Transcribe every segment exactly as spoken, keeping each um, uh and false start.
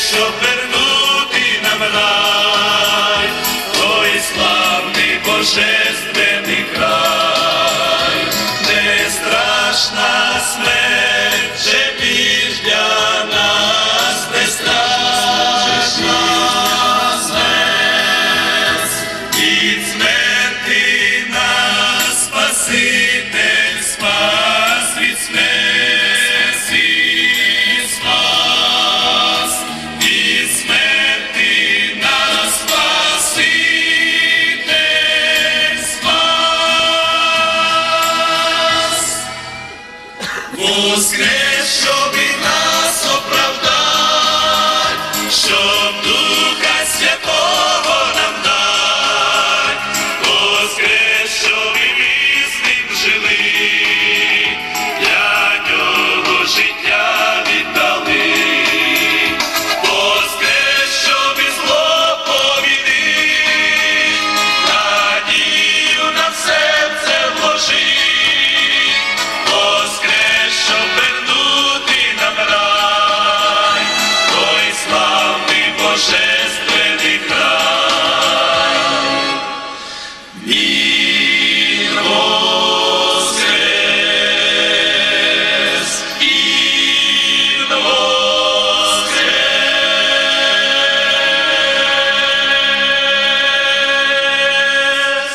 щоб вернути нам рай, ой, славний божественний край, не страшна смерть, вже більш для нас не страшна смерть, від смерти нас Спаситель спас, від смерти спас, від смерти нас Спаситель спас. Воскрес, щоб і нас оправдать, щоб Духа Святого нам дать, воскрес, щоб і ми з ним жили, для нього життя віддали, воскрес, щоб і зло побідить, надію нам в серце вложить, воскрес, щоб вернути нам рай, той славний божественний край. Він воскрес, він воскрес.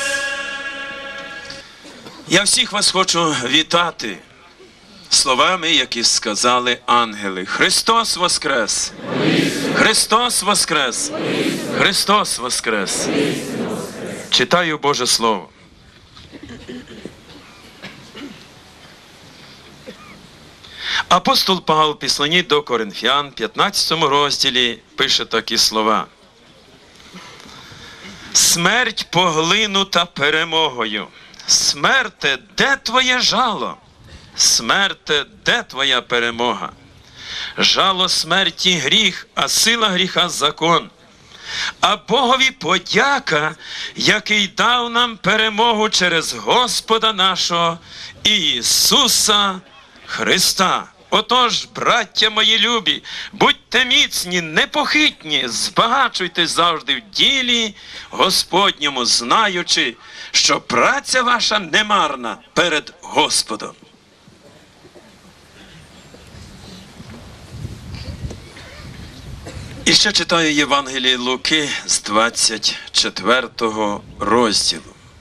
Я всіх вас хочу вітати словами, які сказали ангели. Христос воскрес! Христос воскрес! Христос воскрес! Читаю Боже Слово. Апостол Павло в Післанні до Коринфян, п'ятнадцятому розділі, пише такі слова. Смерть поглинута перемогою. Смерте, де твоє жало? Смерте, де твоя перемога? Жало смерті гріх, а сила гріха закон. А Богові подяка, який дав нам перемогу через Господа нашого Ісуса Христа. Отож, браття мої любі, будьте міцні, непохитні, збагачуйтесь завжди в ділі Господньому, знаючи, що праця ваша немарна перед Господом. І ще читаю Євангеліє Луки з двадцять четвертого розділу.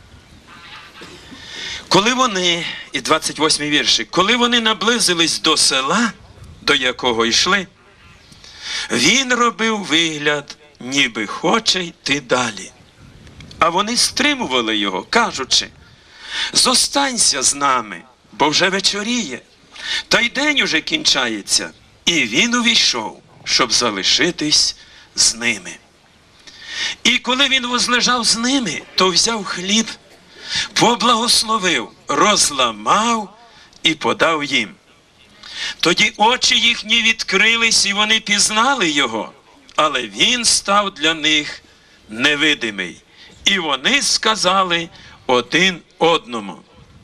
Коли вони, і двадцять восьмий віршик, коли вони наблизились до села, до якого йшли, він робив вигляд, ніби хоче йти далі. А вони стримували його, кажучи, зостанься з нами, бо вже вечоріє, та й день уже кінчається. І він увійшов, щоб залишитись з ними. І коли він возлежав з ними, то взяв хліб, поблагословив, розламав і подав їм. Тоді очі їхні відкрились, і вони пізнали його, але він став для них невидимий. І вони сказали один одному.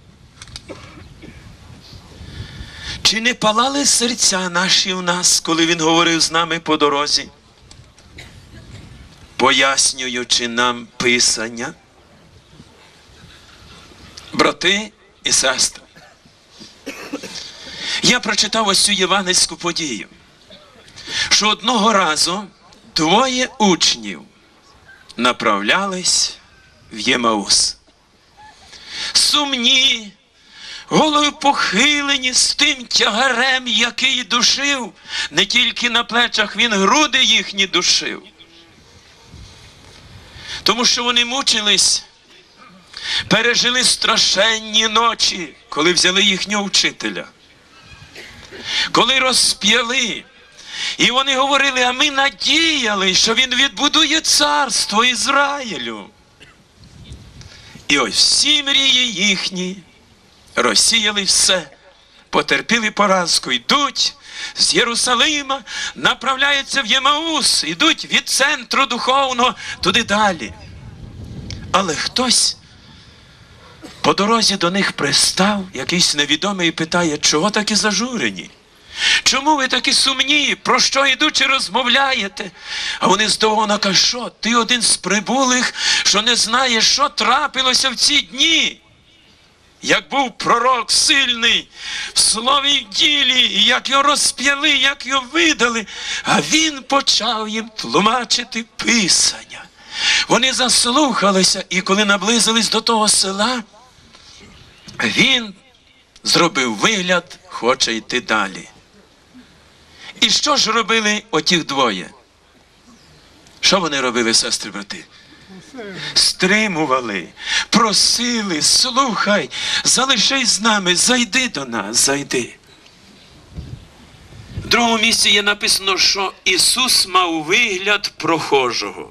Чи не палали серця наші у нас, коли він говорив з нами по дорозі, пояснюючи нам Писання? Брати і сестри, я прочитав ось цю євангельську подію, що одного разу двоє учнів направлялись в Ємаус. Сумні, голови похилені з тим тягарем, який душив, не тільки на плечах, він груди їхні душив. Тому що вони мучились, пережили страшенні ночі, коли взяли їхнього вчителя. Коли розп'яли, і вони говорили, а ми надіяли, що він відбудує царство Ізраїлю. І ось всі мрії їхні розсіяли все, потерпіли поразку, йдуть з Єрусалима, направляються в Ємаус, йдуть від центру духовного туди далі. Але хтось по дорозі до них пристав, якийсь невідомий, і питає, чого такі зажурені? Чому ви такі сумні? Про що йдучи розмовляєте? А вони здивовано кажуть, що ти один з прибулих, що не знаєш, що трапилося в ці дні? Як був пророк сильний в слові й в ділі, як його розп'яли, як його видали, а він почав їм тлумачити Писання. Вони заслухалися, і коли наблизились до того села, він зробив вигляд, хоче йти далі. І що ж робили отіх двоє? Що вони робили, сестри, брати? Стримували, просили, слухай, залишись з нами, зайди до нас, зайди. В другому місці є написано, що Ісус мав вигляд прохожого.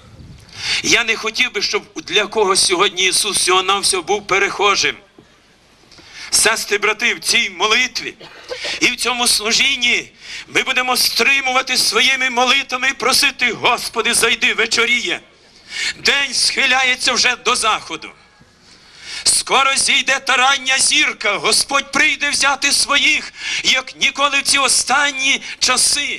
Я не хотів би, щоб для когось сьогодні Ісус всього-навсього був перехожим. Сестри, брати, в цій молитві і в цьому служінні ми будемо стримувати своїми молитвами і просити, Господи, зайди, вечоріє. День схиляється вже до заходу. Скоро зійде та рання зірка, Господь прийде взяти своїх, як ніколи в ці останні часи.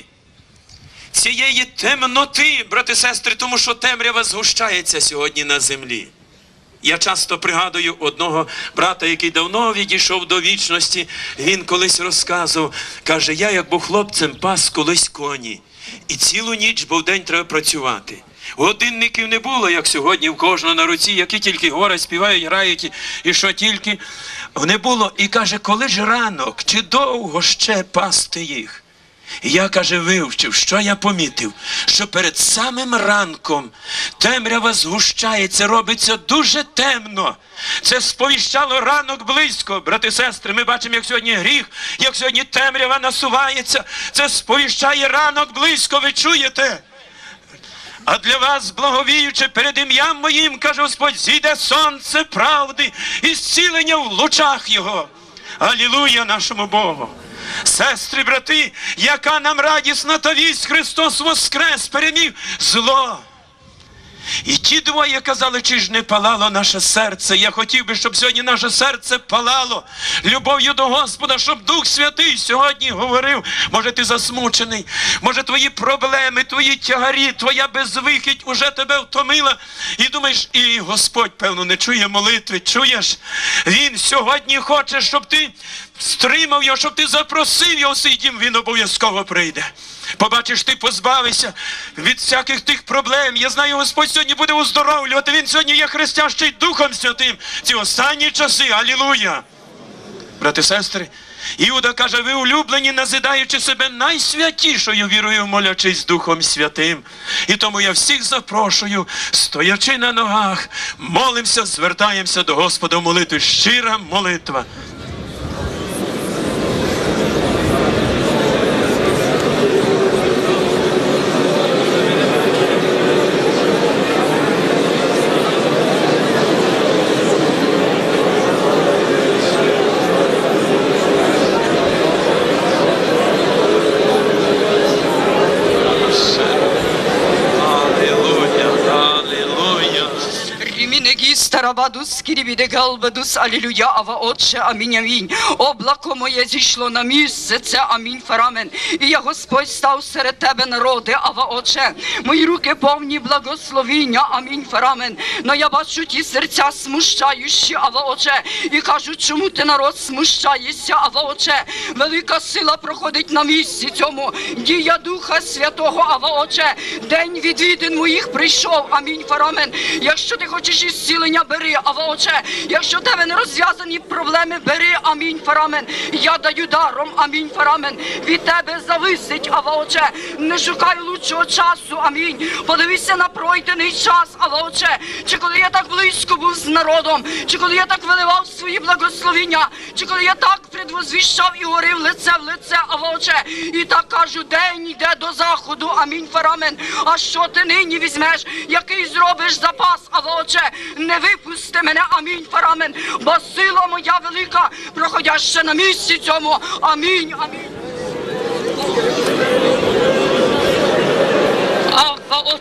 Цієї темноти, брати і сестри, тому що темрява згущається сьогодні на землі. Я часто пригадую одного брата, який давно відійшов до вічності. Він колись розказував, каже, я як був хлопцем пас колись коні. І цілу ніч, бо вдень треба працювати. Годинників не було, як сьогодні в кожного на руці, які тільки говорять, співають, грають, і що тільки. Не було. І каже, коли ж ранок, чи довго ще пасти їх? І я, каже, вивчив, що я помітив, що перед самим ранком темрява згущається, робиться дуже темно. Це сповіщало ранок близько. Брати і сестри, ми бачимо, як сьогодні гріх, як сьогодні темрява насувається. Це сповіщає ранок близько, ви чуєте? А для вас, благовіючи перед ім'ям моїм, каже Господь, зійде сонце правди і зцілення в лучах його. Алілуя нашому Богу! Сестри, брати, яка нам радісна та вість, Христос воскрес, переміг зло. І ті двоє казали, чи ж не палало наше серце. Я хотів би, щоб сьогодні наше серце палало любов'ю до Господа, щоб Дух Святий сьогодні говорив. Може, ти засмучений, може, твої проблеми, твої тягарі, твоя безвихідь уже тебе втомила. І думаєш, і Господь, певно, не чує молитви, чуєш? Він сьогодні хоче, щоб ти стримав його, щоб ти запросив його в свій дім, він обов'язково прийде. Побачиш, ти позбавишся від всяких тих проблем. Я знаю, Господь сьогодні буде оздоровлювати. Він сьогодні є хрестящий Духом Святим. Ці останні часи. Алілуя! Брати і сестри, Іуда каже, ви улюблені, назидаючи себе найсвятішою вірою, молячись Духом Святим. І тому я всіх запрошую, стоячи на ногах, молимося, звертаємося до Господа в молитві. Щира молитва. Старабадус, кірібіде галбадус, алілюя, ава отче, амінь, амінь. Облако моє зійшло на місце, це амінь, фарамен. І я, Господь, став серед тебе, народи, ава отче. Мої руки повні благословіння, амінь, фарамен. Но я бачу ті серця смущаючі, ава отче. І кажуть, чому ти, народ, смущаєшся, ава отче. Велика сила проходить на місці цьому. Дія Духа Святого, ава отче. День відвідин моїх прийшов, амінь, фарамен. Якщо ти хочеш ісцілення, бери, ава отче. Якщо в тебе не розв'язані проблеми, бери, амінь, фарамен. Я даю даром, амінь, фарамен. Від тебе зависить, ава отче. Не шукай лучшого часу, амінь. Подивися на пройдений час, ава отче. Чи коли я так близько був з народом, чи коли я так виливав свої благословіння, чи коли я так предвозвіщав і говорив лице в лице, ава отче. І так кажу, день йде до заходу, амінь, фарамен. А що ти нині візьмеш, який зробиш запас, ава отче? Не випусти мене, амінь, фарамен, бо сила моя велика, проходяща на місці цьому, амінь, амінь. Авва,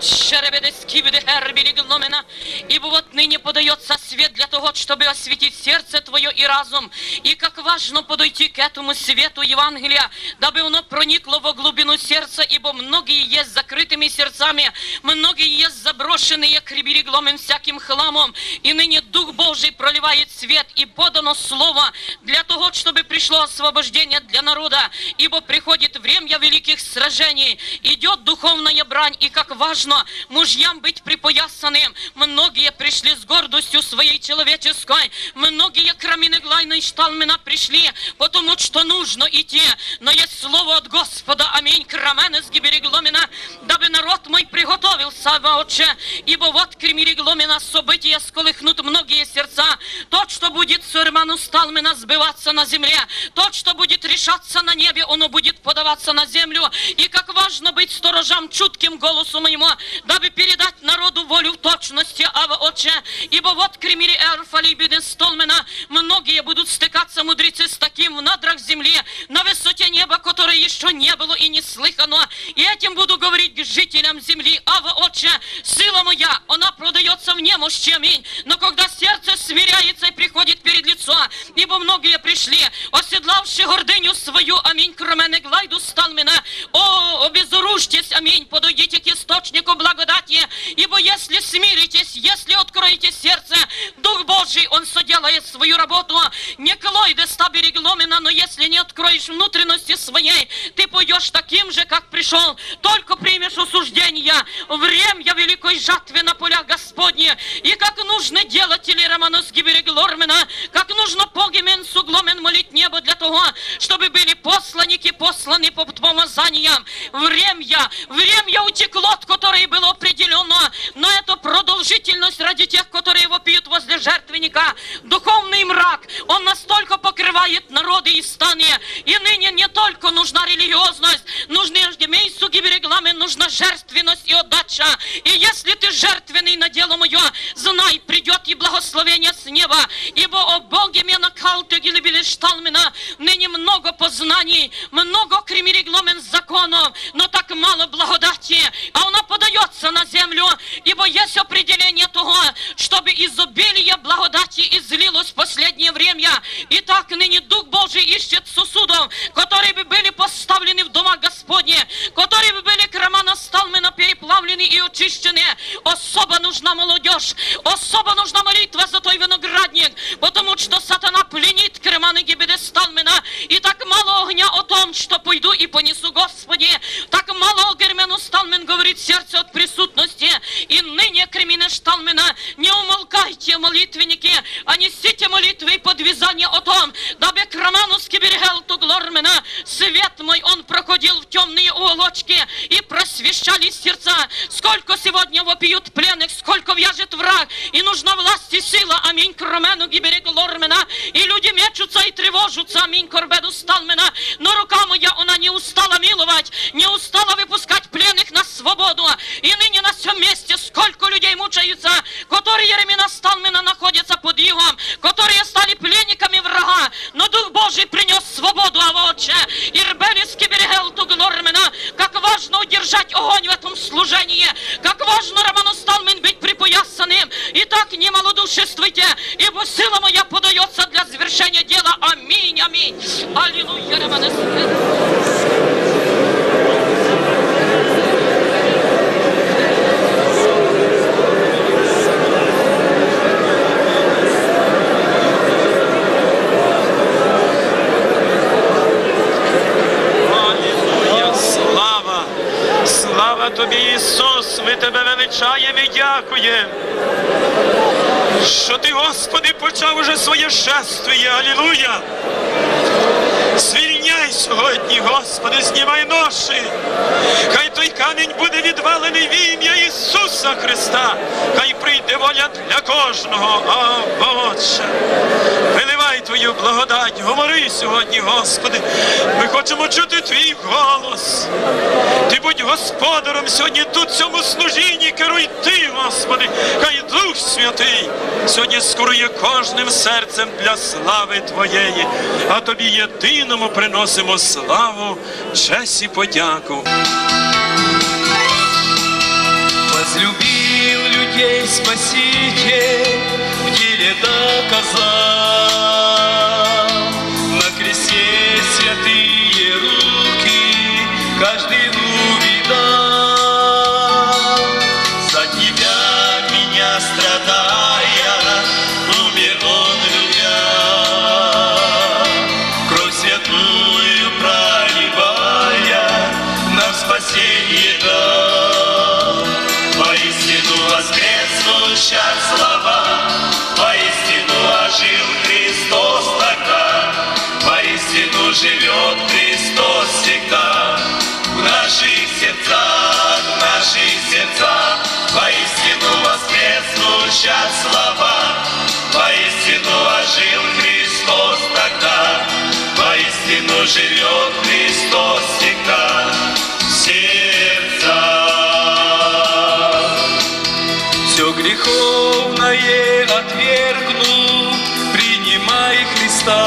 Отче, ребедески беде хербили гломена, ибо вот ныне подается свет для того, чтобы осветить сердце твое и разум. И как важно подойти к этому свету Евангелия, дабы оно проникло во глубину сердца, ибо многие есть закрытыми сердцами, многие есть заброшенные крибили гломен всяким хламом. И ныне Дух Божий проливает свет, и подано слово для того, чтобы пришло освобождение для народа, ибо приходит время великих сражений, идет духовная брань, и как важно мужьям быть припоясанным. Многие пришли с гордостью своей человеческой, многие крамины глайной шталмена пришли, потому что нужно идти, но есть слово от Господа, аминь, крамены с гиберегломена, дабы народ мой приготовился, Отче, ибо вот кремирегломена события сколыхнут многие сердца, тот, что будет сурману сталмена сбываться на земле, тот, что будет решаться на небе, оно будет подаваться на землю, и как важно быть сторожам чутким голосу моему, дабы передать народу волю в точности, Ава Отче, ибо вот кремири эрфалибиды столмена, многие будут стыкаться, мудрецы, с таким в надрах земли, на высоте неба, которое еще не было и не слыхано, и этим буду говорить к жителям земли, Ава Отче, сила моя, она продается в немощи, аминь, но когда сердце смиряется и приходит перед лицо, ибо многие пришли, оседлавши гордыню свою, аминь, кроме глайду сталмена, о, обезоружьтесь, аминь, подойдите к источнику благодати, ибо если смиритесь, если откроете сердце, Дух Божий, Он соделает свою работу, не клойде стаберегломена, но если не откроешь внутренности своей, ты пойдешь таким же, как пришел, только примешь осуждение, время великой жатвы на полях Господне, и как нужно делать или романус гибереглормена, как нужно погимен сугломен молить небо для того, чтобы были посланники посланы по помазаниям. Время, время утекло, от которое было определено, но это продолжительность ради тех, которые его пьют возле жертвенника. Духовный мрак, он настолько покрывает народы и станы, и ныне не только нужна религиозность, нужны ежемейсу гиберегламен, нужна жертвенность и отдача. И если ты жертвенный на дело мое, знай, придет и благословение с неба, ибо о Боге меня калты гилибили шталмена, ныне много познаний, много кремирегломен законов, но так мало благодати, а она подается на землю, ибо есть определение того, чтобы изобилие благодати излилось в последнее время. Итак, ныне Дух Божий ищет сосудов, которые бы были поставлены в дома Господне, которые бы были крамана сталмена переплавлены и очищены. Особо нужна молодежь, особо нужна молитва за той виноградник, потому что сатана пленит креманы гибеде сталмена, и так мало огня о том, что пойду и понесу Господи, так мало гермену сталмен говорит сердце от присутности, и ныне кремины шталмена, не умолкайте, молитвенники, а несите молитвы и подвязания о том, дабы краманус киберхелту глормена, свет мой, он проходил в темные уголочки, и просвещались сердца. Сколько сегодня вопиют пленных, сколько вяжет враг, и нужна власть и сила, аминь, кромену гиберег лормена, и люди мечутся и тревожатся, аминь, корбеду сталмена, но рука моя, она не устала миловать, не устала выпускать пленных на свободу, и ныне на всем месте сколько людей мучаются, которые Еремина сталмена находятся под югом, которые стали пленниками врага, но Дух Божий принес свободу, а Отче, и рбелис киберхелту глормена, как важно удержать огонь в этом служении, как важно, Роману Сталмен, быть припоясанным. Итак, не малодушествуйте, ибо сила моя подается для завершения дела. Аминь, аминь. Аллилуйя, Роману Слава Тобі, Ісус, ми Тебе величаємо і дякуємо, що Ти, Господи, почав уже своє шествіє, алілуя. Звільняй сьогодні, Господи, знімай ноші, хай той камінь буде відвалений в ім'я Ісуса Христа, хай прийде воля для кожного, а Отче. Виливай Твою благодать, говори сьогодні, Господи, ми хочемо чути Твій голос. Ти будь господарем сьогодні тут, в цьому служінні, керуй Ти, Господи, хай Дух Святий сьогодні скорує кожним серцем для слави Твоєї, а Тобі єдиному приносимо славу, честь і подяку. Возлюбил людей Спаситель, в деле доказал. На кресте святые руки каждый увидал. За тебя, меня страдая, умер он, любя, кровь святую проливая, нам спасение дал. Воистину воскреснущая слава, воистину ожил Христос тогда, воистину живет Христос всегда в наших сердцах, в наших сердцах. Воистину воскреснущая слава, воистину ожил Христос тогда, воистину живет Христос всегда в сердцах. Все греховное отвергну, принимай Христа.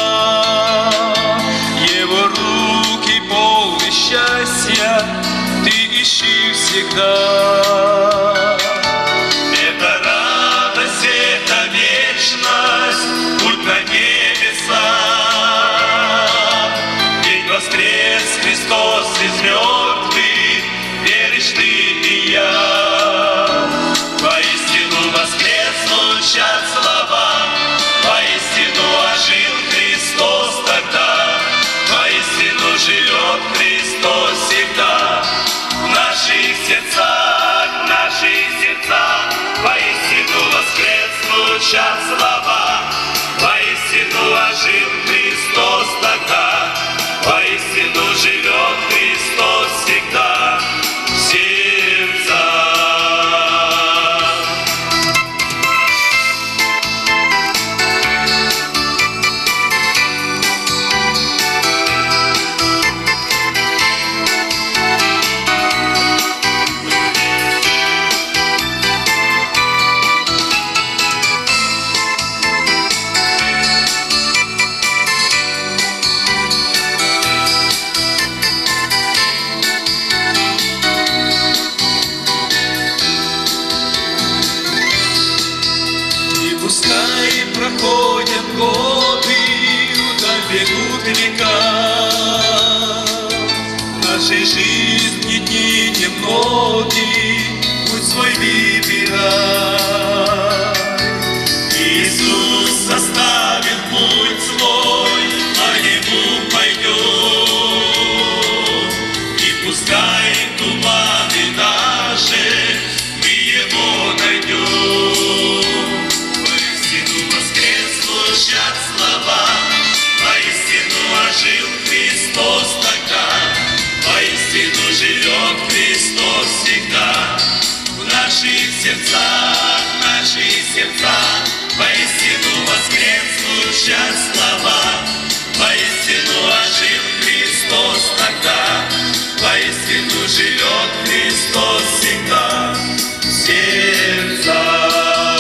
Его руки полны счастья, ты ищи всегда. Это радость, это вечность, путь на небеса. Ведь воскрес Христос из мертвых, веришь ты и я. Воистину воскреснущая слава, воистину ожил Христос тогда, воистину живет Христос всегда в наших сердцах, в наших сердцах. Воистину воскреснущая слава, воистину ожил Христос тогда, воистину живет Христос всегда в сердцах. Пускай проходят годы, вдаль бегут века, в нашей жизни дни немногие, путь свой выбирай. Иисус составит путь свой, по нему пойдем, и пускай туманы наши, мы его найдем. Воскреснущая слава, воистину ожил Христос тогда, воистину живет Христос всегда в наших сердцах, в наших сердцах. Воистину воскреснущая слава, воистину ожил Христос тогда, воистину живет Христос всегда в сердцах.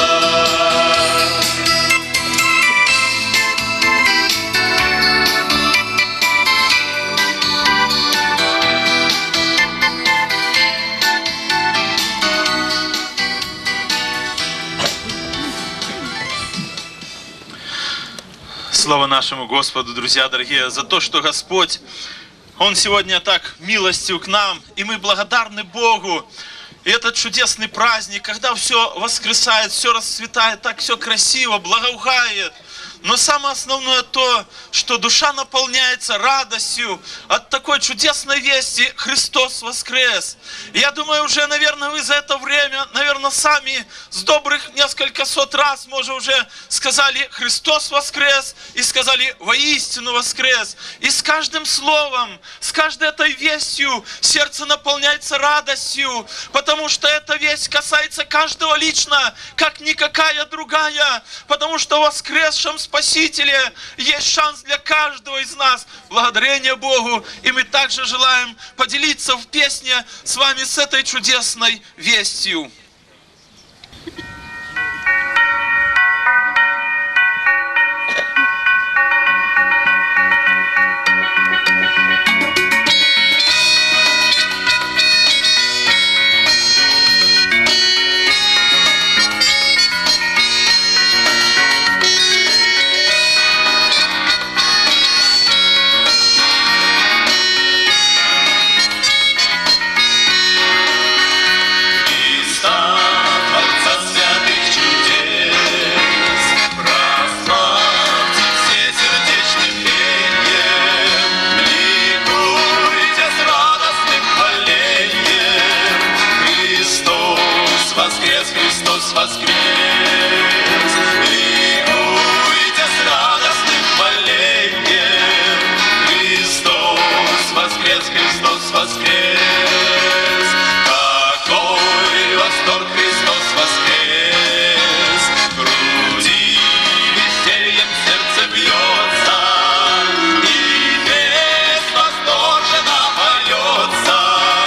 Слава нашему Господу, друзья дорогие, за то, что Господь, Он сегодня так милостив к нам, и мы благодарны Богу. И этот чудесный праздник, когда все воскресает, все расцветает, так все красиво, благоухает. Но самое основное то, что душа наполняется радостью от такой чудесной вести: Христос воскрес. И я думаю, уже, наверное, вы за это время, наверное, сами с добрых несколько сот раз, может, уже сказали: Христос воскрес, и сказали: воистину воскрес. И с каждым словом, с каждой этой вестью сердце наполняется радостью, потому что эта весть касается каждого лично, как никакая другая, потому что в воскресшем Спасителе есть шанс для каждого из нас. Благодарение Богу. И мы также желаем поделиться в песне с вами с этой чудесной вестью. Христос воскрес! Ликуйте с радостным молением! Христос воскрес, Христос воскрес! Какой восторг, Христос воскрес! В груди весельем сердце бьется, и песнь восторженно поется.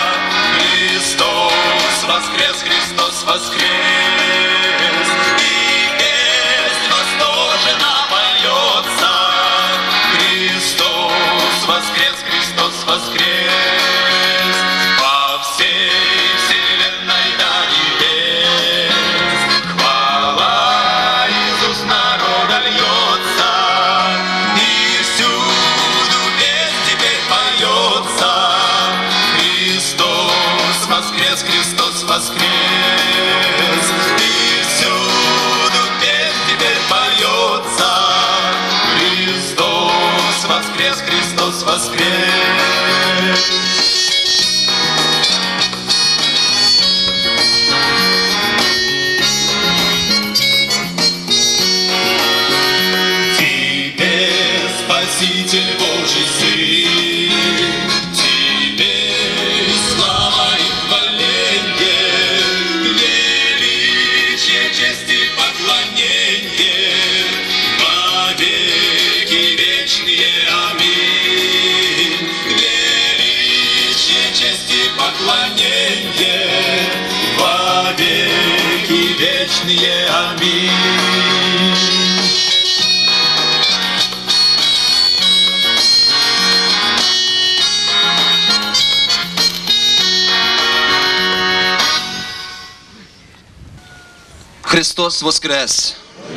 Христос воскрес, Христос воскрес, и песнь восторженно поется. Христос воскрес, Христос воскрес, по всей вселенной до небес. Хвала Иисус народа льется, и всюду песнь теперь поется. Христос воскрес, Христос воскрес, и всюду песнь теперь поется. Христос воскрес, Христос воскрес. Тебе, Спаситель Божий Сын, Тебе слава и хваление, величие, честь и поклонение, во веки вечные. Аминь. Величие, честь и поклонение, во веки вечные. Аминь. Христос воскрес!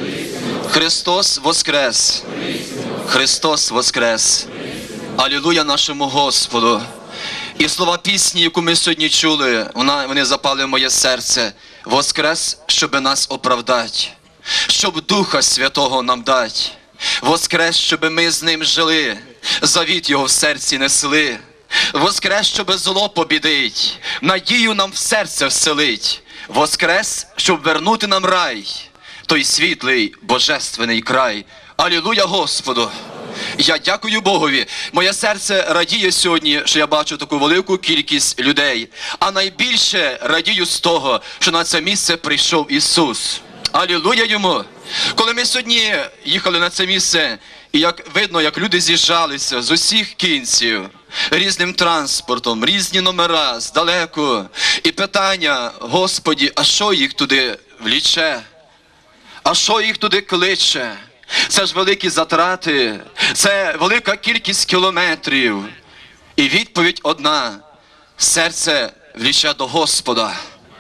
Христос воскрес! Христос воскрес! Алілуя нашому Господу! І слова пісні, яку ми сьогодні чули, вона, вони запали в моє серце. Воскрес, щоби нас оправдати, щоб Духа Святого нам дати. Воскрес, щоби ми з Ним жили, завіт Його в серці несли. Воскрес, щоби зло побідить, надію нам в серце вселить. Воскрес, щоб вернути нам рай, той світлий божественний край. Алілуя Господу! Я дякую Богові. Моє серце радіє сьогодні, що я бачу таку велику кількість людей. А найбільше радію з того, що на це місце прийшов Ісус. Алілуя Йому! Коли ми сьогодні їхали на це місце, і як видно, як люди з'їжджалися з усіх кінців, різним транспортом, різні номера, здалеку. І питання: Господі, а що їх туди вліче? А що їх туди кличе? Це ж великі затрати, це велика кількість кілометрів. І відповідь одна: серце вліче до Господа.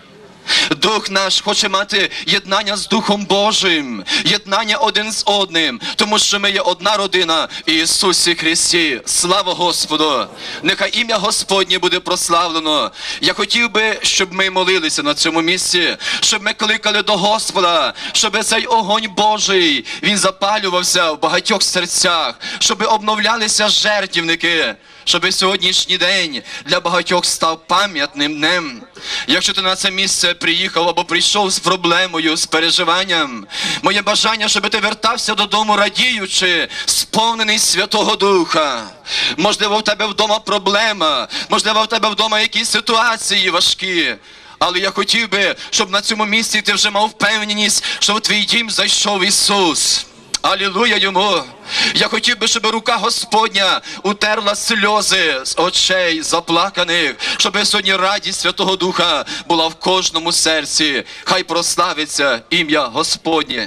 Дух наш хоче мати єднання з Духом Божим, єднання один з одним, тому що ми є одна родина в Ісусі Христі. Слава Господу! Нехай ім'я Господнє буде прославлено. Я хотів би, щоб ми молилися на цьому місці, щоб ми кликали до Господа, щоб цей огонь Божий, він запалювався в багатьох серцях, щоб обновлялися жертвівники, щоб сьогоднішній день для багатьох став пам'ятним днем. Якщо ти на це місце приїхав або прийшов з проблемою, з переживанням, моє бажання, щоб ти вертався додому радіючи, сповнений Святого Духа. Можливо, в тебе вдома проблема, можливо, в тебе вдома якісь ситуації важкі. Але я хотів би, щоб на цьому місці ти вже мав впевненість, що в твій дім зайшов Ісус. Алілуя Йому! Я хотів би, щоб рука Господня утерла сльози з очей заплаканих, щоб сьогодні радість Святого Духа була в кожному серці. Хай прославиться ім'я Господнє.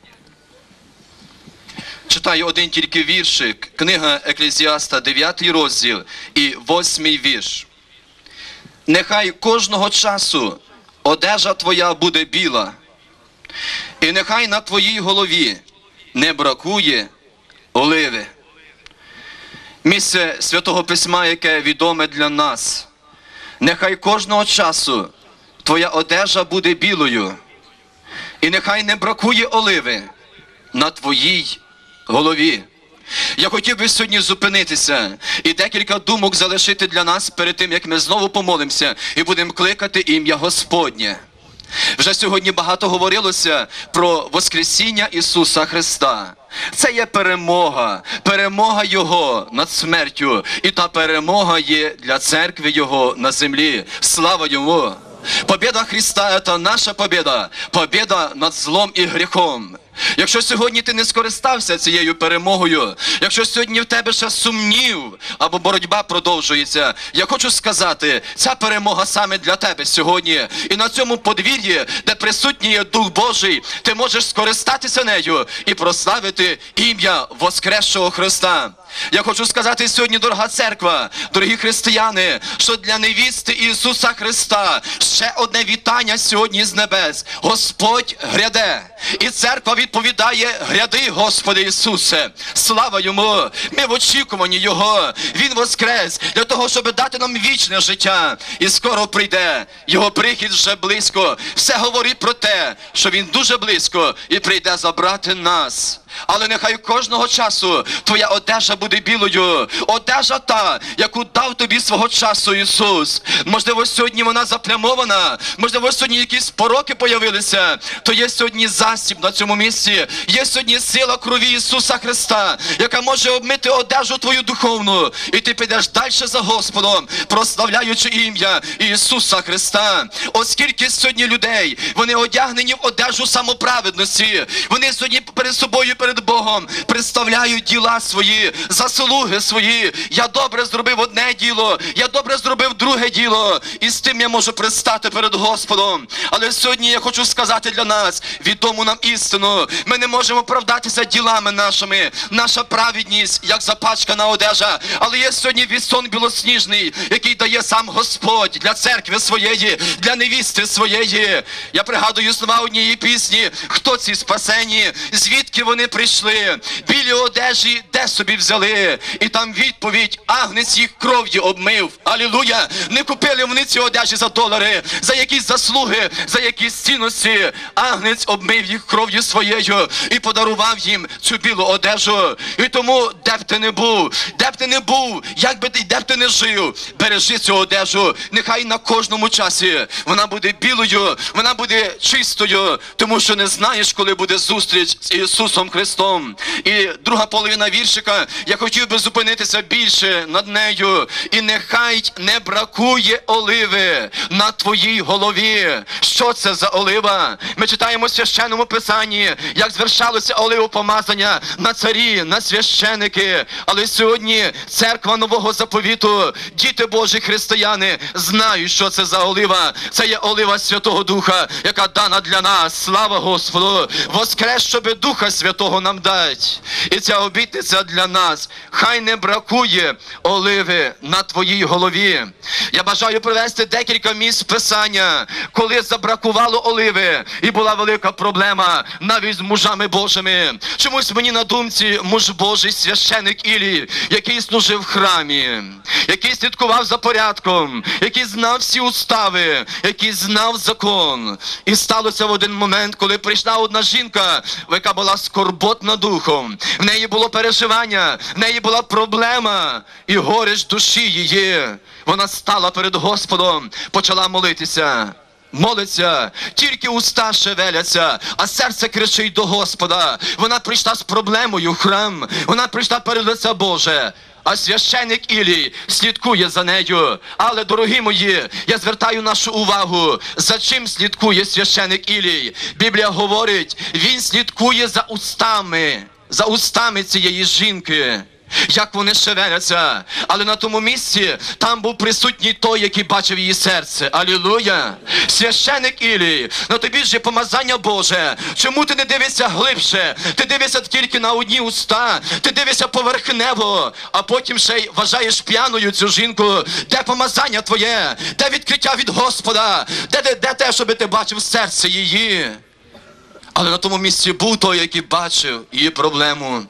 Читаю один тільки віршик. Книга Еклезіаста, дев'ятий розділ і восьмий вірш. Нехай кожного часу одежа твоя буде біла, і нехай на твоїй голові не бракує оливи. Місце Святого Письма, яке відоме для нас. Нехай кожного часу твоя одежа буде білою, і нехай не бракує оливи на твоїй голові. Я хотів би сьогодні зупинитися і декілька думок залишити для нас перед тим, як ми знову помолимося і будемо кликати ім'я Господнє. Вже сьогодні багато говорилося про Воскресіння Ісуса Христа. Це є перемога, перемога Його над смертю. І та перемога є для церкви Його на землі. Слава Йому! Побіда Христа – це наша побіда, побіда над злом і гріхом. Якщо сьогодні ти не скористався цією перемогою, якщо сьогодні в тебе ще сумнів або боротьба продовжується, я хочу сказати, ця перемога саме для тебе сьогодні. І на цьому подвір'ї, де присутній є Дух Божий, ти можеш скористатися нею і прославити ім'я Воскресшого Христа. Я хочу сказати сьогодні, дорога церква, дорогі християни, що для невісти Ісуса Христа ще одне вітання сьогодні з небес. Господь гряде. І церква відповідає: гряди, Господи Ісусе. Слава Йому! Ми в очікуванні Його. Він воскрес для того, щоб дати нам вічне життя. І скоро прийде. Його прихід вже близько. Все говорить про те, що Він дуже близько і прийде забрати нас. Але нехай кожного часу твоя одежа буде білою. Одежа та, яку дав тобі свого часу Ісус. Можливо, сьогодні вона заплямована, можливо, сьогодні якісь пороки появилися. То є сьогодні засіб на цьому місці. Є сьогодні сила крові Ісуса Христа, яка може обмити одежу твою духовну. І ти підеш далі за Господом, прославляючи ім'я Ісуса Христа. Оскільки сьогодні людей, вони одягнені в одежу самоправедності. Вони сьогодні перед собою, перед Богом представляють діла свої, заслуги свої. Я добре зробив одне діло, я добре зробив друге діло, і з тим я можу предстати перед Господом. Але сьогодні я хочу сказати для нас відому нам істину. Ми не можемо оправдатися ділами нашими. Наша праведність, як запачкана одежа. Але є сьогодні вісон білосніжний, який дає сам Господь для церкви своєї, для невісти своєї. Я пригадую слова однієї пісні: хто ці спасені, звідки вони прийшли, білі одежі де собі взяли? І там відповідь: агнець їх кров'ю обмив. Алілуя! Не купили вони ці одежі за долари, за якісь заслуги, за якісь цінності. Агнець обмив їх кров'ю своєю і подарував їм цю білу одежу. І тому, де б ти не був, де б ти не був, як би ти, де б ти не жив, бережи цю одежу. Нехай на кожному часі вона буде білою, вона буде чистою, тому що не знаєш, коли буде зустріч з Ісусом Христом. І друга половина віршика, я хотів би зупинитися більше над нею. І нехай не бракує оливи на твоїй голові. Що це за олива? Ми читаємо в Священному Писанні, як звершалося оливопомазання на царі, на священики. Але сьогодні церква Нового Заповіту, діти Божі християни, знають, що це за олива. Це є олива Святого Духа, яка дана для нас. Слава Господу! Воскрес, щоби Духа Святого нам дать. І ця обітниця для нас. Хай не бракує оливи на твоїй голові. Я бажаю привести декілька місць Писання, коли забракувало оливи, і була велика проблема навіть з мужами Божими. Чомусь мені на думці муж Божий, священик Ілій, який служив в храмі, який слідкував за порядком, який знав всі устави, який знав закон. І сталося в один момент, коли прийшла одна жінка, яка була скорботна духом. В неї було переживання, в неї була проблема і горіч душі її. Вона стала перед Господом, почала молитися. Молиться, тільки уста шевеляться, а серце кричить до Господа. Вона прийшла з проблемою в храм, вона прийшла перед лице Боже. А священик Ілій слідкує за нею. Але, дорогі мої, я звертаю нашу увагу, за чим слідкує священик Ілій. Біблія говорить, він слідкує за устами, за устами цієї жінки. Як вони шевеляться. Але на тому місці там був присутній той, який бачив її серце. Алілуя! Священик Ілій, на тобі ж є помазання Боже. Чому ти не дивишся глибше? Ти дивишся тільки на одні уста, ти дивишся поверхнево, а потім ще й вважаєш п'яною цю жінку. Де помазання твоє? Де відкриття від Господа? Де, де, де те, щоб ти бачив серце її? Але на тому місці був той, який бачив її проблему.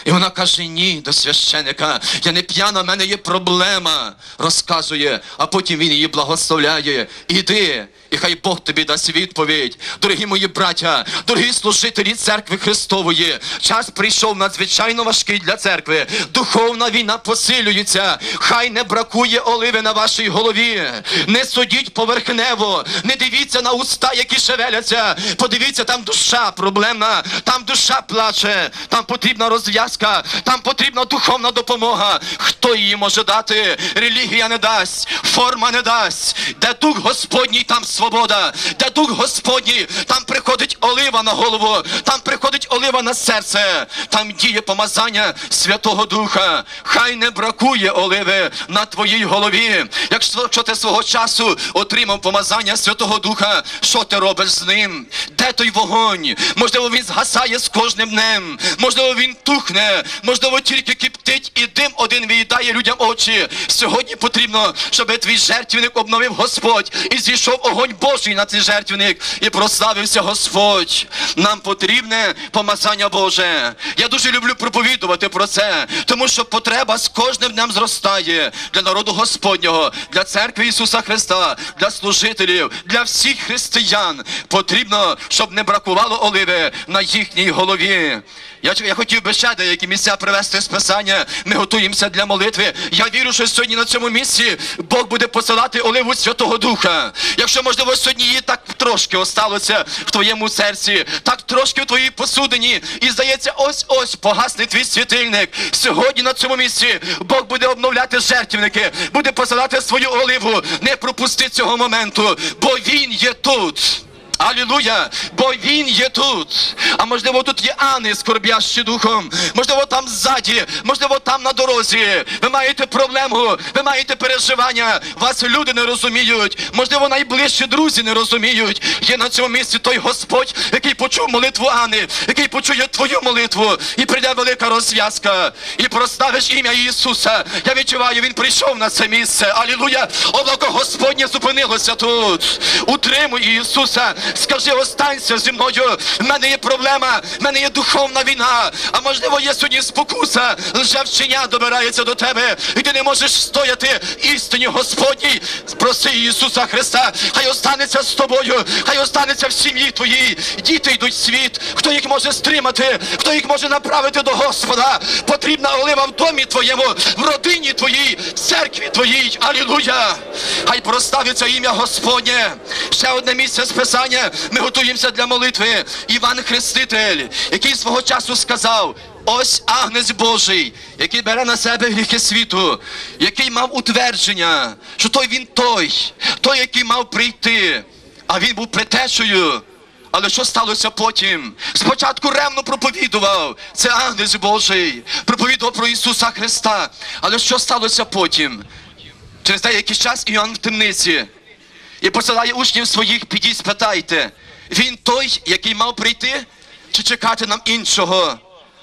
І вона каже, ні, до священика, я не п'яна, в мене є проблема, розказує, а потім він її благословляє. Іди, і хай Бог тобі дасть відповідь. Дорогі мої браття, дорогі служителі церкви Христової, час прийшов надзвичайно важкий для церкви. Духовна війна посилюється. Хай не бракує оливи на вашій голові. Не судіть поверхнево, не дивіться на уста, які шевеляться. Подивіться, там душа проблемна, там душа плаче, там потрібна розв'язка, там потрібна духовна допомога. Хто її може дати? Релігія не дасть, форма не дасть. Де Дух Господній, там свобода. Де Дух Господній, там приходить олива на голову, там приходить олива на серце, там діє помазання Святого Духа. Хай не бракує оливи на твоїй голові. Якщо ти свого часу отримав помазання Святого Духа, що ти робиш з ним? Де той вогонь? Можливо, він згасає з кожним днем, можливо, він тухне, можливо, тільки киптить і дим один виїдає людям очі. Сьогодні потрібно, щоб твій жертвенник обновив Господь і зійшов огонь Божий на цей жертвенник і прославився Господь. Нам потрібне помазання Боже. Я дуже люблю проповідувати про це, тому що потреба з кожним днем зростає для народу Господнього, для церкви Ісуса Христа, для служителів, для всіх християн. Потрібно, щоб не бракувало оливи на їхній голові. Я, я хотів би ще деякі місця привести з Писання. Ми готуємося для молитви. Я вірю, що сьогодні на цьому місці Бог буде посилати оливу Святого Духа. Якщо, можливо, сьогодні її так трошки осталося в твоєму серці, так трошки в твоїй посудині, і здається, ось-ось погасне твій світильник. Сьогодні на цьому місці Бог буде обновляти жертвенники, буде посилати свою оливу. Не пропусти цього моменту, бо Він є тут. Алілуя! Бо Він є тут. А можливо, тут є Ани, скорбящі духом. Можливо, там ззаді, можливо, там на дорозі. Ви маєте проблему, ви маєте переживання. Вас люди не розуміють. Можливо, найближчі друзі не розуміють. Є на цьому місці той Господь, який почув молитву Ани, який почує твою молитву. І прийде велика розв'язка. І прославиш ім'я Ісуса. Я відчуваю, Він прийшов на це місце. Алілуя! Облако Господнє зупинилося тут. Утримуй Ісуса. Скажи, останься зі мною, в мене є проблема, в мене є духовна війна, а можливо є сьогодні спокуса, лжевчення добирається до тебе, і ти не можеш стояти істині Господній. Проси Ісуса Христа, хай останеться з тобою, хай останеться в сім'ї твоїй. Діти йдуть в світ, хто їх може стримати, хто їх може направити до Господа. Потрібна олива в домі твоєму, в родині твоїй, в церкві твоїй. Алілуя! Хай прославиться ім'я Господнє. Ще одне місце з Писання. Ми готуємося для молитви. Іван Хреститель, який свого часу сказав: ось Агнець Божий, який бере на себе гріхи світу, який мав утвердження, що той він той, той, який мав прийти. А він був предтечею. Але що сталося потім? Спочатку ревно проповідував, це Агнець Божий, проповідував про Ісуса Христа. Але що сталося потім? Через деякий час Іоанн в темниці. І посилає учнів своїх: підіть, спитайте, він той, який мав прийти, чи чекати нам іншого?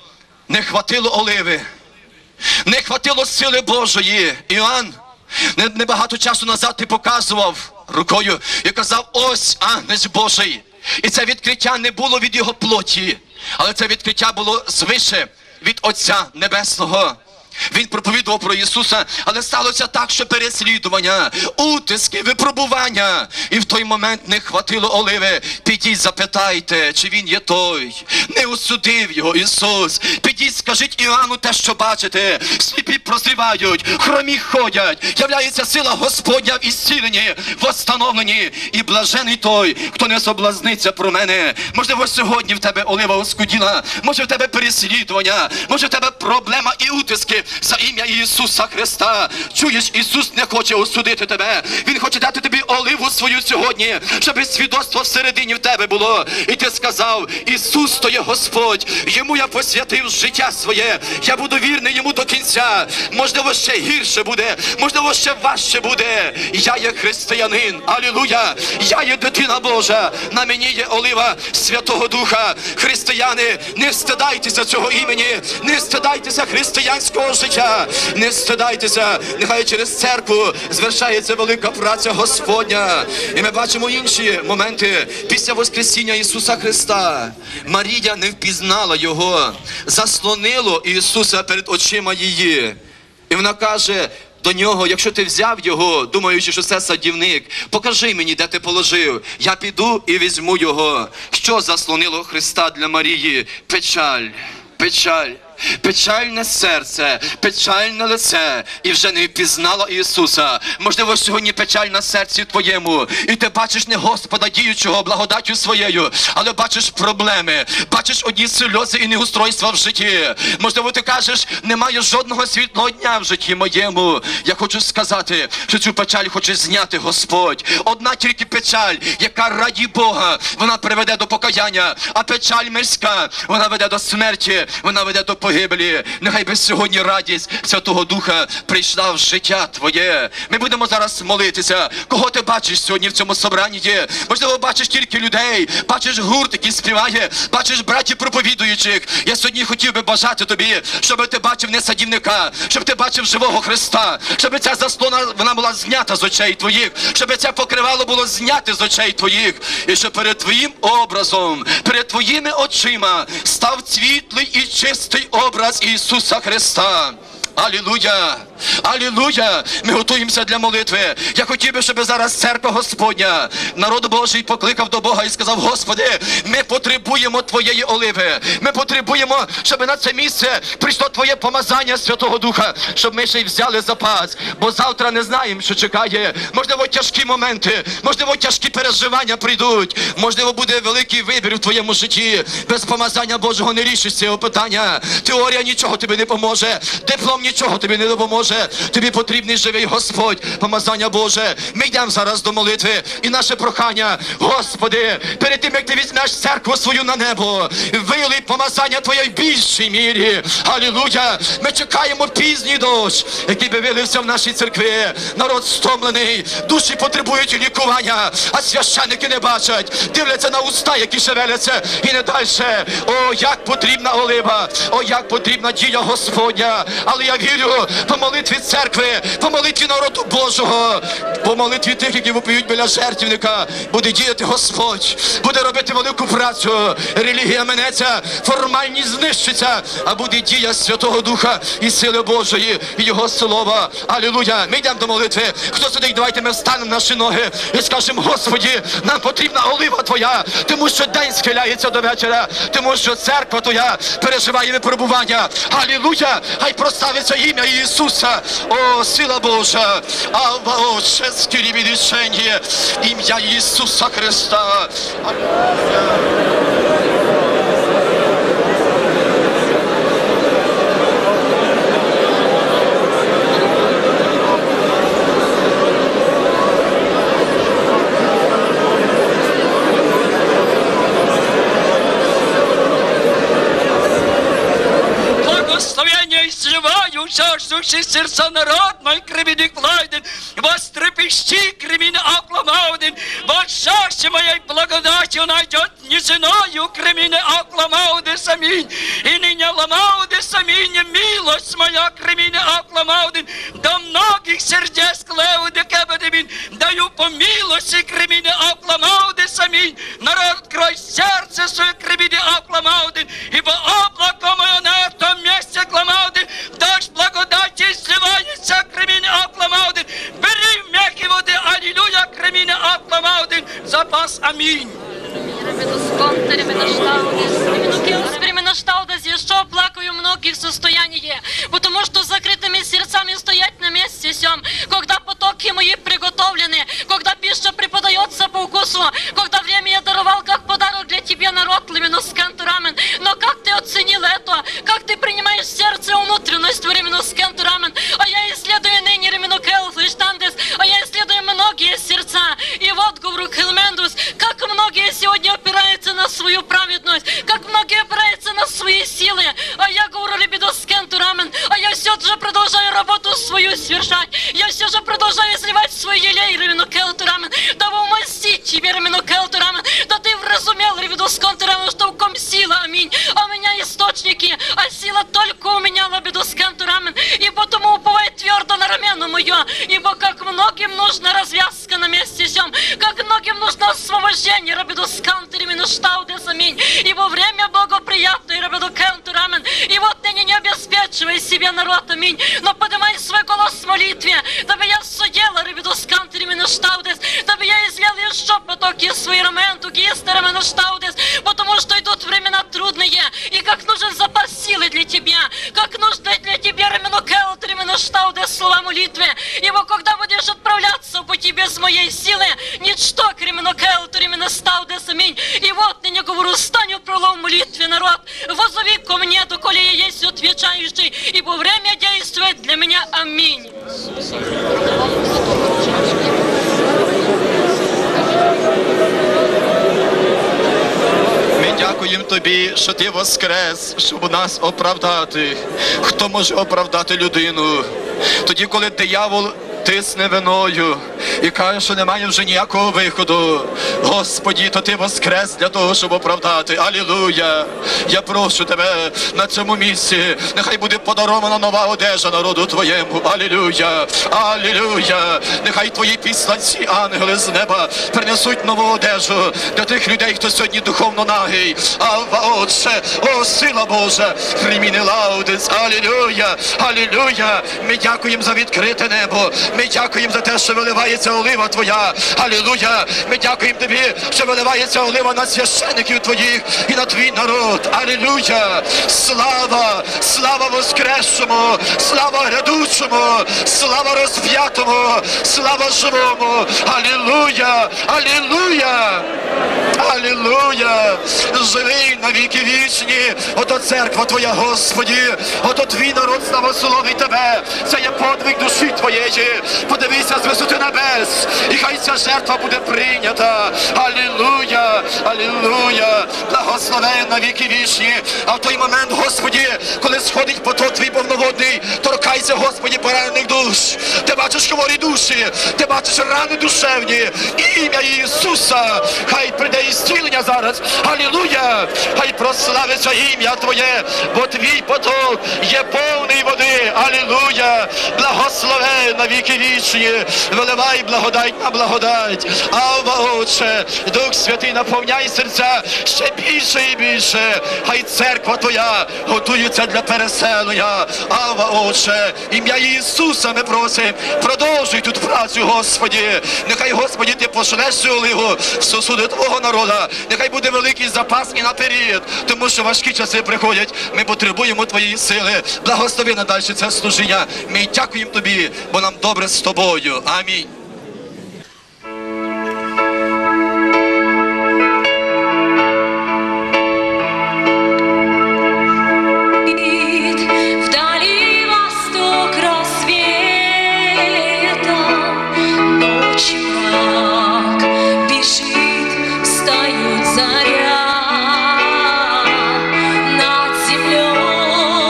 Не хватило оливи, не хватило сили Божої. Іоанн, небагато часу назад ти показував рукою і казав: ось Агнець Божий. І це відкриття не було від його плоті, але це відкриття було звише, від Отця Небесного. Він проповідував про Ісуса, але сталося так, що переслідування, утиски, випробування. І в той момент не хватило оливи. Підіть, запитайте, чи він є той. Не осудив його Ісус. Підіть, скажіть Іоанну те, що бачите. Сліпі прозрівають, хромі ходять. Являється сила Господня в ісціленні, в остановленні. І блажений той, хто не соблазниться про мене. Можливо, сьогодні в тебе олива оскуділа, може в тебе переслідування, може в тебе проблема і утиски. За ім'я Ісуса Христа. Чуєш, Ісус не хоче осудити тебе. Він хоче дати тобі оливу свою сьогодні, щоб свідоцтво всередині в тебе було. І ти сказав: Ісус то є Господь, Йому я посвятив життя своє, я буду вірний Йому до кінця. Можливо, ще гірше буде, можливо, ще важче буде. Я є християнин, алілуя, я є дитина Божа, на мені є олива Святого Духа. Християни, не стидайтеся цього імені, не стидайтеся християнського життя, не стидайтеся, нехай через церкву звершається велика праця Господня. І ми бачимо інші моменти. Після після Воскресіння Ісуса Христа Марія не впізнала Його, заслонило Ісуса перед очима її. І вона каже до нього: якщо ти взяв його, думаючи, що це садівник, покажи мені, де ти положив. Я піду і візьму його. Що заслонило Христа для Марії? Печаль, печаль. Печальне серце, печальне лице, і вже не впізнала Ісуса. Можливо, сьогодні печаль на серці твоєму, і ти бачиш не Господа діючого благодаттю своєю, але бачиш проблеми, бачиш одні сльози і неустройства в житті. Можливо, ти кажеш: немає жодного світлого дня в житті моєму. Я хочу сказати, що цю печаль хоче зняти Господь. Одна тільки печаль, яка раді Бога, вона приведе до покаяння, а печаль мирська, вона веде до смерті, вона веде до погибелі. Нехай би сьогодні радість Святого Духа прийшла в життя твоє. Ми будемо зараз молитися. Кого ти бачиш сьогодні в цьому собранні? Можливо, бачиш тільки людей, бачиш гурт, який співає, бачиш братів проповідуючих. Я сьогодні хотів би бажати тобі, щоб ти бачив не садівника, щоб ти бачив живого Христа, щоб ця заслона, вона була знята з очей твоїх, щоб це покривало було зняте з очей твоїх, і щоб перед твоїм образом, перед твоїми очима став світлий і чистий образ Ісуса Христа. Алілуя! Алілуя! Ми готуємося для молитви. Я хотів би, щоб зараз церква Господня, народ Божий покликав до Бога і сказав: Господи, ми потребуємо Твоєї оливи. Ми потребуємо, щоб на це місце прийшло Твоє помазання Святого Духа, щоб ми ще й взяли запас. Бо завтра не знаємо, що чекає. Можливо, тяжкі моменти, можливо, тяжкі переживання прийдуть. Можливо, буде великий вибір у твоєму житті. Без помазання Божого не рішиш цього питання. Теорія нічого тобі не поможе. Диплом нічого тобі не допоможе. Тобі потрібний живий Господь, помазання Боже. Ми йдемо зараз до молитви. І наше прохання: Господи, перед тим, як ти візьмеш церкву свою на небо, вилий помазання Твоє в більшій мірі. Алілуя! Ми чекаємо пізній дощ, який би вилився в нашій церкві. Народ стомлений, душі потребують лікування, а священники не бачать, дивляться на уста, які шевеляться, і не далі. О, як потрібна олива, о, як потрібна дія Господня. Але я вірю, по молитві церкви, по молитві народу Божого, по молитві тих, які вопіють біля жертвенника, буде діяти Господь, буде робити велику працю. Релігія минеться, формальність знищиться, а буде дія Святого Духа і сили Божої, і Його Слова. Алілуя! Ми йдемо до молитви. Хто сидить, давайте ми встанемо на наші ноги і скажемо: Господи, нам потрібна олива Твоя, тому що день схиляється до вечора, тому що церква Твоя переживає випробування. Алілуя! Хай прославиться ім'я Ісуса. О, сила Божа! Алва, Отче, скірібідішення, ім'я Ісуса Христа. Благословение изливаю, жаждущий сердца народ мой, кремени клайден, вас трепещи, кремени акламауден, вас жажде моей благодатью найдет незиною, кремени акламаудес, аминь, и ныне ламаудес, аминь, милость моя, кремени акламауден, до многих сердец клеуде кебедемин, даю по милости, кремени акламаудес, аминь, народ, открой сердце свое, кремени акламауден, ибо облако мое на этом месте кламауден, дашь благодати, сливается, кремени акламауден, бери в мягкие воды, аллилуйя, кремени акламауден, запас, аминь. Времена штаудас, еще оплакаю многих состояние, потому что закрытыми сердцами стоять на месте сём, когда потоки мои приготовлены, когда пища преподается по вкусу, когда время я даровал как подарок для тебя, народ, лиминус кентурамен. Но как ты оценил это? Как ты принимаешь в сердце внутренность временус кентурамен? А я исследую ныне ремину келфлиштандес, а я исследую многие сердца. И вот говорю, Хелмендус, как многие сегодня опираются на свою праведность, как многие опираются на свои силы. А я говорю, лебедос кентурамен, а я все же продолжаю работу свою совершать. Я все же продолжаю изливать свой елей, ремину кентурамен. штаудес, аминь. И во время благоприятное, ребеду кентур, аминь. И вот ныне не обеспечивай себе народ, аминь. Но поднимай свой голос в молитве, дабы я судила, ребеду скантер, именно штаудес, дабы я излял еще потоки свои раменту, гистер, именно штаудес, потому что идут времена трудные, и как нужен запас силы для тебя, как нужно для тебя, именно келтер, именно штаудес, слова молитвы. Ибо когда будешь отправляться в пути без моей силы, ничто, именно келтер, именно штаудес, аминь. И вот ныне говорю, стань в пролом молитве, народ, возови ко мне, доколе я есть отвечающий, ибо время действует для меня, аминь. Ми дякуємо тобі, що ти воскрес, щоб нас оправдати. Хто може оправдати людину? Тоді, коли диявол тисне виною і каже, що немає вже ніякого виходу. Господі, то ти воскрес для того, щоб оправдати. Алілуя! Я прошу тебе на цьому місці. Нехай буде подарована нова одежа народу твоєму. Алілуя! Алілуя! Нехай твої післанці, ангели з неба, принесуть нову одежу для тих людей, хто сьогодні духовно нагий. Алва, Отче, о, сила Божа, приміни лаудис. Алілуя! Алілуя! Ми дякуємо за відкрите небо. Ми дякуємо за те, що виливається олива Твоя. Алілуя! Ми дякуємо Тобі, що виливається олива на священиків Твоїх і на Твій народ. Алілуя! Слава! Слава воскресшому! Слава грядучому! Слава розп'ятому! Слава живому! Алілуя! Алілуя! Алілуя! Живий на віки вічні! Ото церква Твоя, Господі! Ото Твій народ славословить Тебе! Це є подвиг душі Твоєї! Подивися з висоти небес, і хай ця жертва буде прийнята. Алілуя, алілуя, благословен на віки вічні. А в той момент, Господі, коли сходить поток твій повноводний, торкайся, Господі, поранених душ. Ти бачиш хворі душі, ти бачиш рани душевні. Ім'я Ісуса, хай прийде ісцілення зараз. Алілуя, хай прославиться ім'я Твоє, бо Твій поток є повний води. Алілуя, благословен на віки вічні, виливай благодать на благодать. Алва, Отче, Дух Святий, наповняй серця ще більше і більше. Хай церква Твоя готується для переселення. Алва, Отче, ім'я Ісуса ми просимо, продовжуй тут працю, Господі. Нехай, Господі, Ти пошлеш цю оливу в сосуди Твого народу. Нехай буде великий запас і наперед, тому що важкі часи приходять. Ми потребуємо Твоєї сили. Благослови надалі це служіння. Ми дякуємо Тобі, бо нам добре з Тобою. Амінь. Вдали восток рассвета, ночь мрак бежит, встает заря. Над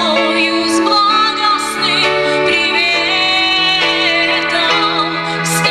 землею с благостным приветом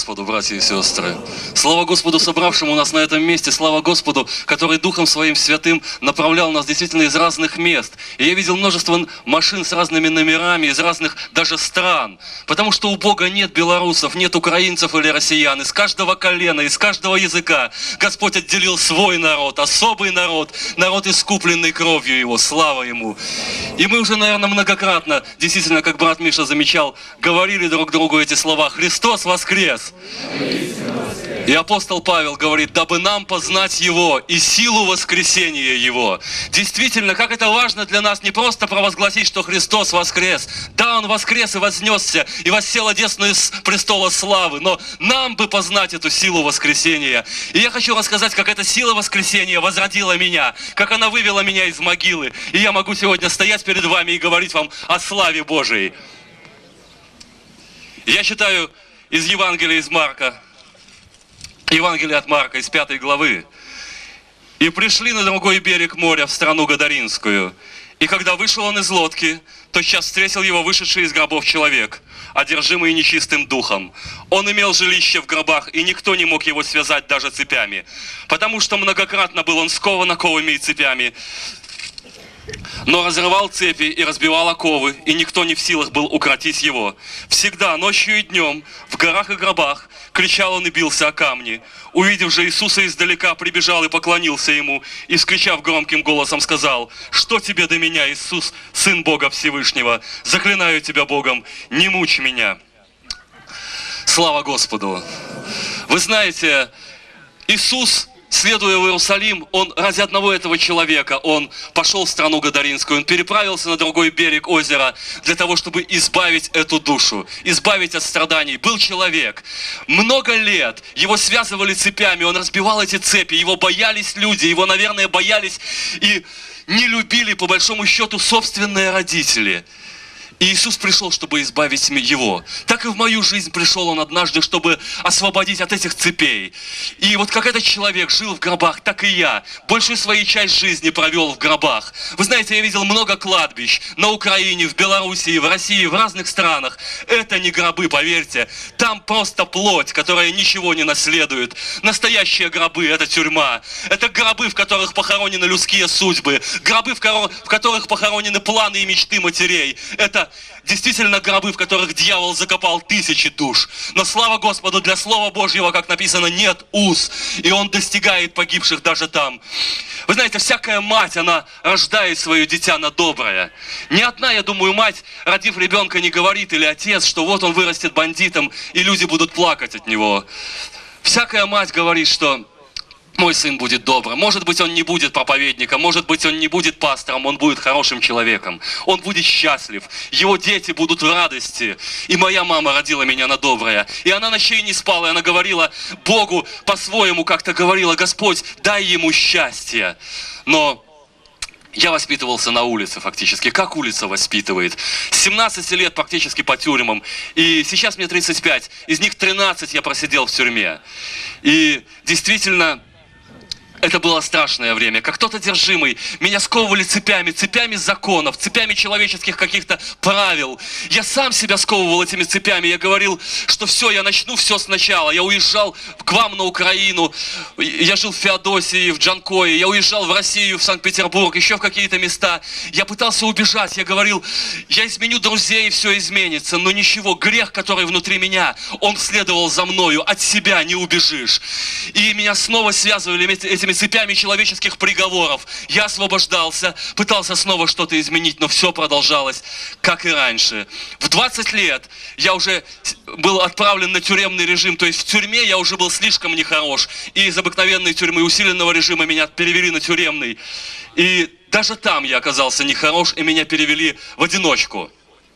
Господу, братья и сестры! Слава Господу, собравшему нас на этом месте! Слава Господу, который Духом Своим Святым направлял нас действительно из разных мест. И я видел множество машин с разными номерами, из разных даже стран. Потому что у Бога нет белорусов, нет украинцев или россиян. Из каждого колена, из каждого языка Господь отделил свой народ, особый народ, народ, искупленный кровью Его. Слава Ему! И мы уже, наверное, многократно, действительно, как брат Миша замечал, говорили друг другу эти слова: «Христос воскрес!» И апостол Павел говорит: «Дабы нам познать Его и силу воскресения Его». Действительно, как это важно для нас не просто провозгласить, что Христос воскрес. Да, Он воскрес и вознесся, и воссел одесную с престола славы, но нам бы познать эту силу воскресения. И я хочу рассказать, как эта сила воскресения возродила меня, как она вывела меня из могилы. И я могу сегодня стоять перед вами и говорить вам о славе Божией. Я читаю из Евангелия из Марка, Евангелие от Марка, из пятой главы. «И пришли на другой берег моря, в страну Гадаринскую. И когда вышел он из лодки, тотчас встретил его вышедший из гробов человек, одержимый нечистым духом. Он имел жилище в гробах, и никто не мог его связать даже цепями, потому что многократно был он скован оковами и цепями, но разрывал цепи и разбивал оковы, и никто не в силах был укротить его. Всегда, ночью и днем, в горах и гробах, кричал он и бился о камни. Увидев же Иисуса издалека, прибежал и поклонился ему, и, скричав громким голосом, сказал: «Что тебе до меня, Иисус, Сын Бога Всевышнего? Заклинаю тебя Богом, не мучь меня». Слава Господу! Вы знаете, Иисус, следуя в Иерусалим, Он ради одного этого человека, Он пошел в страну Гадаринскую, Он переправился на другой берег озера для того, чтобы избавить эту душу, избавить от страданий. Был человек, много лет его связывали цепями, он разбивал эти цепи, его боялись люди, его, наверное, боялись и не любили, по большому счету, собственные родители. И Иисус пришел, чтобы избавить его. Так и в мою жизнь пришел Он однажды, чтобы освободить от этих цепей. И вот как этот человек жил в гробах, так и я большую свою часть жизни провел в гробах. Вы знаете, я видел много кладбищ на Украине, в Белоруссии, в России, в разных странах. Это не гробы, поверьте. Там просто плоть, которая ничего не наследует. Настоящие гробы – это тюрьма. Это гробы, в которых похоронены людские судьбы. Гробы, в которых похоронены планы и мечты матерей. Это действительно гробы, в которых дьявол закопал тысячи душ. Но слава Господу, для Слова Божьего, как написано, нет уз, и Он достигает погибших даже там. Вы знаете, всякая мать, она рождает свое дитя на доброе. Ни одна, я думаю, мать, родив ребенка, не говорит, или отец, что вот он вырастет бандитом, и люди будут плакать от него. Всякая мать говорит, что мой сын будет добрым. Может быть, он не будет проповедником, может быть, он не будет пастором, он будет хорошим человеком. Он будет счастлив, его дети будут в радости. И моя мама родила меня на доброе. И она ночей не спала, и она говорила Богу по-своему, как-то говорила: Господь, дай ему счастье. Но я воспитывался на улице фактически, как улица воспитывает. С семнадцати лет практически по тюрьмам. И сейчас мне тридцать пять, из них тринадцать я просидел в тюрьме. И действительно, это было страшное время, как тот одержимый. Меня сковывали цепями, цепями законов, цепями человеческих каких-то правил. Я сам себя сковывал этими цепями. Я говорил, что все, я начну все сначала. Я уезжал к вам на Украину. Я жил в Феодосии, в Джанкое. Я уезжал в Россию, в Санкт-Петербург, еще в какие-то места. Я пытался убежать. Я говорил, я изменю друзей, и все изменится. Но ничего, грех, который внутри меня, он следовал за мною. От себя не убежишь. И меня снова связывали этими цепями человеческих приговоров. Я освобождался, пытался снова что-то изменить, но все продолжалось, как и раньше. В двадцать лет я уже был отправлен на тюремный режим, то есть в тюрьме я уже был слишком нехорош. И из обыкновенной тюрьмы усиленного режима меня перевели на тюремный. И даже там я оказался нехорош, и меня перевели в одиночку.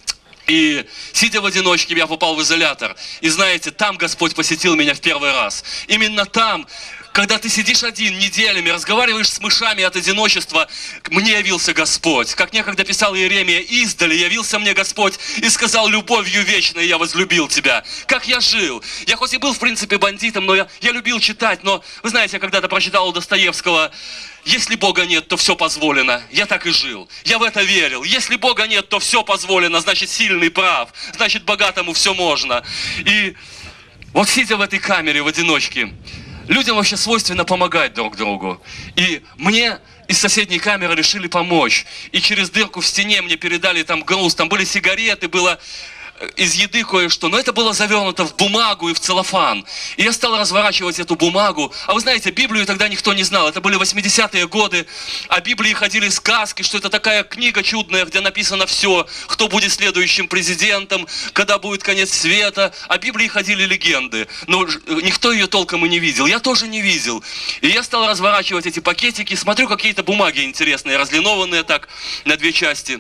И сидя в одиночке, я попал в изолятор. И знаете, там Господь посетил меня в первый раз. Именно там, когда ты сидишь один неделями, разговариваешь с мышами от одиночества, мне явился Господь. Как некогда писал Иеремия, издали явился мне Господь и сказал: любовью вечной я возлюбил тебя. Как я жил. Я хоть и был, в принципе, бандитом, но я, я любил читать. Но, вы знаете, я когда-то прочитал у Достоевского: если Бога нет, то все позволено. Я так и жил. Я в это верил. Если Бога нет, то все позволено. Значит, сильный прав. Значит, богатому все можно. И Вот сидя в этой камере в одиночке, людям вообще свойственно помогать друг другу. И мне из соседней камеры решили помочь. И через дырку в стене мне передали там груз, там были сигареты, было из еды кое-что, но это было завернуто в бумагу и в целлофан. И я стал разворачивать эту бумагу. А вы знаете, Библию тогда никто не знал. Это были восьмидесятые годы. О Библии ходили сказки, что это такая книга чудная, где написано все, кто будет следующим президентом, когда будет конец света. О Библии ходили легенды, но никто ее толком и не видел. Я тоже не видел. И я стал разворачивать эти пакетики, смотрю, какие-то бумаги интересные, разлинованные так на две части.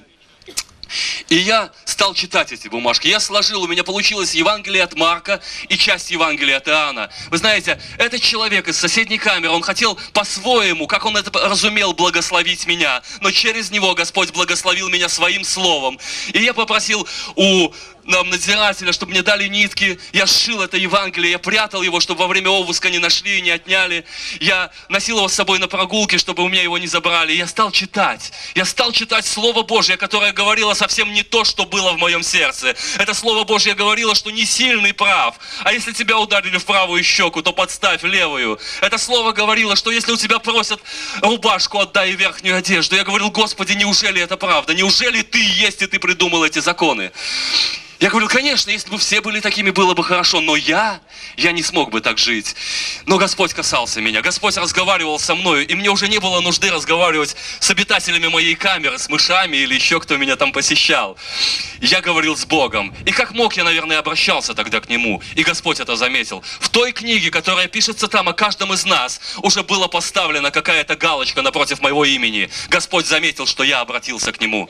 И я стал читать эти бумажки. Я сложил, у меня получилось Евангелие от Марка и часть Евангелия от Иоанна. Вы знаете, этот человек из соседней камеры, он хотел по-своему, как он это разумел, благословить меня. Но через него Господь благословил меня своим словом. И я попросил у нам надзирателя, чтобы мне дали нитки. Я сшил это Евангелие, я прятал его, чтобы во время обыска не нашли и не отняли. Я носил его с собой на прогулке, чтобы у меня его не забрали. Я стал читать. Я стал читать Слово Божье, которое говорило совсем не то, что было в моем сердце. Это Слово Божье говорило, что не сильный прав. А если тебя ударили в правую щеку, то подставь левую. Это Слово говорило, что если у тебя просят рубашку, отдай верхнюю одежду. Я говорил: Господи, неужели это правда? Неужели Ты есть, и Ты придумал эти законы? Я говорю: конечно, если бы все были такими, было бы хорошо, но я, я не смог бы так жить. Но Господь касался меня, Господь разговаривал со мною, и мне уже не было нужды разговаривать с обитателями моей камеры, с мышами или еще кто меня там посещал. Я говорил с Богом, и как мог, я, наверное, обращался тогда к Нему, и Господь это заметил. В той книге, которая пишется там о каждом из нас, уже была поставлена какая-то галочка напротив моего имени. Господь заметил, что я обратился к Нему.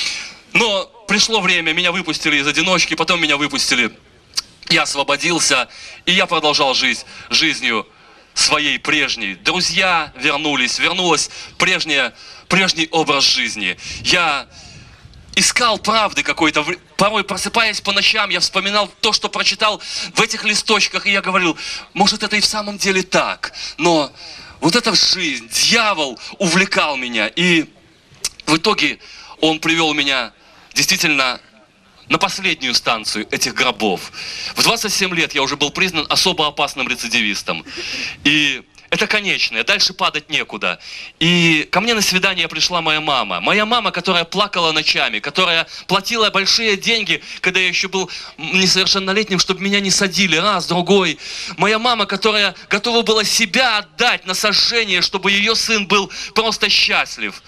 Но пришло время, меня выпустили из одиночки, потом меня выпустили, я освободился, и я продолжал жить жизнью своей прежней. Друзья вернулись, вернулась прежняя, прежний образ жизни. Я искал правды какой-то, порой просыпаясь по ночам, я вспоминал то, что прочитал в этих листочках, и я говорил: может, это и в самом деле так, но вот эта жизнь, дьявол увлекал меня, и в итоге он привел меня действительно на последнюю станцию этих гробов. В двадцать семь лет я уже был признан особо опасным рецидивистом. И это конечное, дальше падать некуда. И ко мне на свидание пришла моя мама. Моя мама, которая плакала ночами, которая платила большие деньги, когда я еще был несовершеннолетним, чтобы меня не садили раз, другой. Моя мама, которая готова была себя отдать на сожжение, чтобы ее сын был просто счастлив.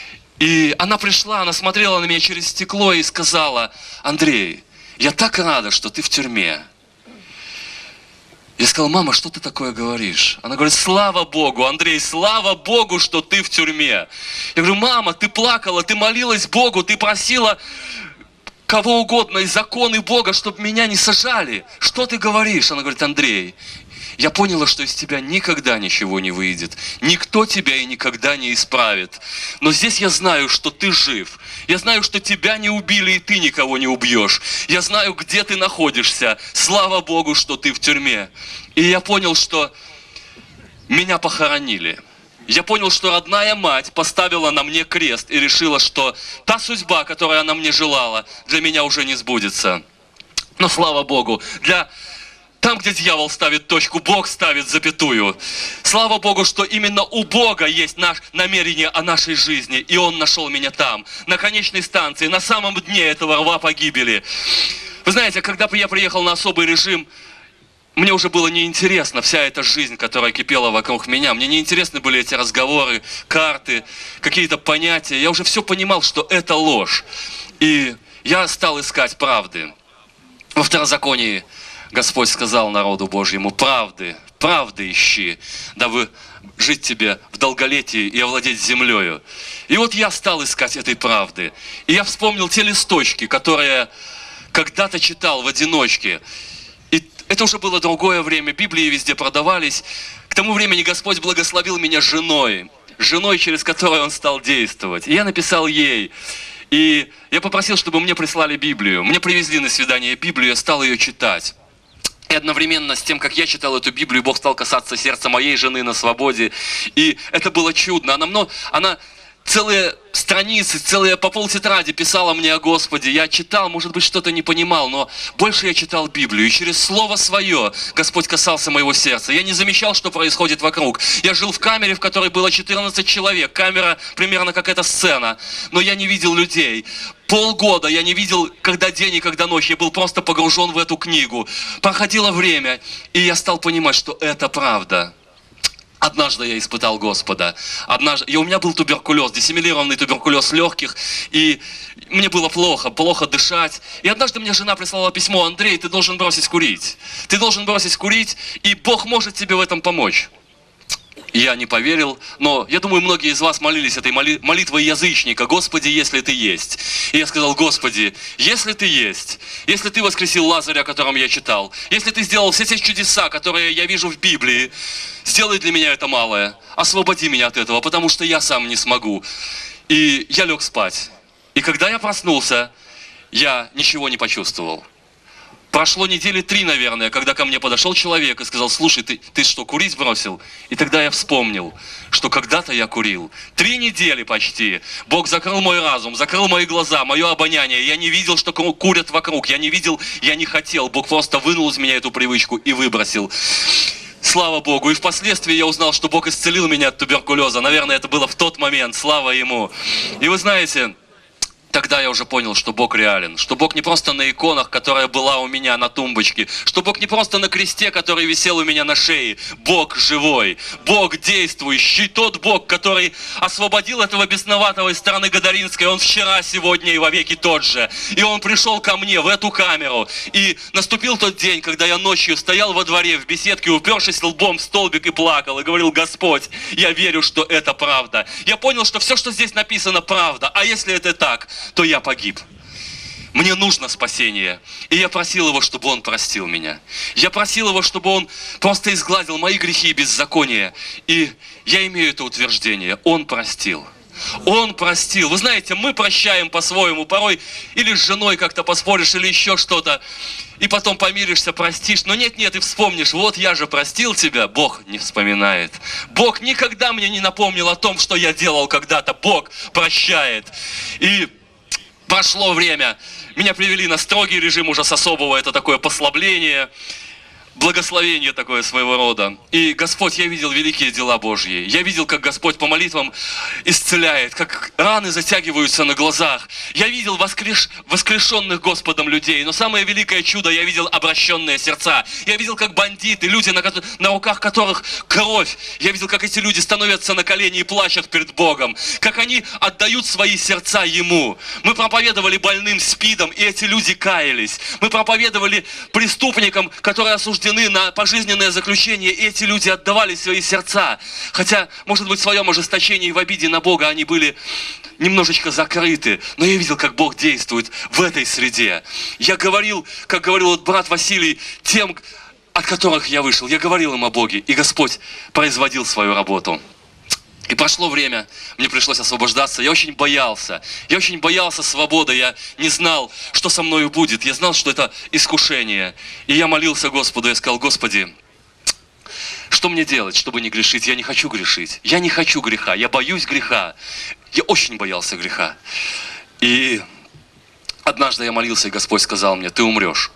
И она пришла, она смотрела на меня через стекло и сказала: Андрей, я так рада, что ты в тюрьме. Я сказал: мама, что ты такое говоришь? Она говорит: слава Богу, Андрей, слава Богу, что ты в тюрьме. Я говорю: мама, ты плакала, ты молилась Богу, ты просила кого угодно из законы Бога, чтобы меня не сажали. Что ты говоришь? Она говорит: Андрей, я поняла, что из тебя никогда ничего не выйдет. Никто тебя и никогда не исправит. Но здесь я знаю, что ты жив. Я знаю, что тебя не убили, и ты никого не убьешь. Я знаю, где ты находишься. Слава Богу, что ты в тюрьме. И я понял, что меня похоронили. Я понял, что родная мать поставила на мне крест и решила, что та судьба, которую она мне желала, для меня уже не сбудется. Но слава Богу, для... Там, где дьявол ставит точку, Бог ставит запятую. Слава Богу, что именно у Бога есть наш намерение о нашей жизни. И Он нашел меня там, на конечной станции, на самом дне этого рва погибели. Вы знаете, когда я приехал на особый режим, мне уже было неинтересно вся эта жизнь, которая кипела вокруг меня. Мне неинтересны были эти разговоры, карты, какие-то понятия. Я уже все понимал, что это ложь. И я стал искать правды. Во Второзаконии Господь сказал народу Божьему: правды, правды ищи, дабы жить тебе в долголетии и овладеть землею. И вот я стал искать этой правды. И я вспомнил те листочки, которые когда-то читал в одиночке. И это уже было другое время, Библии везде продавались. К тому времени Господь благословил меня женой, женой, через которую Он стал действовать. И я написал ей. И я попросил, чтобы мне прислали Библию. Мне привезли на свидание Библию, я стал ее читать. И одновременно с тем, как я читал эту Библию, Бог стал касаться сердца моей жены на свободе. И это было чудно. Она, мно... она целые страницы, целые по полтетради писала мне о Господе. Я читал, может быть, что-то не понимал, но больше я читал Библию. И через Слово Свое Господь касался моего сердца. Я не замечал, что происходит вокруг. Я жил в камере, в которой было четырнадцать человек. Камера примерно как эта сцена. Но я не видел людей. Полгода я не видел, когда день и когда ночь. Я был просто погружен в эту книгу. Проходило время, и я стал понимать, что это правда. Однажды я испытал Господа. Однажды... И у меня был туберкулез, диссемилированный туберкулез легких. И мне было плохо, плохо дышать. И однажды мне жена прислала письмо: Андрей, ты должен бросить курить. Ты должен бросить курить, и Бог может тебе в этом помочь. Я не поверил, но я думаю, многие из вас молились этой моли... молитвой язычника: Господи, если Ты есть. И я сказал: Господи, если Ты есть, если Ты воскресил Лазаря, о котором я читал, если Ты сделал все те чудеса, которые я вижу в Библии, сделай для меня это малое, освободи меня от этого, потому что я сам не смогу. И я лег спать. И когда я проснулся, я ничего не почувствовал. Прошло недели три, наверное, когда ко мне подошел человек и сказал: слушай, ты, ты что, курить бросил? И тогда я вспомнил, что когда-то я курил. Три недели почти. Бог закрыл мой разум, закрыл мои глаза, мое обоняние. Я не видел, что курят вокруг. Я не видел, я не хотел. Бог просто вынул из меня эту привычку и выбросил. Слава Богу. И впоследствии я узнал, что Бог исцелил меня от туберкулеза. Наверное, это было в тот момент. Слава Ему. И вы знаете... Тогда я уже понял, что Бог реален, что Бог не просто на иконах, которая была у меня на тумбочке, что Бог не просто на кресте, который висел у меня на шее. Бог живой, Бог действующий, тот Бог, который освободил этого бесноватого из страны Гадаринской. Он вчера, сегодня и вовеки тот же. И Он пришел ко мне в эту камеру. И наступил тот день, когда я ночью стоял во дворе в беседке, упершись лбом в столбик, и плакал, и говорил: Господь, я верю, что это правда. Я понял, что все, что здесь написано, правда. А если это так, то я погиб. Мне нужно спасение. И я просил Его, чтобы Он простил меня. Я просил Его, чтобы Он просто изгладил мои грехи и беззакония. И я имею это утверждение. Он простил. Он простил. Вы знаете, мы прощаем по-своему. Порой или с женой как-то поспоришь, или еще что-то. И потом помиришься, простишь. Но нет-нет, и вспомнишь: вот я же простил тебя. Бог не вспоминает. Бог никогда мне не напомнил о том, что я делал когда-то. Бог прощает. И прошло время. Меня привели на строгий режим ужас особого. Это такое послабление. Благословение такое своего рода. И Господь, я видел великие дела Божьи. Я видел, как Господь по молитвам исцеляет, как раны затягиваются на глазах. Я видел воскреш... воскрешенных Господом людей. Но самое великое чудо — я видел обращенные сердца. Я видел, как бандиты, люди, на, ко... на руках которых кровь. Я видел, как эти люди становятся на колени и плачут перед Богом. Как они отдают свои сердца Ему. Мы проповедовали больным СПИДом, и эти люди каялись. Мы проповедовали преступникам, которые осуждены на пожизненное заключение, и эти люди отдавали свои сердца. Хотя, может быть, в своем ожесточении и в обиде на Бога они были немножечко закрыты. Но я видел, как Бог действует в этой среде. Я говорил, как говорил вот брат Василий, тем, от которых я вышел. Я говорил им о Боге, и Господь производил свою работу. И прошло время, мне пришлось освобождаться. Я очень боялся. Я очень боялся свободы. Я не знал, что со мною будет. Я знал, что это искушение. И я молился Господу. Я сказал: Господи, что мне делать, чтобы не грешить? Я не хочу грешить. Я не хочу греха. Я боюсь греха. Я очень боялся греха. И однажды я молился, и Господь сказал мне: ты умрешь.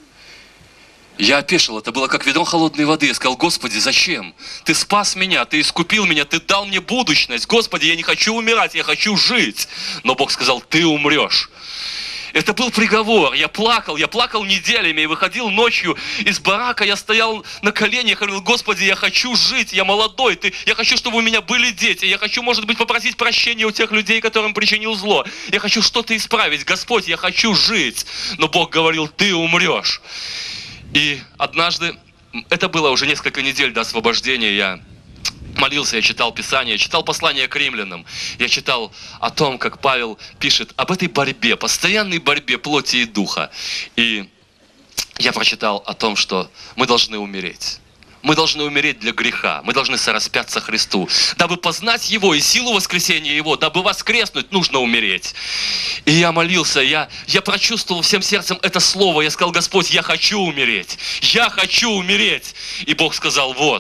Я опешил, это было как ведро холодной воды. Я сказал: Господи, зачем? Ты спас меня, Ты искупил меня, Ты дал мне будущность. Господи, я не хочу умирать, я хочу жить. Но Бог сказал: ты умрешь. Это был приговор. Я плакал, я плакал неделями и выходил ночью из барака. Я стоял на коленях и говорил: Господи, я хочу жить, я молодой, ты, я хочу, чтобы у меня были дети. Я хочу, может быть, попросить прощения у тех людей, которым причинил зло. Я хочу что-то исправить. Господь, я хочу жить. Но Бог говорил: ты умрешь. И однажды, это было уже несколько недель до освобождения, я молился, я читал Писание, я читал послание к римлянам. Я читал о том, как Павел пишет об этой борьбе, постоянной борьбе плоти и духа. И я прочитал о том, что мы должны умереть. Мы должны умереть для греха, мы должны сораспяться Христу. Дабы познать Его и силу воскресения Его, дабы воскреснуть, нужно умереть. И я молился, я, я прочувствовал всем сердцем это слово. Я сказал: Господь, я хочу умереть, я хочу умереть. И Бог сказал: вот,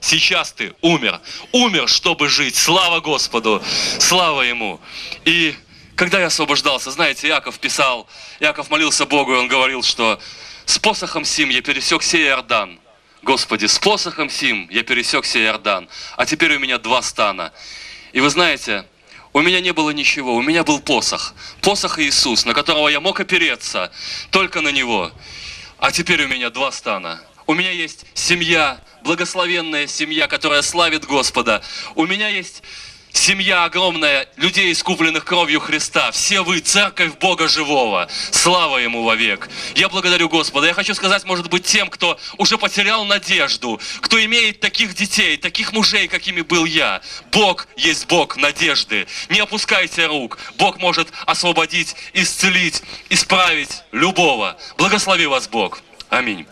Сейчас ты умер. Умер, чтобы жить. Слава Господу. Слава Ему. И когда я освобождался, знаете, Иаков писал, Иаков молился Богу, и он говорил, что с посохом сим я пересек сей Иордан. Господи, с посохом сим я пересек сей Иордан. А теперь у меня два стана. И вы знаете, у меня не было ничего, у меня был посох. Посох Иисус, на которого я мог опереться, только на Него. А теперь у меня два стана. У меня есть семья, благословенная семья, которая славит Господа. У меня есть семья огромная, людей, искупленных кровью Христа. Все вы, церковь Бога живого. Слава Ему вовек. Я благодарю Господа. Я хочу сказать, может быть, тем, кто уже потерял надежду, кто имеет таких детей, таких мужей, какими был я. Бог есть Бог надежды. Не опускайте рук. Бог может освободить, исцелить, исправить любого. Благослови вас Бог. Аминь.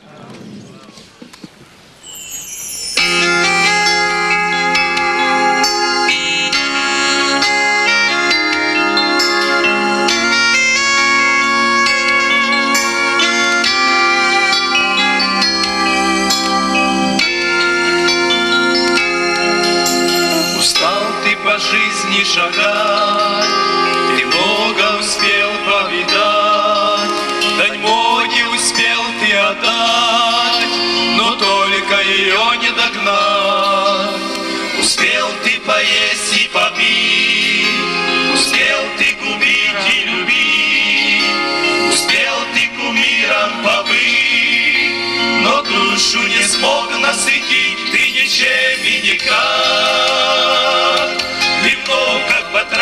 По жизни шагать, ты много успел повидать, дань моде успел ты отдать, но только ее не догнать. Успел ты поесть и попить, успел ты губить и любить, успел ты кумиром побыть, но душу не смог насытить ты ничем и никак. Легко, как потрав,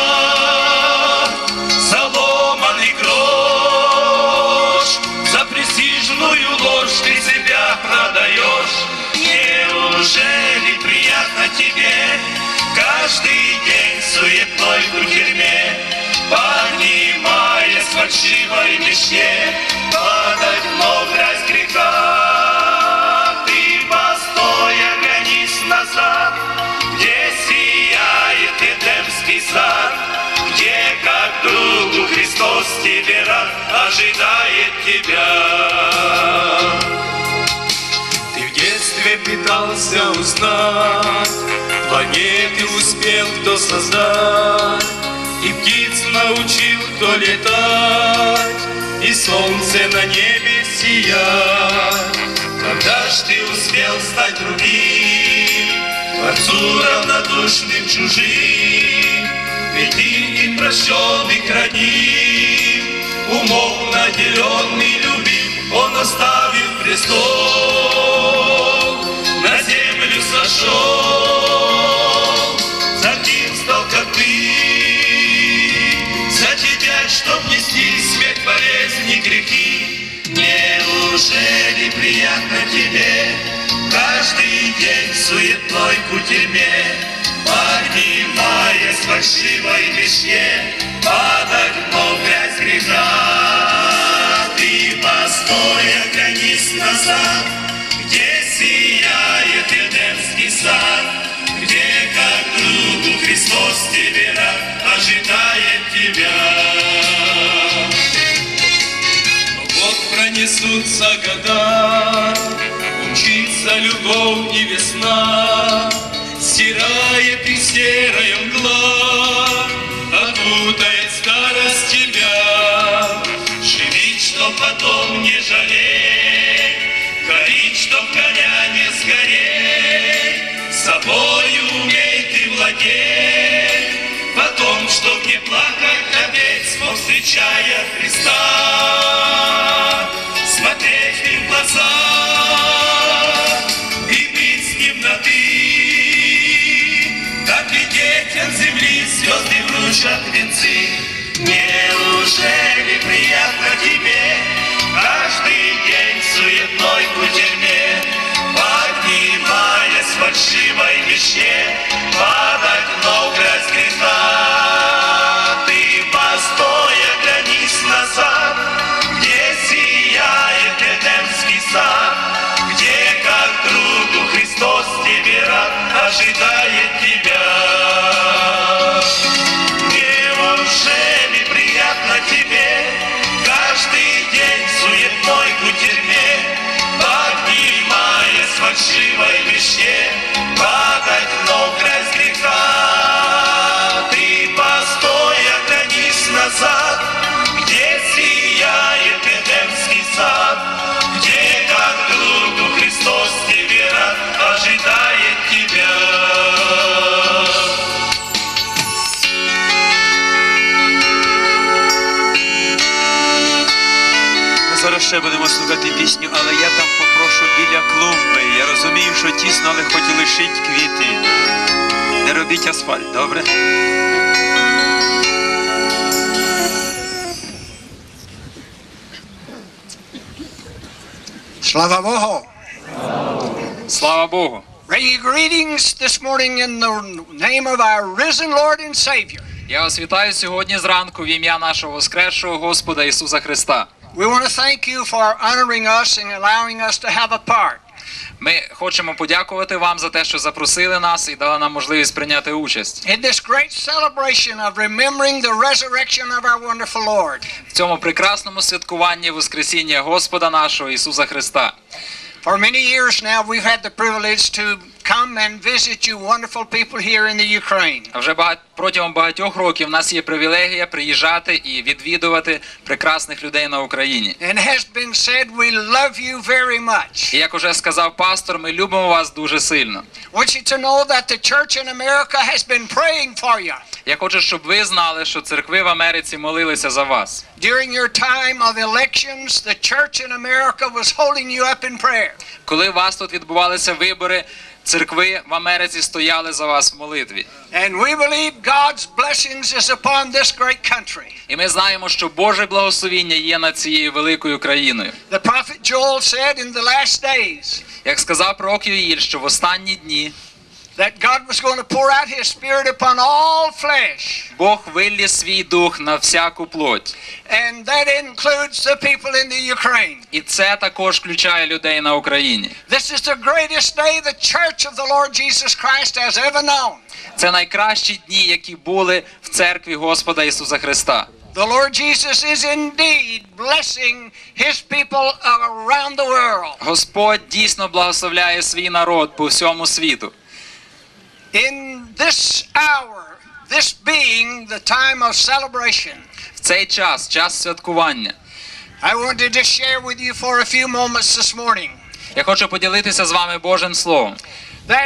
соломанный грош, за престижную ложь ты себя продаешь. Неужели приятно тебе каждый день суетной кутерьме, поднимаясь в фальшивой мечте, падать вновь в грязь греха? Ты постой, оглянись назад, где сияет Эдемский сад, где, как другу, Христос тебе рад, ожидает тебя. Ты в детстве пытался узнать, планеты успел кто создать, и птиц научил кто летать, и солнце на небе сиять. Когда ж ты успел стать другим, Творцу равнодушным чужим? Ведь ты прощенный храним, умом наделенный любим, Он оставил престол, на землю сошел, за кем стал, как ты, за тебя, чтоб нести свет болезни, грехи. Неужели приятно тебе каждый день в суетной кутерьме, поднимаясь в фальшивой мечте, падать вновь в грязь греха? Ты постой, оглянись назад, где сияет Эдемский сад, где, как другу, Христос тебе рад, ожидает тебя. Вот пронесутся года, умчится любовь и весна, стирает и серая мгла, окутает старость тебя. Живи, чтоб потом не жалеть, горит, чтоб коня не сгореть, собою умей ты владеть, потом, чтоб не плакать опять, встречая Христа, смотреть в ним в глаза и быть с ним на ты. Так и детям земли звезды вручат венцы. Неужели приятно тебе каждый день в суетной кутерьме, поднимаясь в фальшивой мечте, падать вновь в грязь греха? Ты постой, оглянись назад, где сияет Эдемский сад, где, как другу, Христос тебе рад, ожидает тебя. Неужели приятно тебе каждый день в суетной кутерьме, поднимаясь тісно, але хоч і лишіть квіти. Не робіть асфальт, добре? Слава Богу! Слава Богу! Bring you greetings this morning in the name of our risen Lord and Savior. Я вас вітаю сьогодні зранку в ім'я нашого воскресшого Господа Ісуса Христа. We want to thank you for honoring us and allowing us to have a part. Ми хочемо подякувати вам за те, що запросили нас і дали нам можливість прийняти участь. In this great celebration of remembering the resurrection of our wonderful Lord. В цьому прекрасному святкуванні Воскресіння Господа нашого Ісуса Христа. For many years now we've had the privilege to come and visit you wonderful people here in the Ukraine. А вже багать, протягом багатьох років в нас є привілегія приїжджати і відвідувати прекрасних людей на Україні. And it has been said we love you very much. І як уже сказав пастор, ми любимо вас дуже сильно. I want you to know that the church in America has been praying for you. Я хочу, щоб ви знали, що церкви в Америці молилися за вас. During your time of elections, the church in America was holding you up in prayer. Коли у вас тут відбувалися вибори, церкви в Америці стояли за вас в молитві. And we believe God's blessings is upon this great country. І ми знаємо, що Боже благословіння є над цією великою країною. The prophet Joel said in the last days, як сказав пророк Йоїль, що в останні дні that God was going to pour out his spirit upon all flesh. Бог виллє свій дух на всяку плоть. And that includes the people in the Ukraine. І це також включає людей на Україні. This is the greatest day the church of the Lord Jesus Christ has ever known. Це найкращі дні, які були в церкві Господа Ісуса Христа. The Lord Jesus is indeed blessing his people around the world. Господь дійсно благословляє свій народ по всьому світу. In this hour, this being the time of celebration, в цей час, час святкування, I wanted to share with you for a few moments this morning. Я хочу поділитися з вами Божим словом. That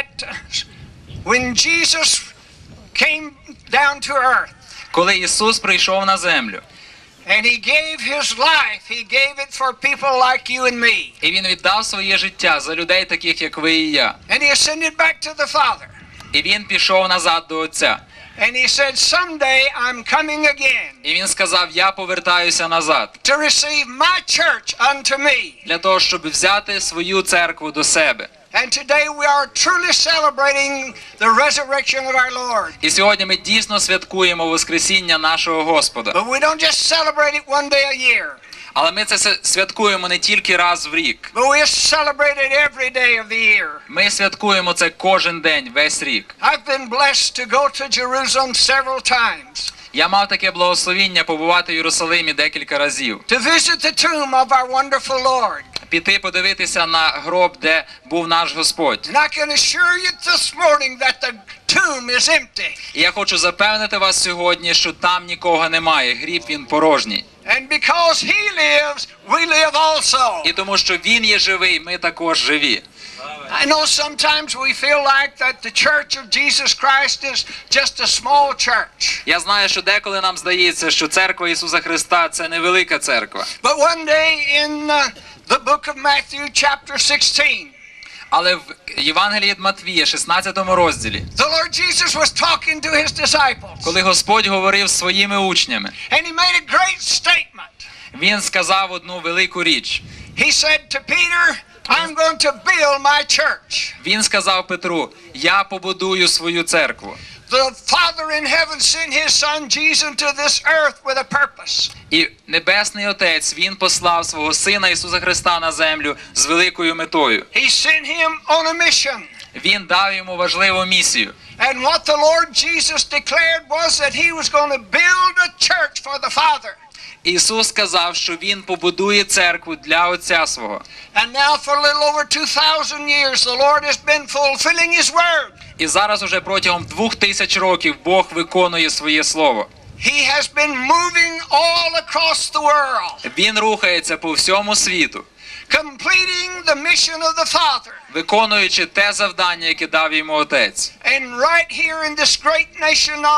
when Jesus came down to earth, коли Ісус прийшов на землю, and he gave his life, he gave it for people like you and me. І він віддав своє життя за людей таких як ви і я. And he ascended back to the Father. І він пішов назад до Отця. And he said, someday I'm coming again. І він сказав, я повертаюся назад. To receive my church unto me. Для того, щоб взяти свою церкву до себе. And today we are truly celebrating the resurrection of our Lord. І сьогодні ми дійсно святкуємо воскресіння нашого Господа. But we don't just celebrate it one day a year. Але ми це святкуємо не тільки раз в рік. But we celebrate it every day of the year. Ми святкуємо це кожен день, весь рік. I've been blessed to go to Jerusalem several times. Я мав таке благословіння побувати в Єрусалимі декілька разів. To visit the tomb of our wonderful Lord. Піти подивитися на гроб, де був наш Господь. And I can assure you this morning that the tomb is empty. І я хочу запевнити вас сьогодні, що там нікого немає, гріб він порожній. And because he lives, we live also. І тому що він є живий, ми також живі. I know sometimes we feel like that the church of Jesus Christ is just a small church. Я знаю, що деколи нам здається, що церква Ісуса Христа це невелика церква. But one day in uh, the book of Matthew chapter sixteen. Але в Євангелії від Матвія, шістнадцятому розділі, the Lord Jesus was talking to his disciples. Коли Господь говорив з своїми учнями, and he made a great statement. Він сказав одну велику річ. He said to Peter, I'm going to build my church. Він сказав Петру, я побудую свою церкву. The Father in heaven sent his son Jesus to this earth with a purpose. І Небесний Отець, він послав свого сина Ісуса Христа на землю з великою метою. He sent him on a mission. Він дав йому важливу місію. And what the Lord Jesus declared was that he was going to build a church for the Father. Ісус сказав, що він побудує церкву для Отця свого. And now for a little over two thousand years the Lord has been fulfilling his word. І зараз уже протягом двох тисяч років Бог виконує своє слово. He has been moving all across the world. Він рухається по всьому світу. Completing the mission of the Father. Виконуючи те завдання, яке дав йому Отець. And right here in this great nation of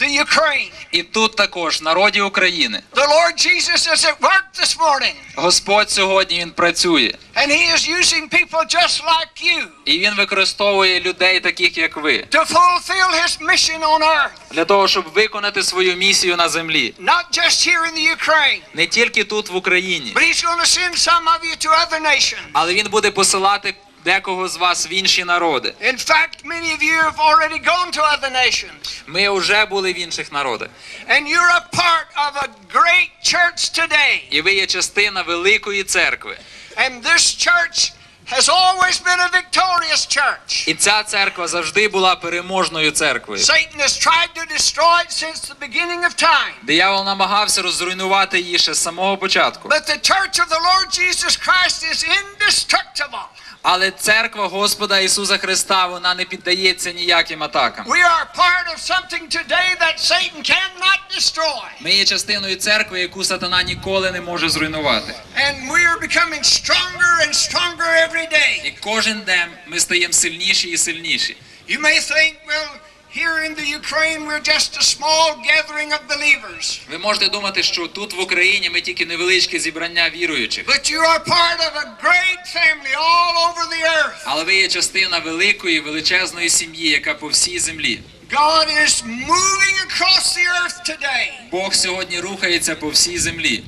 the Ukraine. І тут також, в народі України. The Lord Jesus is at work this morning. Господь сьогодні, Він працює. And He is using people just like you І Він використовує людей, таких як ви, to fulfill His mission on earth. для того, щоб виконати свою місію на землі. Not just here in the Ukraine, Не тільки тут, в Україні, but He's going to send some of you to other nations. але Він буде посилати декого з вас в інші народи. In fact, many of you have already gone to other nations. Ми вже були в інших народах. And you're a part of a great church today. І ви є частина великої церкви. And this church has always been a victorious church. І ця церква завжди була переможною церквою. Satan has tried to destroy it since the beginning of time. Диявол намагався розруйнувати її ще з самого початку. But the church of the Lord Jesus Christ is indestructible. Але церква Господа Ісуса Христа, вона не піддається ніяким атакам. We are part of something today that Satan cannot destroy. Ми є частиною церкви, яку сатана ніколи не може зруйнувати. And we are becoming stronger and stronger every day. І кожен день ми стаємо сильніші і сильніші. You may think, well, here in the Ukraine we're just a small gathering of believers. Ви можете думати, що тут в Україні ми тільки невеличке зібрання віруючих. But you are part of a great family all over the earth. Але ви є частина великої, величезної сім'ї, яка по всій землі. God is moving across the earth today. Бог сьогодні рухається по всій землі.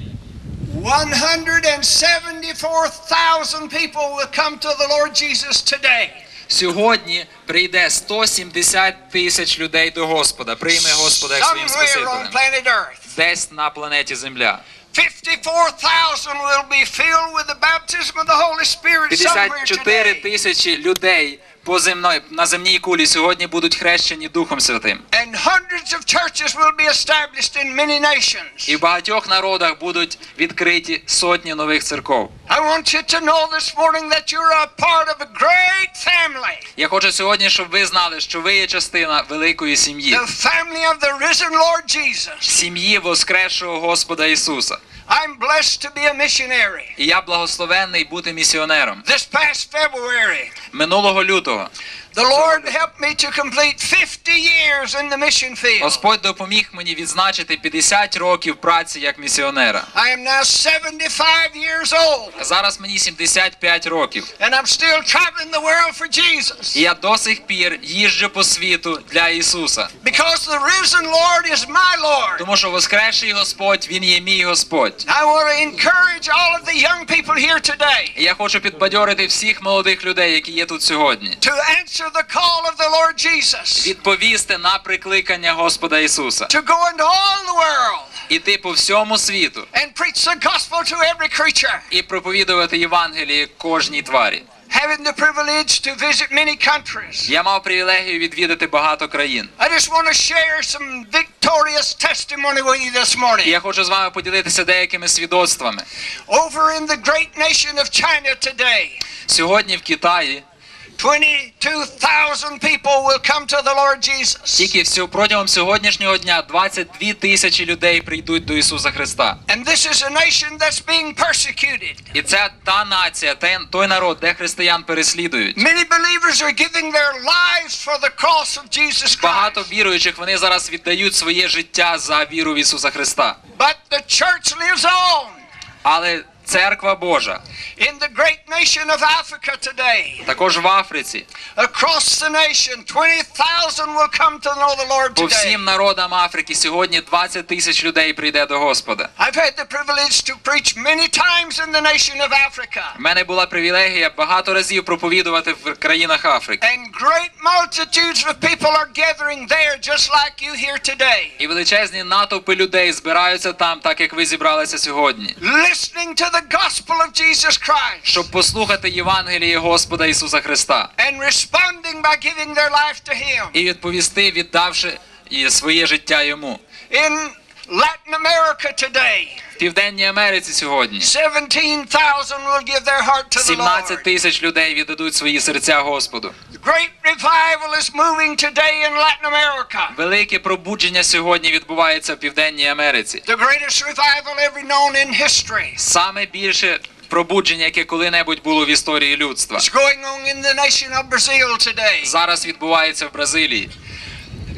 one hundred seventy-four thousand people will come to the Lord Jesus today. Сьогодні прийде сто сімдесят тисяч людей до Господа, прийме Господа як своїм Somewhere on Спасителем. planet Earth. Десь на планеті Земля. fifty-four thousand will be filled with the baptism of the Holy Spirit п'ятдесят somewhere чотири today. тисячі людей по земної, на земній кулі сьогодні будуть хрещені Духом Святим. And hundreds of churches will be established in many nations. І в багатьох народах будуть відкриті сотні нових церков. I want you to know this morning that you're a part of a great family. Я хочу сьогодні, щоб ви знали, що ви є частина великої сім'ї. The family of the risen Lord Jesus. Сім'ї воскресшого Господа Ісуса. I'm blessed to be a missionary. І я благословенний бути місіонером. This past February, Минулого лютого the Lord helped me to complete fifty years in the mission field. Господь допоміг мені відзначити п'ятдесят років праці як місіонера. I am now seventy-five years old. Зараз мені сімдесят п'ять років. And I'm still traveling the world for Jesus. І я до сих пір їжджу по світу для Ісуса. Because the risen Lord is my Lord. Тому що воскресший Господь, Він є мій Господь. I want to encourage all of the young people here today. І я хочу підбадьорити всіх молодих людей, які є тут сьогодні. To answer the call of the Lord Jesus. Відповісти на прикликання Господа Ісуса. To go into all the world. Іти по всьому світу. And preach the gospel to every creature. І проповідувати Євангеліє кожній тварі. Having the privilege to visit many countries. Я мав привілегію відвідати багато країн. I just want to share some victorious testimony with you this morning. І я хочу з вами поділитися деякими свідоцтвами. Over in the great nation of China today. Сьогодні в Китаї twenty-two thousand people will come to the Lord Jesus. тільки всього протягом сьогоднішнього дня двадцять дві тисячі людей прийдуть до Ісуса Христа. And this is a nation that's being persecuted. І це та нація, той народ, де християн переслідують. Many believers are giving their lives for the cross of Jesus Багато Christ. віруючих, вони зараз віддають своє життя за віру в Ісуса Христа. But the church lives on. Але Церква Божа In the great nation of Africa today. також в Африці, Across the nation, twenty thousand will come to know the Lord по today. всім народам Африки сьогодні двадцять тисяч людей прийде до Господа. I've had the privilege to preach many times in the nation of Africa. В мене була привілегія багато разів проповідувати в країнах Африки. And great multitudes of people are gathering there just like you here today. І величезні натовпи людей збираються там, так як ви зібралися сьогодні. Listening to the gospel of Jesus Christ. Щоб послухати Євангеліє Господа Ісуса Христа. And responding by giving their life to Him. І відповісти, віддавши своє життя Йому. In Latin America today. В Південній Америці сьогодні seventeen thousand will give their heart to the сімнадцять Lord. тисяч людей віддадуть свої серця Господу. Great revival is moving today in Latin America. Велике пробудження сьогодні відбувається в Південній Америці. The greatest revival ever known in history. Саме більше пробудження, яке коли-небудь було в історії людства. It's going on in the nation of Brazil today. Зараз відбувається в Бразилії.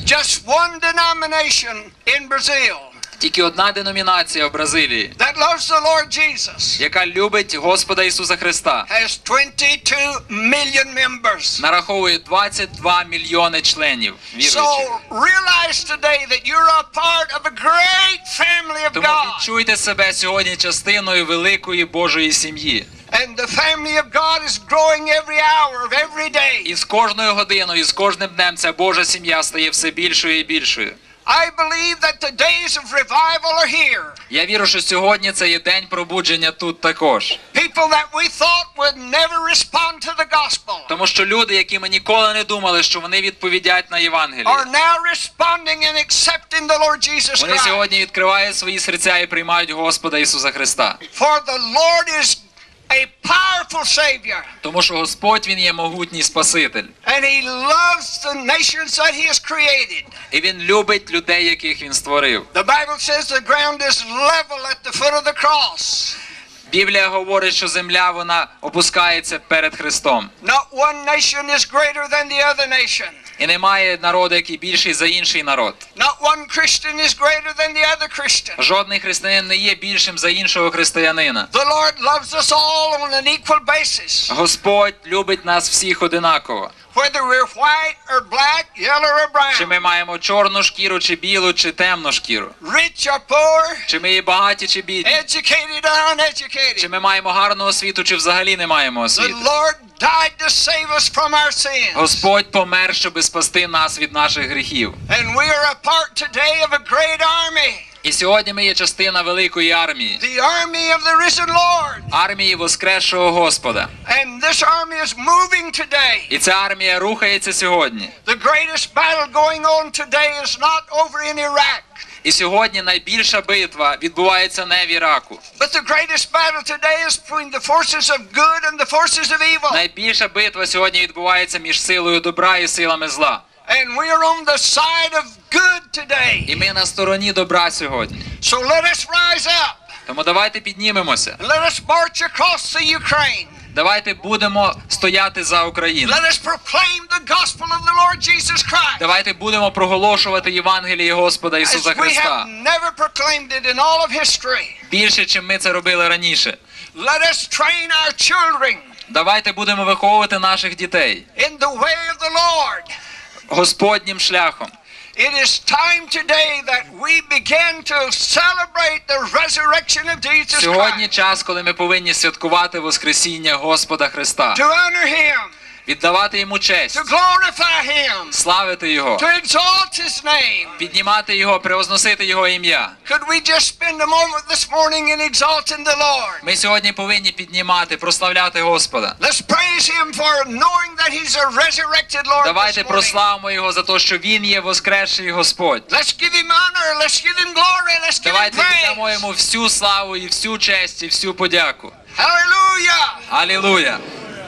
just one denomination in Brazil Тільки одна деномінація в Бразилії, that loves the Lord Jesus яка любить Господа Ісуса Христа, has twenty-two million members. нараховує двадцять два мільйони членів віруючих. So realize today that you're a part of a great family of Тому God. відчуйте себе сьогодні частиною великої Божої сім'ї. And the family of God is growing every hour of every day. І з кожною годиною, і з кожним днем ця Божа сім'я стає все більшою і більшою. I believe that the days of revival are here. Я вірю, що сьогодні це є день пробудження тут також. People that we thought would never respond to the gospel Тому що люди, які ми ніколи не думали, що вони відповідять на Євангеліє, are now responding and accepting the Lord Jesus вони Christ. сьогодні відкривають свої серця і приймають Господа Ісуса Христа. For the Lord is a powerful Savior. Тому що Господь, Він є могутній Спаситель. And He loves the nations that He has created. І Він любить людей, яких Він створив. The Bible says the ground is level at the foot of the cross. Біблія говорить, що земля, вона опускається перед Христом. Not one nation is greater than the other nation. І немає народу, який більший за інший народ. Not one Christian is greater than the other Christian. Жодний християнин не є більшим за іншого християнина. The Lord loves us all on an equal basis. Господь любить нас всіх одинаково. Whether we're white or black, yellow or Чи brown, ми маємо чорну шкіру, чи білу, чи темну шкіру. rich or poor, Чи ми є багаті, чи бідні. educated or Чи uneducated, ми маємо гарну освіту, чи взагалі не маємо the освіти. Lord died to save us from our sins. Господь помер, щоб спасти нас від наших гріхів. And we are a part today of a great army. І сьогодні ми є частина великої армії. The army of the risen Lord. Армії воскресшого Господа. And this army is moving today. І ця армія рухається сьогодні. The greatest battle going on today is not over in Iraq. І сьогодні найбільша битва відбувається не в Іраку. But the greatest battle today is between the forces of good and the forces of evil. Найбільша битва сьогодні відбувається між силою добра і силами зла. And we are on the side of good today. І ми на стороні добра сьогодні. So let us rise up. Тому давайте піднімемося. Let us march across the Ukraine. Давайте будемо стояти за Україну. Let us proclaim the gospel of the Lord Jesus Christ. Давайте будемо проголошувати Євангеліє Господа As Ісуса we Христа. have never proclaimed it in all of history. Більше, чим ми це робили раніше. Let us train our children Давайте будемо виховувати наших дітей in the way of the Lord. Господнім шляхом. It is time today that we begin to celebrate the resurrection of Jesus Сьогодні Christ. час, коли ми повинні святкувати Воскресіння Господа Христа. To honor Him, Віддавати Йому честь, to glorify Him, славити Його, to exalt His name. піднімати Його, превозносити Його ім'я. Could we just spend a moment this morning in exalting the Lord? Ми сьогодні повинні піднімати, прославляти Господа. Let's praise Him for knowing that He's a resurrected Lord Давайте this morning. прославимо Його за те, що Він є воскресший Господь. Let's give Him honor, let's give Him glory, let's give Him Давайте віддамо praise. Йому всю славу і всю честь і всю подяку. Hallelujah! Алілуя!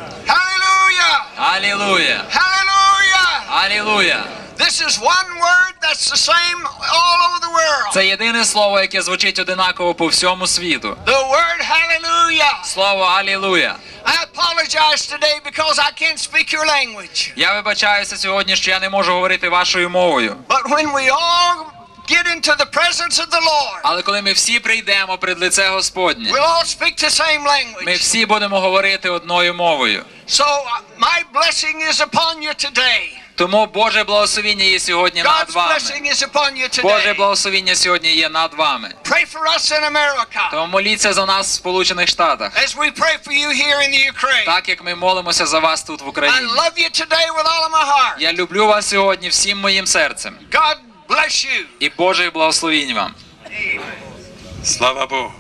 Hallelujah! Алілуя! Hallelujah! Алілуя! This is one word that's the same all over the world. Це єдине слово, яке звучить одинаково по всьому світу. The word hallelujah. Слово Алілуя. I apologize today because I can't speak your language. Я вибачаюся сьогодні, що я не можу говорити вашою мовою. But when we all get into the presence of the Lord, Але коли ми всі прийдемо пред лице Господнє, we'll all speak the same ми language. всі будемо говорити одною мовою. So uh, my blessing is upon you today. Тому Боже благословіння є сьогодні над God's вами. blessing is upon you Боже today. благословіння сьогодні є над вами. Pray for us in America Тому моліться за нас в Сполучених Штатах, as we pray for you here in the Ukraine. так як ми молимося за вас тут в I Україні. love you today with all of my heart. Я люблю вас сьогодні всім моїм серцем. God bless you. І Божих благословінь вам. Слава Богу.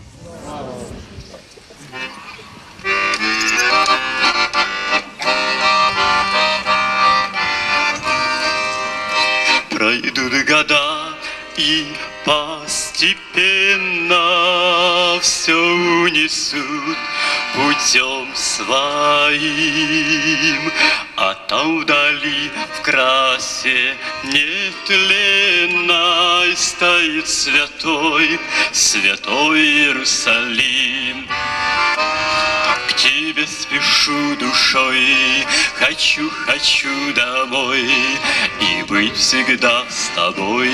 Пройдут года, и постепенно все унесут путем своим, а там вдали в красе нетленной стоит святой, святой Иерусалим. К тебе тебе спешу душой, хочу, хочу домой и быть всегда с тобой,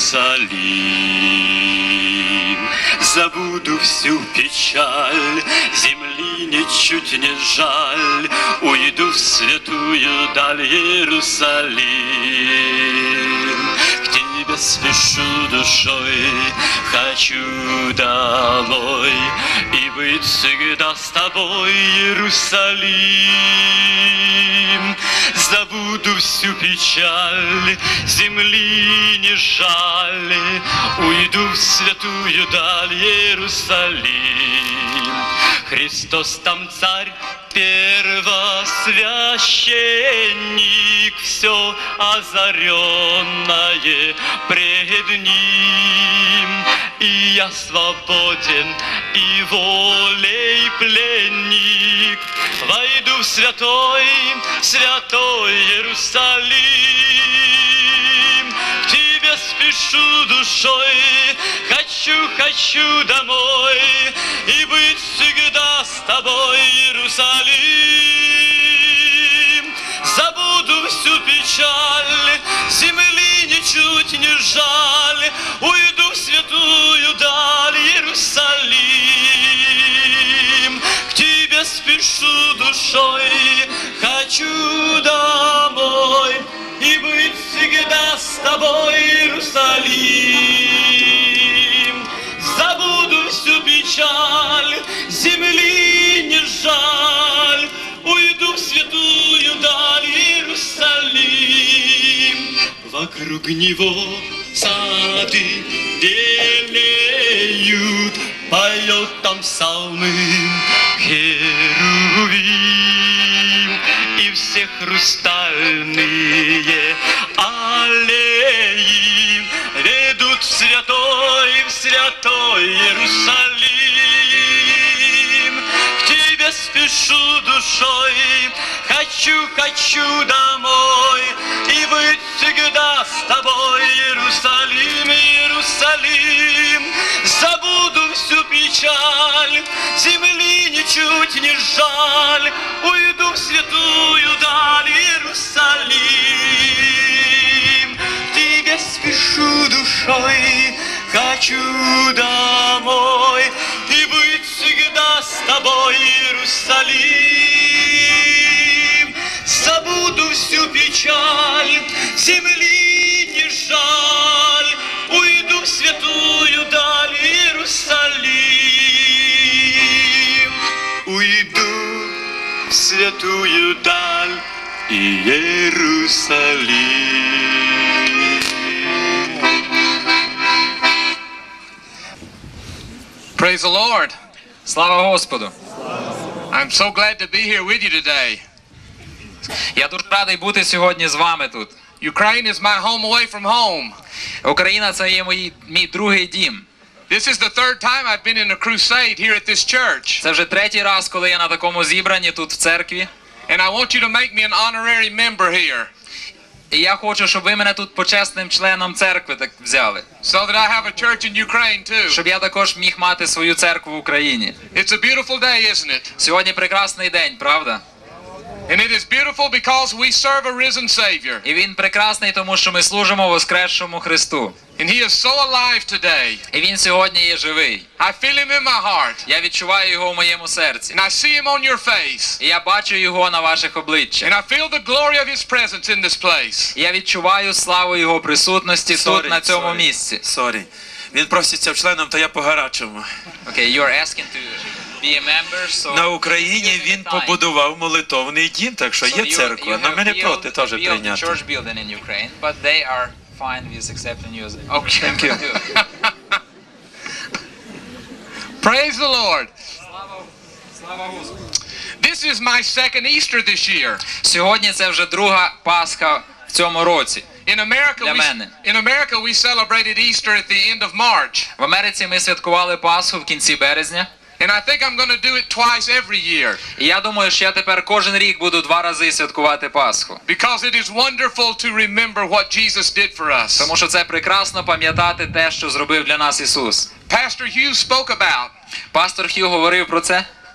Иерусалим. Забуду всю печаль, земли ничуть не жаль, уйду в святую даль, Иерусалим. К тебе спешу душой, хочу домой и быть всегда с тобой, Иерусалим. Забуду всю печаль, земли не жаль, уйду в святую даль, Иерусалим. Христос там царь, первосвященник, все озаренное пред ним. И я свободен, и волей пленник, войду в святой, святой Иерусалим. К тебе спешу душой, хочу, хочу домой и быть всегда с тобой, Иерусалим. Забуду всю печаль, земли ничуть не жаль, уйду в святую даль, Иерусалим. К тебе спешу душой, хочу домой и быть всегда с тобой, Иерусалим. Забуду всю печаль, земли не жаль, уйду в святую даль, Иерусалим. Вокруг него сады белеют, поет там псалмы херувим, и все хрустальные аллеи ведут в святой, в святой Иерусалим. К тебе спешу душой, хочу, хочу домой и быть всегда с тобой, Иерусалим, Иерусалим. Забуду всю печаль, земли ничуть не жаль, уйду в святую даль, Иерусалим. К тебе спешу душой, хочу домой и быть всегда с тобой, Иерусалим. Забуду всю печаль, земли не жаль, уйду в святую даль, Иерусалим. Уйду в святую даль, Иерусалим. Praise the Lord. Слава Господу! I'm so glad to be here with you today. Я дуже радий бути сьогодні з вами тут. Ukraine is my home away from home. Україна – це є мій, мій другий дім. This is the third time I've been in a crusade here at this church. Це вже третій раз, коли я на такому зібранні тут в церкві. And I want you to make me an honorary member here. І я хочу, щоб ви мене тут почесним членом церкви так взяли. So that I have a church in Ukraine too. Щоб я також міг мати свою церкву в Україні. It's a beautiful day, isn't it? Сьогодні прекрасний день, правда? And it is beautiful because we serve a risen Savior. І він прекрасний, тому що ми служимо воскресшому Христу. And he is so alive today. І він сьогодні є живий. I feel him in my heart. Я відчуваю його в моєму серці. And I see him on your face. І я бачу його на ваших обличчях. And I feel the glory of his presence in this place. І я відчуваю славу його присутності Sorry, тут, на цьому sorry, місці. Sorry. Він проситься в членом, то я по-гарячому. Okay, you're asking to be a member, so На Україні він побудував молитовний дім, так що є церква. На мене проти теж прийняти. church building in Ukraine, but they are fine with accepting you as okay. Thank you. Praise the Lord. This is my second Easter this year. Сьогодні це вже друга Пасха в цьому році. In America, Для we, мене. in America we celebrated Easter at the end of March. В Америці ми святкували Пасху в кінці березня. And I think I'm going to do it twice every year. І я думаю, що я тепер кожен рік буду два рази святкувати Пасху. Because it is wonderful to remember what Jesus did for us. Тому що це прекрасно пам'ятати те, що зробив для нас Ісус. Pastor Hugh spoke about Пастор Хью говорив про це.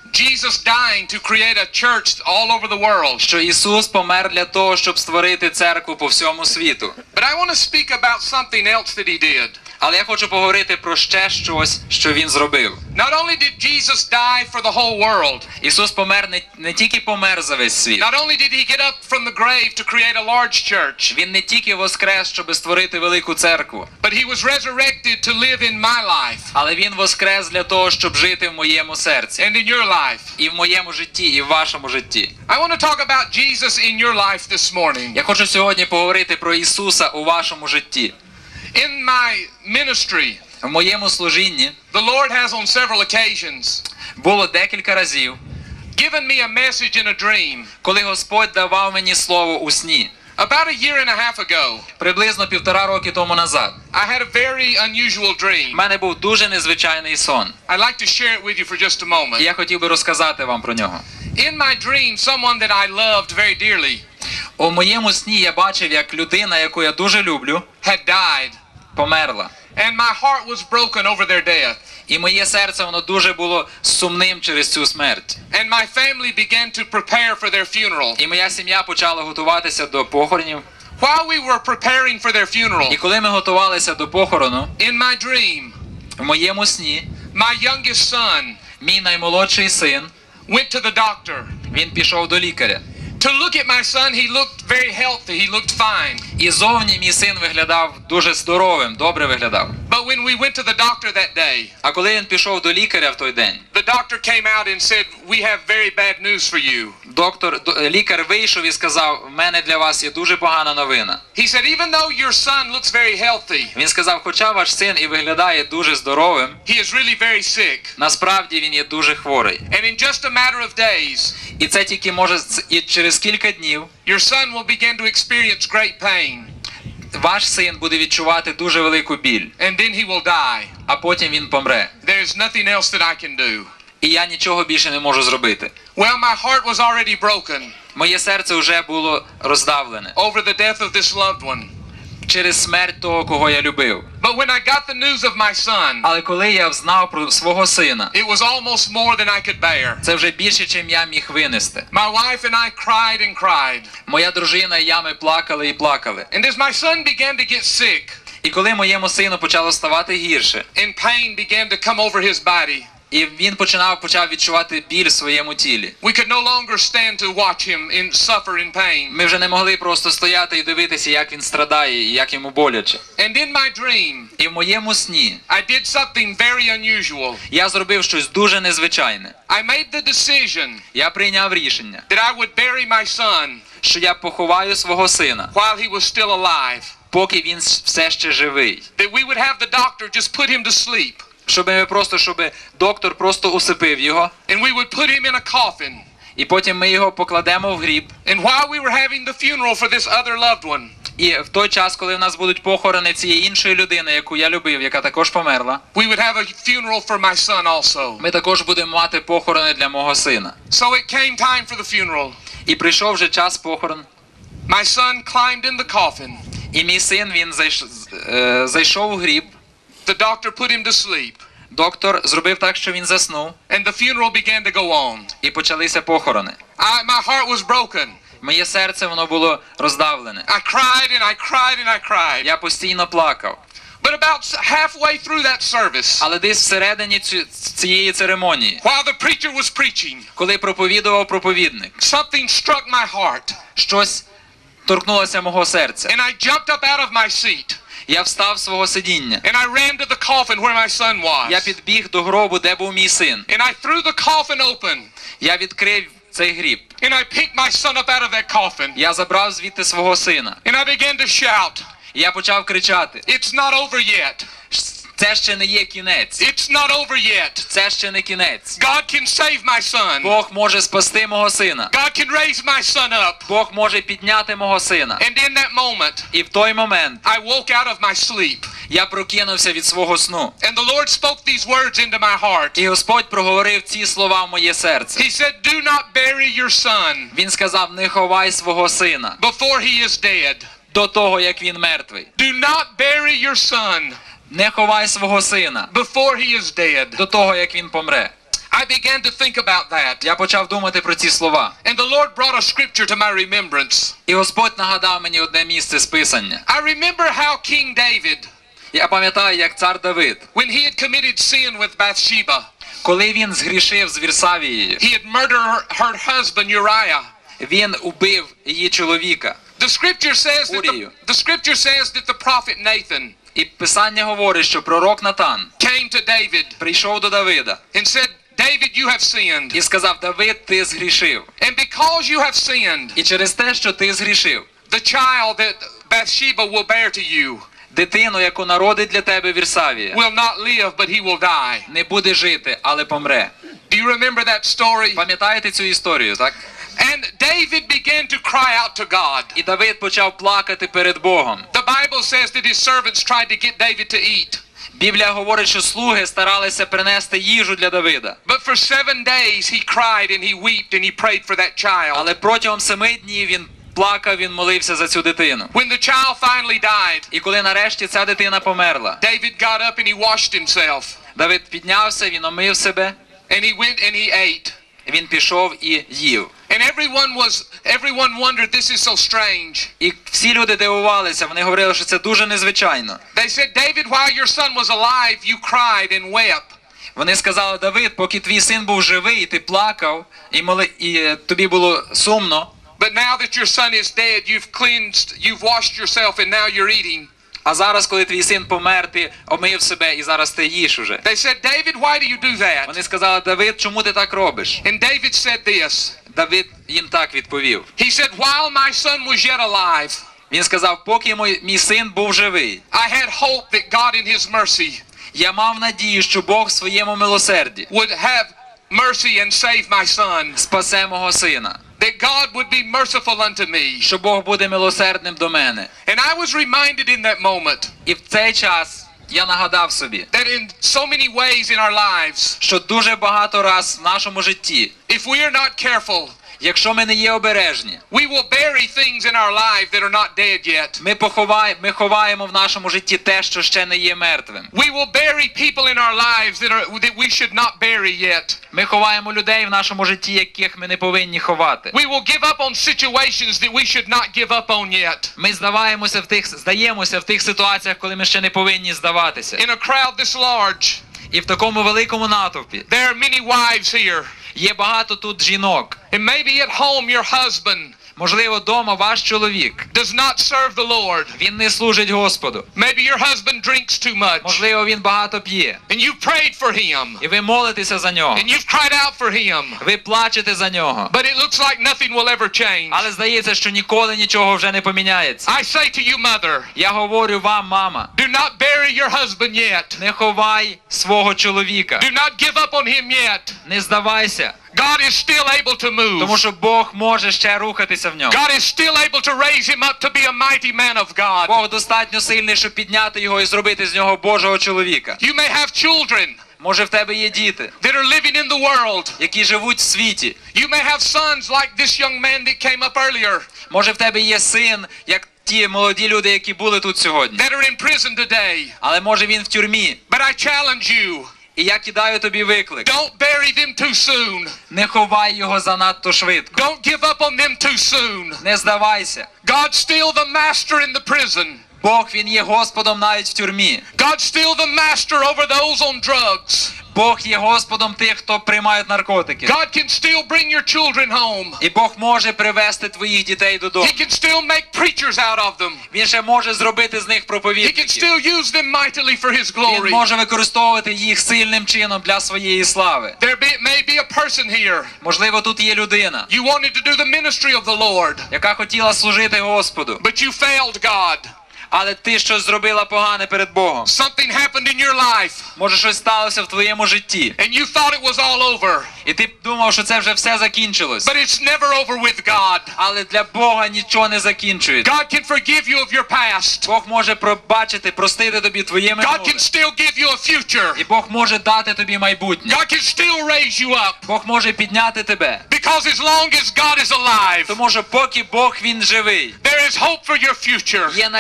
Jesus dying to create a church all over the world. Що Ісус помер для того, щоб створити церкву по всьому світу. But I want to speak about something else that he did. Але я хочу поговорити про ще щось, що він зробив. Not only did Jesus die for the whole world. Ісус помер не, не тільки помер за весь світ. Not only did he get up from the grave to create a large church. Він не тільки воскрес, щоб створити велику церкву. But he was resurrected to live in my life. Але він воскрес для того, щоб жити в моєму серці. And in your life. І в моєму житті, і в вашому житті. I want to talk about Jesus in your life this morning. Я хочу сьогодні поговорити про Ісуса у вашому житті. In my ministry, в моєму служінні, the Lord has on several occasions було декілька разів, given me a message in a dream. Коли Господь давав мені слово у сні. About a year and a half ago, приблизно півтора роки тому назад, I had a very unusual dream. в мене був дуже незвичайний сон. I'd like to share it with you for just a moment. І я хотів би розказати вам про нього. In my dream, someone that I loved very dearly, у моєму сні я бачив, як людина, яку я дуже люблю, had died. померла. And my heart was broken over their death. І моє серце, воно дуже було сумним через цю смерть. And my family began to prepare for their funeral. І моя сім'я почала готуватися до похоронів. While we were preparing for their funeral, і коли ми готувалися до похорону, in my dream, в моєму сні, my youngest son, мій наймолодший син, went to the doctor. Він пішов до лікаря. To look at my son, he looked very healthy. He looked fine. І зовні мій син виглядав дуже здоровим, добре виглядав. But when we went to the doctor that day, а коли він пішов до лікаря в той день, the doctor came out and said, "We have very bad news for you." Доктор, лікар вийшов і сказав: "В мене для вас є дуже погана новина." He said, "Even though your son looks very healthy, він сказав, хоча ваш син і виглядає дуже здоровим, he is really very sick. Насправді він є дуже хворий. And in just a matter of days, і це тільки може і через кілька днів, your son will begin to experience great pain. Ваш син буде відчувати дуже велику біль. And then he will die. А потім він помре. There is nothing else that I can do. І я нічого більше не можу зробити. Well, my heart was already broken. Моє серце вже було роздавлене. Over the death of this loved one. Через смерть того, кого я любив. But when I got the news of my son, але коли я знав про свого сина, it was almost more than I could bear. Це вже більше, чим я міг винести. My wife and I cried and cried. Моя дружина і я, ми плакали і плакали. And as my son began to get sick, і коли моєму сину почало ставати гірше, and pain began to come over his body, і він починав почав відчувати біль в своєму тілі. We could no longer stand to watch him in suffer in pain. Ми вже не могли просто стояти і дивитися, як він страдає і як йому боляче. And in my dream, і в моєму сні, I did something very unusual. Я зробив щось дуже незвичайне. I made the decision. Я прийняв рішення. That I would bury my son. Що я поховаю свого сина. While he was still alive. Поки він все ще живий. That we would have the doctor just put him to sleep. Щоб ми просто, щоб доктор просто усипив його. And we would put him in a coffin. І потім ми його покладемо в гріб. And while we were having the funeral for this other loved one. І в той час, коли в нас будуть похорони цієї іншої людини, яку я любив, яка також померла. We would have a funeral for my son also. Ми також будемо мати похорони для мого сина. So it came time for the funeral. І прийшов вже час похорон. My son climbed in the coffin. І мій син, він зайш... зайшов у гріб. The doctor put him to sleep. Доктор зробив так, що він заснув. And the funeral began to go on. І почалися похорони. I, my heart was broken. Моє серце, воно було роздавлене. I cried and I cried and I cried. Я постійно плакав. But about halfway through that service, але десь всередині цієї церемонії, while the preacher was preaching, коли проповідував проповідник, something struck my heart. Щось торкнулося мого серця. And I jumped up out of my seat. Я встав з свого сидіння. And I ran to the coffin where my son was. Я підбіг до гробу, де був мій син. And I threw the coffin open. Я відкрив цей гріб. And I picked my son up out of that coffin. Я забрав звідти свого сина. And I began to shout. Я почав кричати. It's not over yet. Це ще не є кінець. It's not over yet. Це ще не кінець. God can save my son. Бог може спасти мого сина. God can raise my son up. Бог може підняти мого сина. And in that moment, і в той момент, I woke out of my sleep. Я прокинувся від свого сну. And the Lord spoke these words into my heart. І Господь проговорив ці слова в моє серце. He said, "Do not bury your son." Він сказав: "Не ховай свого сина." Before he is dead. До того, як він мертвий. Do not bury your son. Не ховай свого сина. Before he is dead. До того, як він помре. I began to think about that. Я почав думати про ці слова. And the Lord brought a scripture to my remembrance. І Господь нагадав мені одне місце з Писання. I remember how King David, Я пам'ятаю, як цар Давид, when he had committed sin with Bathsheba, коли він згрішив з Вірсавією, he had murdered her, her husband Uriah. він убив її чоловіка. The scripture says that the, the scripture says that the prophet Nathan І Писання говорить, що пророк Натан came to David прийшов до Давида and said, David, you have sinned. і сказав: Давид, ти згрішив. And because you have sinned, І через те, що ти згрішив, the child that Bathsheba will bear to you дитину, яку народить для тебе Вірсавія, will not live, but he will die. не буде жити, але помре. Do you remember that story? Пам'ятаєте цю історію, так? And David began to cry out to God. І Давид почав плакати перед Богом. The Bible says that his servants tried to get David to eat. Біблія говорить, що слуги старалися принести їжу для Давида. But for seven days he cried and he wept and he prayed for that child. Але протягом семи днів він плакав, він молився за цю дитину. When the child finally died, І коли нарешті ця дитина померла, David got up and he washed himself. Давид піднявся, він омив себе, And he went and he ate. він пішов і їв. And everyone was everyone wondered, this is so strange. І всі люди дивувалися, вони говорили, що це дуже незвичайно. They said, David, while your son was alive, you cried and wept. Вони сказали: Давид, поки твій син був живий, ти плакав, і, моли... і тобі було сумно. But now that your son is dead, you've cleansed, you've washed yourself, and now you're eating. А зараз, коли твій син помер, ти омив себе і зараз ти їш уже. They said, David, why do you do that? Вони сказали: Давид, чому ти так робиш? And David said this. Давид їм так відповів. He said, while my son was yet alive, він сказав: поки мій, мій син був живий, I had hope that God in his mercy я мав надію, що Бог в своєму милосерді would have mercy and save my son. Спасе мого сина. That God would be merciful unto me. Що Бог буде милосердним до мене. And I was reminded in that moment. І в цей час я нагадав собі, that in so many ways in our lives, що дуже багато раз в нашому житті, if we are not careful, якщо ми не є обережні, we will bury things in our life that are not dead yet. Ми поховаємо, ми ховаємо в нашому житті те, що ще не є мертвим. We will bury people in our lives that are that we should not bury yet. Ми ховаємо людей в нашому житті, яких ми не повинні ховати. We will give up on situations that we should not give up on yet. Ми здаваємося в тих, здаємося в тих ситуаціях, коли ми ще не повинні здаватися. In a crowd this large, і в такому великому натовпі, there are many wives here. Є багато тут жінок. And maybe at home your husband, можливо, дома ваш чоловік does not serve the Lord. Він не служить Господу. Maybe your husband drinks too much. Можливо, він багато п'є. And you've prayed for him. І ви молитеся за нього. And you've cried out for him. Ви плачете за нього. But it looks like nothing will ever change. Але здається, що ніколи нічого вже не поміняється. I say to you, mother, я говорю вам, мама, do not bury your husband yet. Не ховай свого чоловіка. Do not give up on him yet. Не здавайся. God is still able to move. Тому що Бог може ще рухатися в ньому. God is still able to raise him up to be a mighty man of God. Бог достатньо сильний, щоб підняти його і зробити з нього Божого чоловіка. You may have children. Може, в тебе є діти, that are living in the world. які живуть в світі. You may have sons like this young man that came up earlier. Може, в тебе є син, як ті молоді люди, які були тут сьогодні. That are in prison today. Але може він в тюрмі. But I challenge you. І я кидаю тобі виклик. Don't bury them too soon. Не ховай його занадто швидко. Don't give up on them too soon. Не здавайся. God's still the master in the prison. Бог, він є Господом навіть в тюрмі. God's still the master over those on drugs. Бог є Господом тих, хто приймають наркотики. God can still bring your children home. І Бог може привести твоїх дітей додому. He can still make preachers out of them. Він ще може зробити з них проповідників. He can still use them mightily for his glory. Він може використовувати їх сильним чином для своєї слави. There be, may be a person here. Можливо, тут є людина. You wanted to do the ministry of the Lord. Яка хотіла служити Господу. But you failed God. Але ти щось зробила погане перед Богом. Something happened in your life. Може, щось сталося в твоєму житті. And you thought it was all over. І ти думав, що це вже все закінчилось. But it's never over with God. Але для Бога нічого не закінчується. God can forgive you of your past. Бог може пробачити, простити тобі твоє минуле. God can still give you a future. І Бог може дати тобі майбутнє. God can still raise you up. Бог може підняти тебе. Because as long as God is alive. Тому що поки Бог він живий. There is hope for your future. Є надія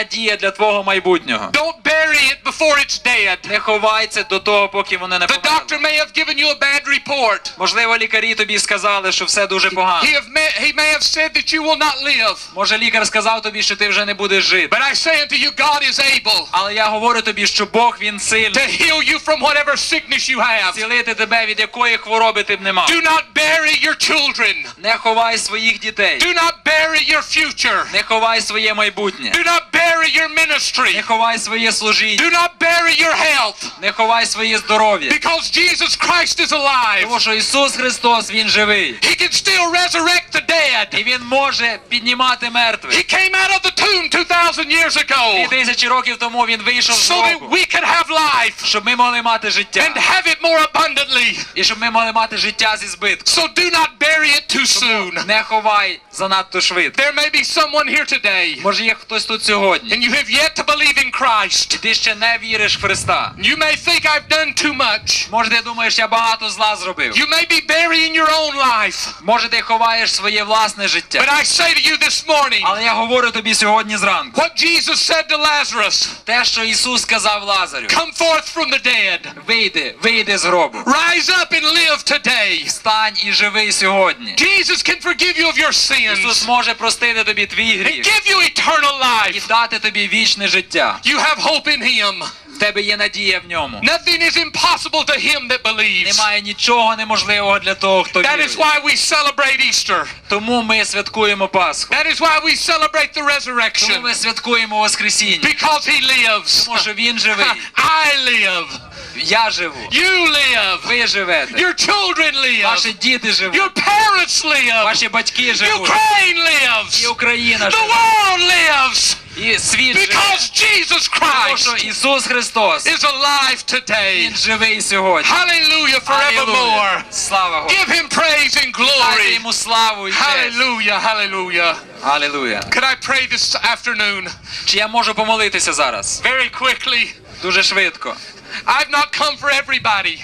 для твого майбутнього. Don't bury it before it's dead. Не ховайся до того, поки воно не The doctor померло. may have given you a bad report. Можливо, лікарі тобі сказали, що все дуже погано. He, have may, he may have said that you will not live. Може, лікар сказав тобі, що ти вже не будеш жити. But I say unto you, God is able Але я говорю тобі, що Бог, Він to сильний. heal you from whatever sickness you have. Цілити тебе, від якої хвороби ти б не мав. Do not bury your children. Не ховай своїх дітей. Do not bury your future. Не ховай своє майбутнє. Do not bury your ministry. Не ховай своє служіння. Do not bury your health. Не ховай своє здоров'я. Because Jesus Christ is alive. Тому що Ісус Христос, Він живий. He can still resurrect the dead. І Він може піднімати мертвих. He came out of the tomb two thousand years Дві ago тисячі років тому Він вийшов з so that гробу, we could have life щоб ми могли мати життя. and have it more abundantly. І щоб ми могли мати життя зі збитком. So do not bury it too soon. Не ховай занадто швидко. There may be someone here today Може є хтось тут сьогодні, and you have yet to believe in Christ. і ти ще не віриш в Христа. You may think I've done too much. Може ти думаєш, я багато зла зробив. You may be burying your own life. Може ти ховаєш своє власне But життя. I say to you this morning, Але я говорю тобі сьогодні зранку. what Jesus said to Lazarus, Те, що Ісус сказав Лазарю. come forth from the dead. Вийди, вийди з гробу. Rise up and live today. Встань і живи сьогодні. Jesus can forgive you of your Ісус sins може простити тобі твій and гріх give you eternal і life. дати тобі вічне життя. You have hope in Him. В тебе є надія в ньому. Nothing is impossible to him that believes. Немає нічого неможливого для того, хто That is вірить. why we celebrate Easter. Тому ми святкуємо Пасху. That is why we celebrate the Тому resurrection. ми святкуємо Воскресіння. Because He lives. Тому що Він живий. I live. Я живу. You live. Ви живете. Your children live. Ваші діти живуть. Your parents live. Ваші батьки живуть. Ukraine lives. І Україна The живе. world lives. І світ живе. Because Jesus Тому що Christ Ісус Христос, is alive today. Він живий сьогодні. Hallelujah Алілуя. forevermore. Слава Господу. Give Him praise and Дайте glory. Йому славу і честь. Hallelujah, hallelujah. Алілуя. Could I pray this afternoon? Чи я можу помолитися зараз? Very quickly. Дуже швидко. I've not come for everybody.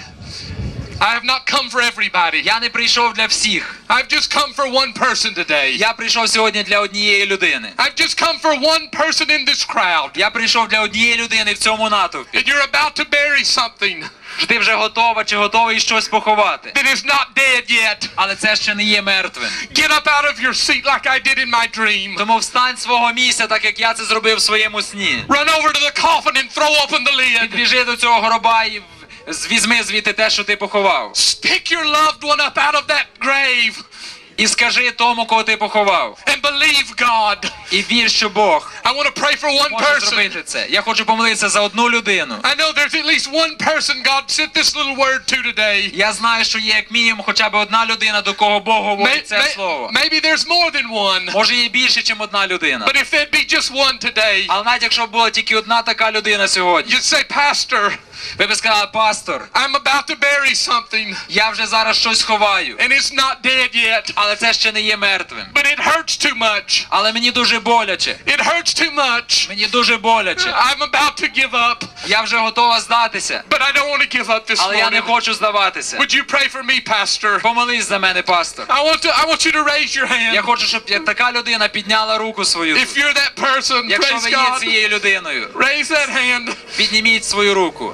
I have not come for everybody. Я не прийшов для всіх. I've just come for one person today. Я прийшов сьогодні для однієї людини. I've just come for one person in this crowd. Я прийшов для однієї людини в цьому натовпі. And you're about to bury something Що ти вже готова чи готовий щось поховати. that is not dead yet. Але це ще не є мертвим. Get up out of your seat like I did in my dream. Тому встань з свого місця, так як я це зробив в своєму сні. Run over to the coffin and throw open the lid. Біжи до цього гроба і візьми звідти те, що ти поховав. Pick your loved one up out of that grave І скажи тому, кого ти поховав. and believe God. І вір, що Бог I want to pray for one може person. зробити це. Я хочу помолитися за одну людину. I know there's at least one person God sent this little word to today. Я знаю, що є як мінімум хоча б одна людина, до кого Бог May- говорить це may- слово. maybe there's more than one. Може є більше, ніж одна людина. But if there'd be just one today, Але навіть якщо б була тільки одна така людина сьогодні, you'd say, Pastor, ви б сказали, пастор, I'm about to bury something я вже зараз щось ховаю, and it's not dead yet, але це ще не є мертвим. but it hurts too much. Але мені дуже боляче. It hurts too much. Мені дуже боляче. I'm about to give up, Я вже готова здатися, but I don't want to give up this але я не morning. хочу здаватися. Would you pray for me, Pastor? Помолись за мене, пастор. I want to. I want you to raise your Я hand. хочу, щоб я- така людина підняла руку свою. If you're that person, Якщо praise ви є God. цією людиною, Raise that hand. підніміть свою руку.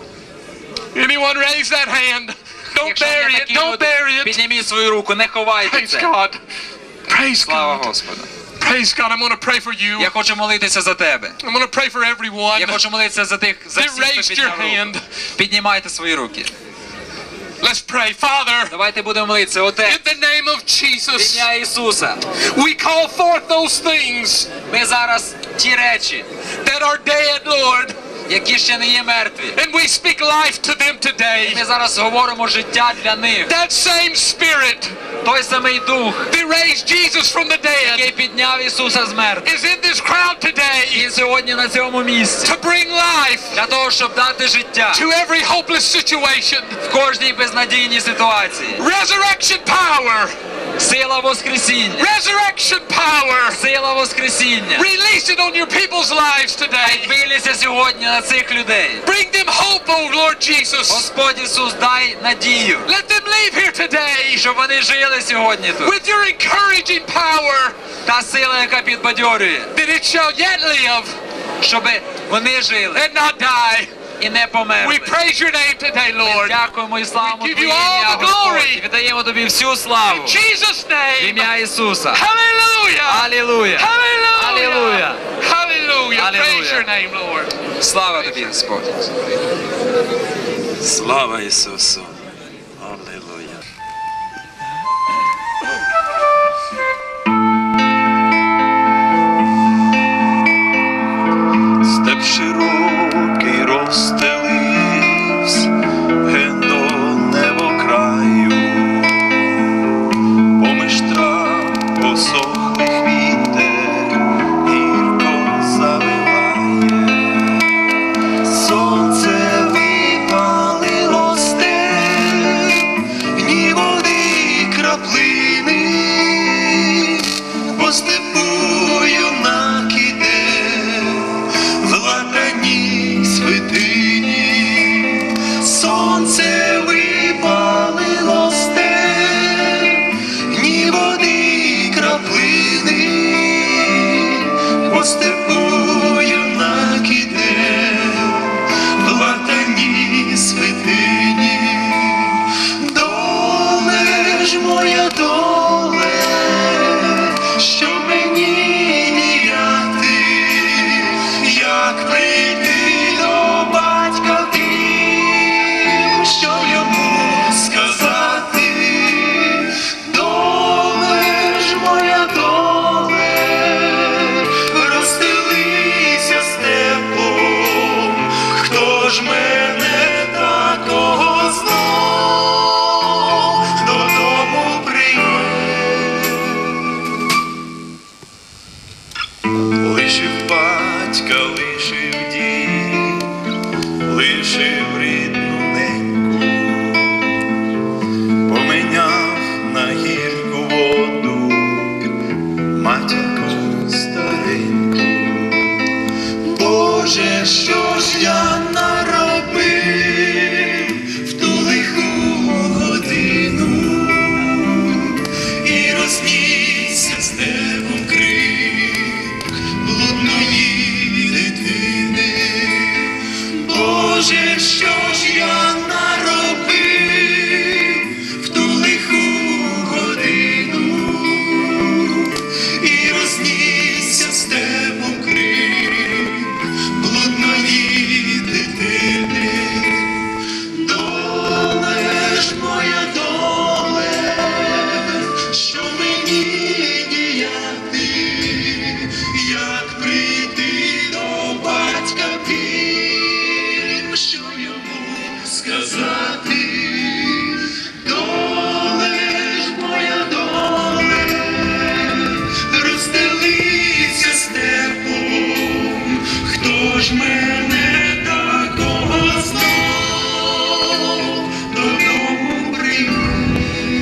Anyone raise that hand? Don't Якщо є bury it. такі Don't люди, bury it. підніміть свою руку, не ховайте Praise це. God. Praise Слава God. Господу. Praise God. I'm going to pray for you. Я хочу молитися за тебе. I'm going to pray for everyone. Я хочу молитися за тих, за They всіх, хто raised підняв your руку. hand. Піднімайте свої руки. Let's pray. Father, Давайте будемо молитися. Отець, in the name of Jesus, в ім'я Ісуса, we call forth those things ми зараз ті речі, that are dead, Lord, які ще не є мертві. and we speak life to them today. Ми зараз говоримо життя для них. That same Spirit Той самий Дух, that raised Jesus from the який dead підняв Ісуса з мертвих, is in this crowd today Він сьогодні на цьому місці. to bring life Для того, щоб дати життя to every hopeless situation. в кожній безнадійній ситуації. Resurrection power. Сила Воскресіння. Resurrection power. Сила Воскресіння. Release it on your people's lives today. Вилися сьогодні на цих людей. Bring them hope, oh Lord Jesus. Господь Ісус, дай надію, Let them leave here today щоб вони жили сьогодні тут. with your encouraging power Та сила, яка підбадьорює, that it shall yet live щоб Вони жили and not die. і не померли. We praise your name today, Ми Lord. дякуємо і славимо We give Твоє you all ім'я, the Господь. glory. І віддаємо Тобі всю славу. In Jesus' В name. ім'я Ісуса. Hallelujah. Алілуя. Hallelujah. Алілуя. Hallelujah. Praise Hallelujah. your name, Lord. Слава Тобі, Господь. Слава Ісусу! Алілуя! Степ широкий розстеливсь ген до небокраю, поміж трав посохлих вітер гірко завиває. Сонце випалило степ, ні води краплини, по степу юнак іде в латаній святині. Сонце випалило степ, ні води краплини, по степу юнак іде в латаній святині. Доле ж моя доле, що мені діяти, як прийти до батька тим, що йому сказати. Доле ж моя доле, розстелися степом, хто ж мене такого знов додому прийме. Лишив батька, лишив дім, лишив рідну неньку, поміняв на гірку воду матінку стареньку. Боже, що ж я наробив в ту лиху годину, і рознісся степом крик блудної дитини. Боже, що ж я наробив в ту лиху годину, і рознісся степом крик блудної дитини. Доле ж моя доле, що мені діяти, як прийти до батька тим, що йому сказати. Доле ж моя доле, розстелися степом, хто ж мене такого знов додому прийме.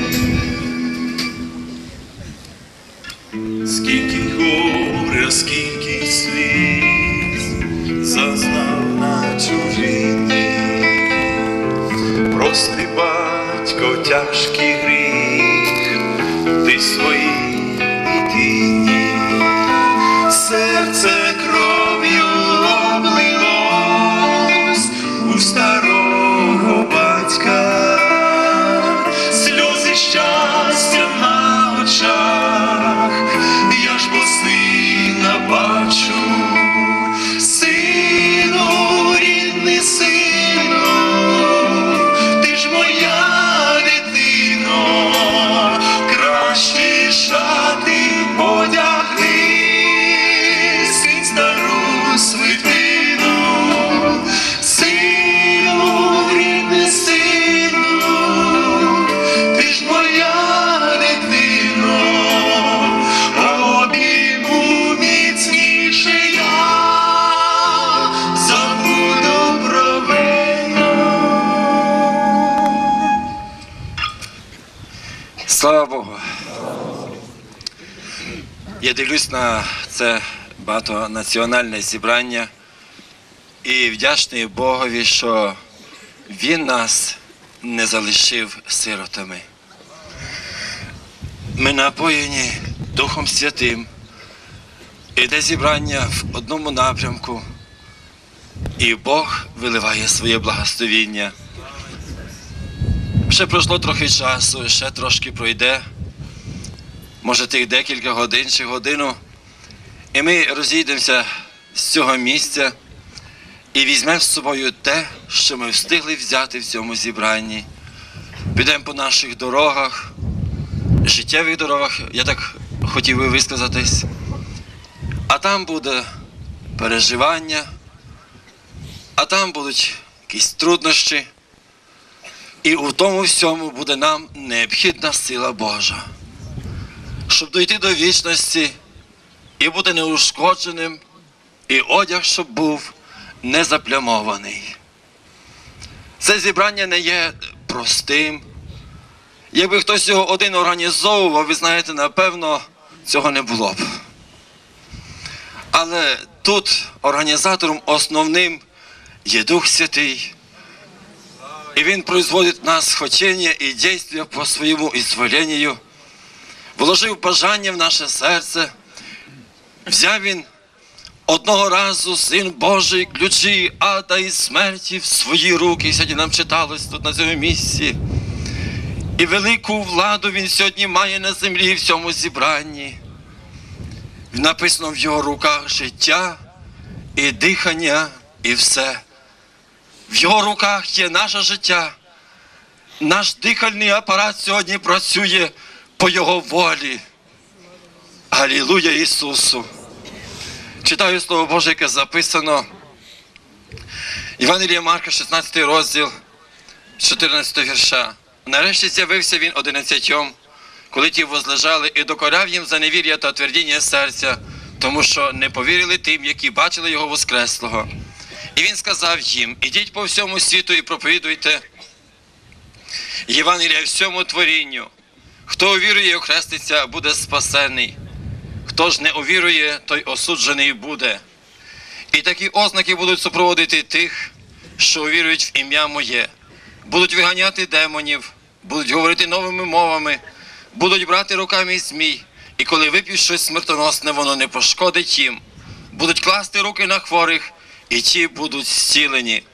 Скільки горя, скільки сліз зазнав на чужині, прости, батько, тяжкий гріх ти своїй дитині. Серце кров'ю облилось у старого батька, сльози щастя на очах, я ж бо сина бачу. Сину, рідний сину, ти ж моя дитино, кращі шати одягни, син стару свитину. Сину, рідний сину, ти ж моя дитино, обійму міцніше я, забуду провину. Слава Богу! Я дивлюсь на це багатонаціональне зібрання і вдячний Богові, що Він нас не залишив сиротами. Ми напоєні Духом Святим. Іде зібрання в одному напрямку, і Бог виливає своє благословіння. Ще пройшло трохи часу, ще трошки пройде, може тих декілька годин чи годину, і ми розійдемося з цього місця і візьмемо з собою те, що ми встигли взяти в цьому зібранні. Підемо по наших дорогах, життєвих дорогах, я так хотів би висказатись, а там буде переживання, а там будуть якісь труднощі, і у тому всьому буде нам необхідна сила Божа, щоб дійти до вічності і бути неушкодженим, і одяг, щоб був незаплямований. Це зібрання не є простим. Якби хтось його один організовував, ви знаєте, напевно, цього не було б. Але тут організатором основним є Дух Святий. І Він производить в нас хотіння і дійства по своєму ізволенню. Вложив бажання в наше серце. Взяв Він одного разу, Син Божий, ключі ада і смерті в свої руки. Сьогодні нам читалось тут на цьому місці. І велику владу Він сьогодні має на землі в цьому зібранні. Написано в Його руках життя і дихання, і все. В Його руках є наше життя. Наш дихальний апарат сьогодні працює по Його волі. Алілуя Ісусу! Читаю Слово Боже, яке записано. Євангелія Марка, шістнадцятий розділ, чотирнадцятого вірша. Нарешті з'явився Він одинадцятьом, коли ті возлежали, і докоряв їм за невір'я та твердіння серця, тому що не повірили тим, які бачили Його воскреслого. І Він сказав їм: ідіть по всьому світу і проповідуйте Євангелія всьому творінню. Хто увірує і охреститься, буде спасений. Хто ж не увірує, той осуджений буде. І такі ознаки будуть супроводити тих, що увірують в ім'я Моє. Будуть виганяти демонів, будуть говорити новими мовами, будуть брати руками змій, і коли вип'ють щось смертоносне, воно не пошкодить їм. Будуть класти руки на хворих, і ті будуть зцілені.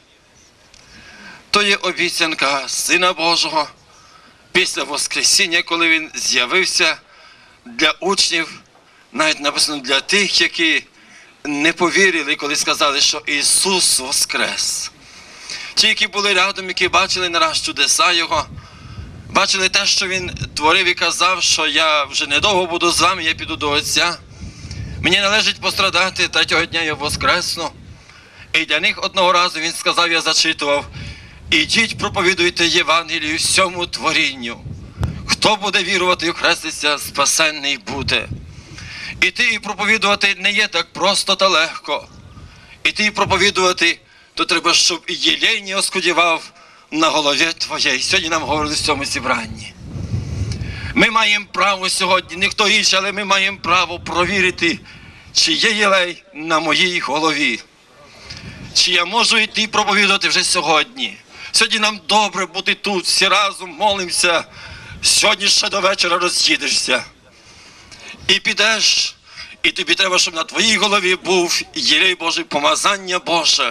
То є обіцянка Сина Божого після Воскресіння, коли Він з'явився для учнів, навіть написано для тих, які не повірили, коли сказали, що Ісус воскрес. Ті, які були рядом, які бачили нараз чудеса Його, бачили те, що Він творив і казав, що я вже недовго буду з вами, я піду до Отця. Мені належить пострадати, третього дня я воскресну. І для них одного разу Він сказав, я зачитував: ідіть, проповідуйте Євангелію всьому творінню. Хто буде вірувати і хреститися, спасенний буде. Іти і проповідувати не є так просто та легко. Іти і проповідувати, то треба, щоб і єлей не оскудівав на голові твоєї. Сьогодні нам говорили в цьому зібранні. Ми маємо право сьогодні, не хто інший, але ми маємо право провірити, чи є єлей на моїй голові. Чи я можу йти і проповідувати вже сьогодні. Сьогодні нам добре бути тут, всі разом молимося. Сьогодні ще до вечора роз'їдешся. І підеш, і тобі треба, щоб на твоїй голові був єлей Божий, помазання Боже.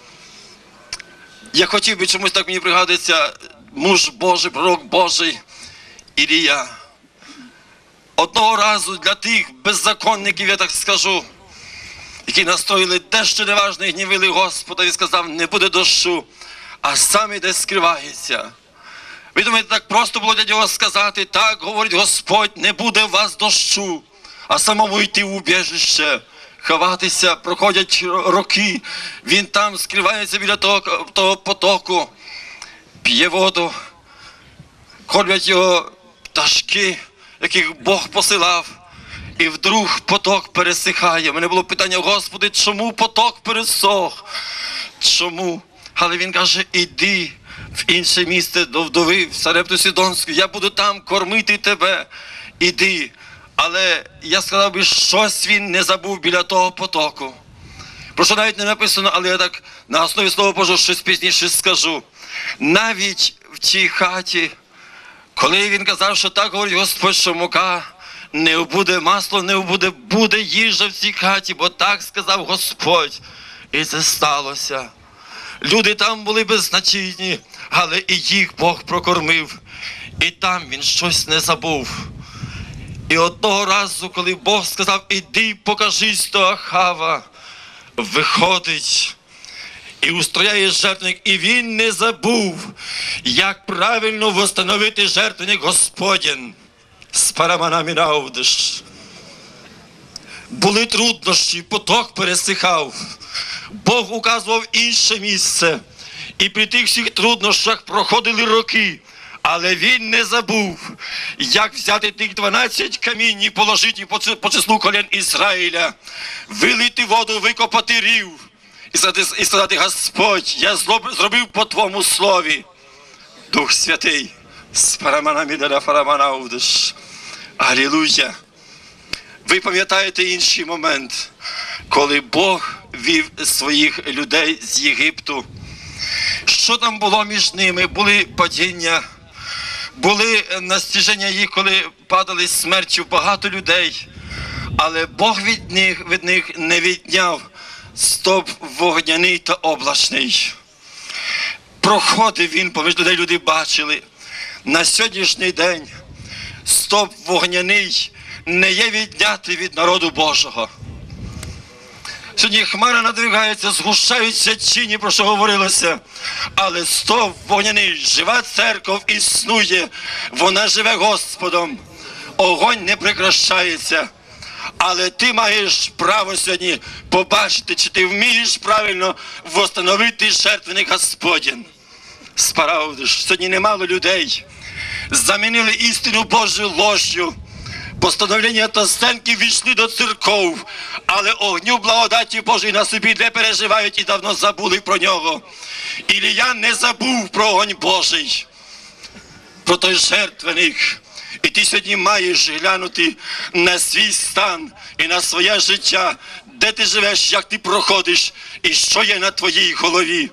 Я хотів би, чомусь так мені пригадується, муж Божий, пророк Божий, Ілія. Одного разу для тих беззаконників, я так скажу, які настоїли дещо неважне і гнівили Господа, і сказав, не буде дощу, а сам іде скривається. Ви думаєте, так просто було для нього сказати, так, говорить Господь, не буде у вас дощу, а самому йти в убіжище, ховатися, проходять роки, він там скривається біля того, того потоку, п'є воду, кормлять його пташки, яких Бог посилав, і вдруг поток пересихає. У мене було питання, Господи, чому поток пересох? Чому? Але він каже, іди в інше місце до вдови, в Сарепту Сидонську, я буду там кормити тебе, іди. Але я сказав би, щось він не забув біля того потоку. Про що навіть не написано, але я так на основі Слова Божого щось пізніше скажу. Навіть в тій хаті, коли він казав, що так говорить Господь, що мука не буде, масло не буде, буде їжа в цій хаті, бо так сказав Господь. І це сталося. Люди там були беззначні, але і їх Бог прокормив. І там він щось не забув. І одного разу, коли Бог сказав, іди покажись до Ахава, виходить і устрояє жертвенник. І він не забув, як правильно встановити жертвенник Господень. Спараманамінаудиш. Були труднощі, поток пересихав. Бог указував інше місце. І при тих всіх труднощах проходили роки. Але він не забув, як взяти тих дванадцять камінь і положити по числу колін Ізраїля, вилити воду, викопати рів і сказати, і сказати: Господь, я зробив по Твому слові. Дух Святий, спараманамідаля фараманаудиш. Алілуя. Ви пам'ятаєте інший момент, коли Бог вів своїх людей з Єгипту. Що там було між ними? Були падіння, були настіження їх, коли падали смертю багато людей. Але Бог від них, від них не відняв стовп вогняний та облачний. Проходив він поміж людей, люди бачили. На сьогоднішній день стовп вогняний не є віднятий від народу Божого. Сьогодні хмара надвигається, згущаються тіні, про що говорилося. Але стовп вогняний, жива церква існує, вона живе Господом. Огонь не прекращається. Але ти маєш право сьогодні побачити, чи ти вмієш правильно встановити жертвенник Господень. Справдиш, сьогодні немало людей замінили істину Божу ложжю. Постановлення та стенки війшли до церков, але огню благодаті Божої на собі не переживають і давно забули про нього. Ілія не забув про огонь Божий, про той жертвенник. І ти сьогодні маєш глянути на свій стан і на своє життя, де ти живеш, як ти проходиш і що є на твоїй голові.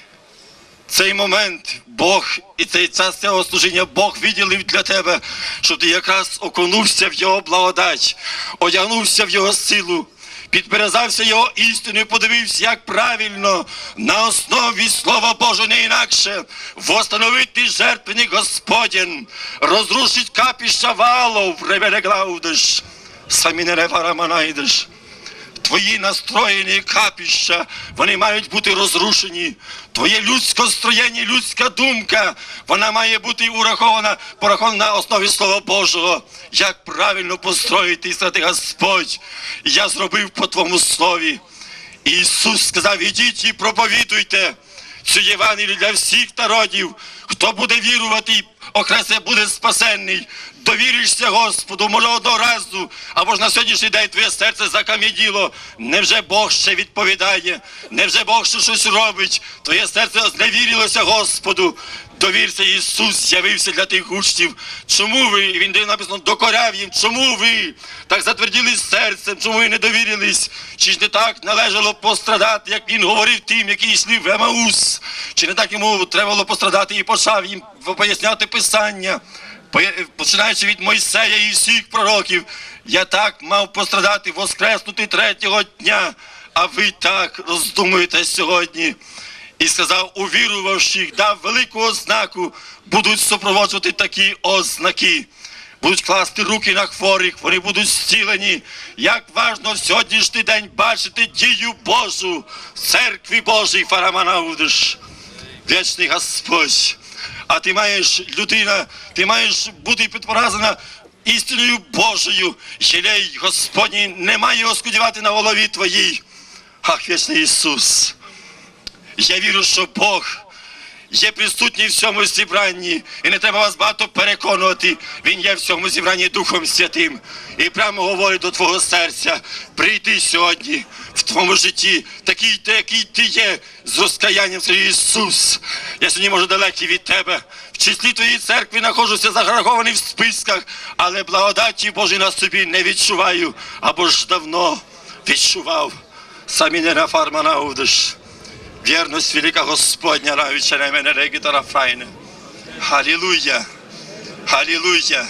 Цей момент Бог і цей час цього служіння Бог виділив для тебе, щоб ти якраз окунувся в Його благодать, одягнувся в Його силу, підперезався Його істиною, подивився, як правильно на основі Слова Божого, не інакше, восстановити жертвенник Господень, розрушить капища валов, ребелеглаудиш, самінере фараманайдиш. Твої настроєні капища, вони мають бути розрушені. Твоє людське строєння, людська думка, вона має бути урахована, порахована на основі Слова Божого. Як правильно построїти і сказати: Господь, я зробив по Твому слові. І Ісус сказав: ідіть і проповідуйте цю Євангелію для всіх народів. Хто буде вірувати, окресе буде спасенний. Довіришся Господу, може одного разу, або ж на сьогоднішній день твоє серце закам'яніло. Невже Бог ще відповідає? Невже Бог ще щось робить? Твоє серце зневірилося Господу. Довірся, Ісус з'явився для тих учнів. Чому ви, він де написано, докоряв їм, чому ви так затверділи серцем, чому ви не довірились? Чи ж не так належало пострадати, як він говорив тим, які йшли в Емаус? Чи не так йому треба було пострадати і почав їм поясняти Писання? Починаючи від Мойсея і всіх пророків, я так мав пострадати, воскреснути третього дня, а ви так роздумуєте сьогодні. І сказав, увірувавших, дав велику ознаку, будуть супроводжувати такі ознаки. Будуть класти руки на хворих, вони будуть зцілені. Як важно в сьогоднішній день бачити дію Божу в церкві Божій, фараманаудиш, вічний Господь. А ти маєш, людина, ти маєш бути підпоразена істиною Божою. Єлей Господній не має оскудівати на голові твоїй. Ах, вічний Ісус. Я вірю, що Бог є присутній в цьому зібранні. І не треба вас багато переконувати. Він є в цьому зібранні Духом Святим. І прямо говорить до твого серця: прийди сьогодні в твоєму житті, такий ти, який ти є, з розкаянням своїм. Ісус, я сьогодні, може, далекий від тебе. В числі твоєї церкви знаходжуся зарахований в списках, але благодаті Божої на собі не відчуваю, або ж давно відчував. Самі не на фарманаудиш. Вірність велика Господня, навіче на мене регітара файне. Халілуя, халілуя.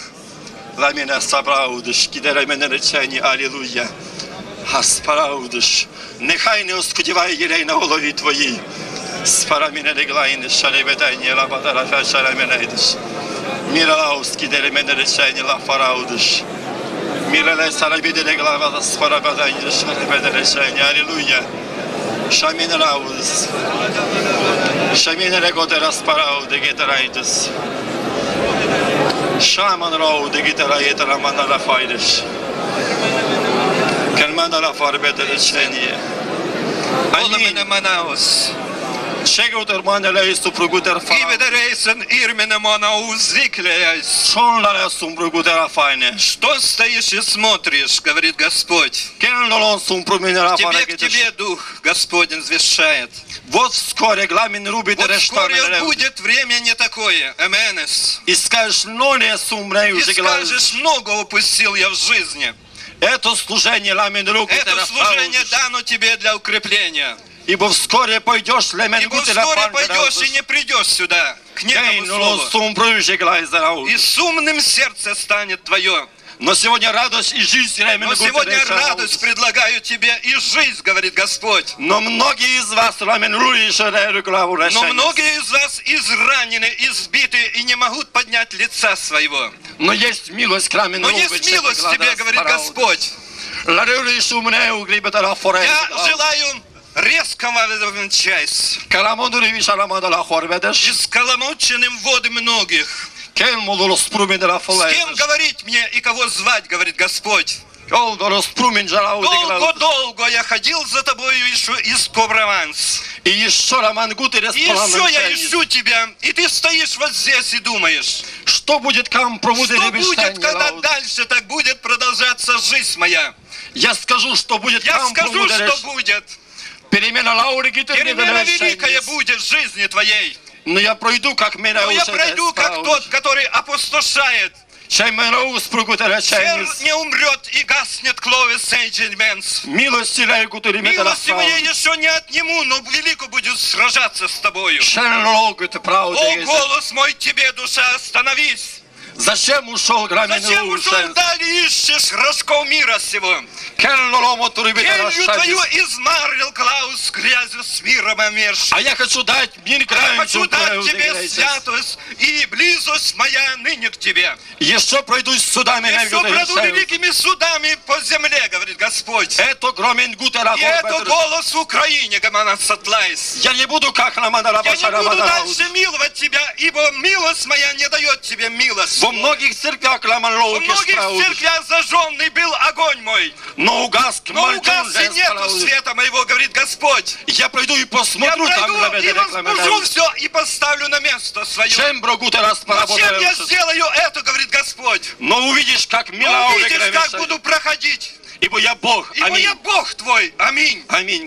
Ламіна сабраудиш, кідере мене речені, алілуя. Хаспараудиш. нехай не оскудіває єлей на голові твоїй. Спараміне реглайне, шаребедайне, лабадарафа, шараменайдеш. Міралауські делемене речайне, лафараудеш. Міралай сарабіде реглава, спарабадайне, шаребеде речайне. Аллилуйя. Шаміне раудес. Шаміне регоде распарауде, гетерайдес. Шаман рауде, гетерайде, рамана рафайдеш. Kelmana la farbete rečenje. Olemme Manaus. Čega utermane leistu pruguter fa. Ibe de reisen irmene Manaus зикляясь. Шонларе сум пругутера файне. Что стоишь и смотришь, говорит Господь. Келнолон сум пруменера Тебе к тебе Дух Господень звещает. Вот вскоре гламин рубит Вот вскоре будет время не такое. Аменес. И скажешь, но не сумрею И скажешь, много упустил я в жизни. Это служение ламин руку. Это служение дано тебе для укрепления. Ибо вскоре пойдешь, лемен Ибо вскоре пойдешь и не придешь сюда, к некому слову. И с умным сердце станет твое. Но сегодня радость и жизнь. Но сегодня радость предлагаю тебе и жизнь, говорит Господь. Но многие из вас, Но многие из вас изранены, избиты и не могут поднять лица своего. Но есть милость к Но есть милость тебе, говорит Господь. Я желаю резкого чайс. И скаламученным воды многих. С кем говорить мне и кого звать, говорит Господь. Долго-долго я ходил за тобою из Коврованс. И еще я ищу тебя, и ты стоишь вот здесь и думаешь. Что будет, Что будет, когда дальше так будет продолжаться жизнь моя? Я скажу, что будет. Я скажу, что будет. Перемена великая будет в жизни твоей. Но я пройду, как Но я пройду, как тот, который опустошает. Сердце не умрет и гаснет кловис сейдженменс. Милости моей еще не отниму, но велико будет сражаться с тобою. О, голос мой тебе, душа, остановись. Зачем ушел грамен Зачем ушел вдали, ищешь рожков мира сего? Келью твою измарил Клаус грязью с миром омерши. А я хочу дать мир Я хочу дать тебе святость и близость моя ныне к тебе. Еще пройдусь судами. Еще пройду великими судами по земле, говорит Господь. Это громен гутера. И это голос в Украине, Гамана Сатлайс. Я не буду как на Манарабаша. Я не буду дальше миловать тебя, ибо милость моя не дает тебе милость. Во многих церквях Во многих церквях зажженный был огонь мой. Но угас, Но угас и нету света моего, говорит Господь. Я пройду и посмотрю. Я пройду и возбужу все и поставлю на место свое. Чем Зачем я сделаю это, говорит Господь. Но увидишь, как Но увидишь, как буду проходить. Ибо я Бог. Ибо я Бог твой. Аминь. Аминь.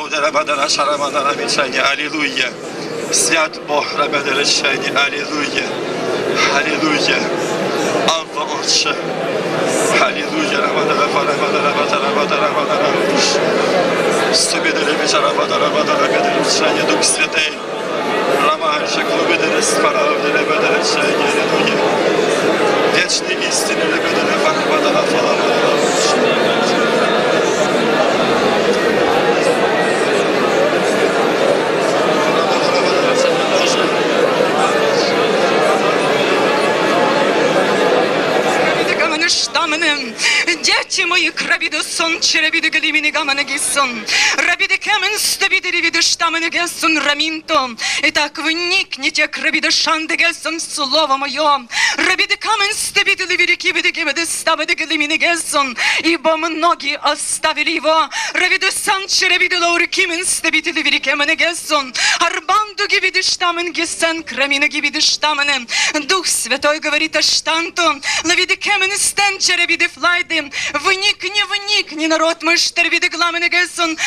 Аллилуйя. Свят Бог, рабене речение. Аллилуйя. Аллилуйя. Алфа Отче. Аллилуйя. Рамадара Фарамадара Батара Батара Батара. Субидere Бичара Батара Батара Бедеречение. Дух Святый. Рамаша Клубидere Спаравдере Бедеречение. Аллилуйя. Вечный истины Бедере Фарамадара Фарамадара. Дети мои, крабиды сон, черебиды галимини гамана гиссон, рабиды камен стабиды ревиды штаманы гессон раминто. Итак, вникните, крабиды шанды гессон, слово мое. Рабиды камен стабиды ливиды кибиды кибиды стабиды галимини гессон, ибо многие оставили его. Рабиды сан, черебиды лаури кимен стабиды ливиды камена гессон, арбанду гибиды штамен гессен, крамина гибиды штамене. Дух Святой говорит о штанту, лавиды камен стен, черебиды флайды. Вникни, вникни, народ мой, штервиды гламены гессон, вся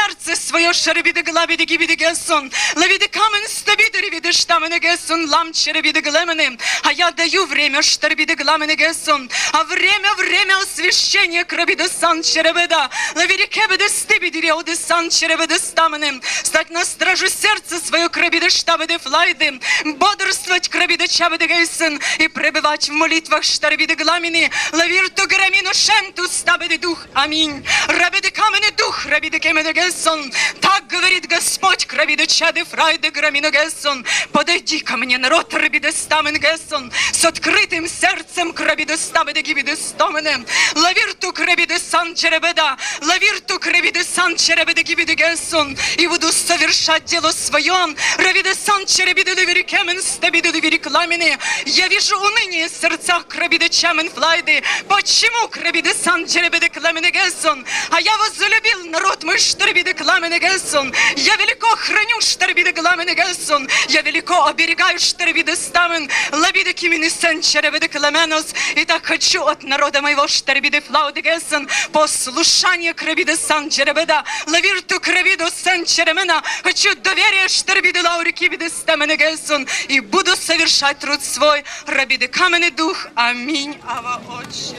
сердце свое, шарабиды глабиды гибиды гессон, лавиды камен стабиды ревиды штамены гессон, лам черебиды глемены, а я даю время штарбиды гламены гессон, а время, время освящения крабиды сан черебеда, лавиды кебеды стыбиды реуды сан черебеды стамены, стать на стражу сердца свое крабиды штабеды флайды, бодрствовать крабиды чабеды гессон и пребывать в молитвах штарбиды гламины, лавирту грамину шемту стабеды дух, аминь, рабиды камены дух, рабиды кемеды гессон, так говорит Господь, крабиды чады фрайды грамину гессон, подойди ко мне, народ, рабиды стамен гессон, с открытым сердцем крабиды стабеды гибиды стомены, лавирту крабиды сан черебеда, лавирту крабиды сан черебеды гибиды гессон, и буду совершать дело свое, рабиды сан черебиды ливери кемен стабиды ливери кламины, я вижу уныние в сердцах крабиды чамен флайды, почему крабиды сан черебеды кламины гессон, а я возлюбил народ мой штарбиды кламины гессон, я велико храню штарбиды кламины гессон, я велико оберегаю штарбиды стамен, лабиды кимины сен черебеды кламенос, и так хочу от народа моего штарбиды флауды гессон, послушание крабиды сан черебеда, лавирту крабиду сен черемена, хочу доверие штарбиды лаури кибиды стамены гессон, и буду совершать труд свой, рабиды каменный дух, аминь, ава отче.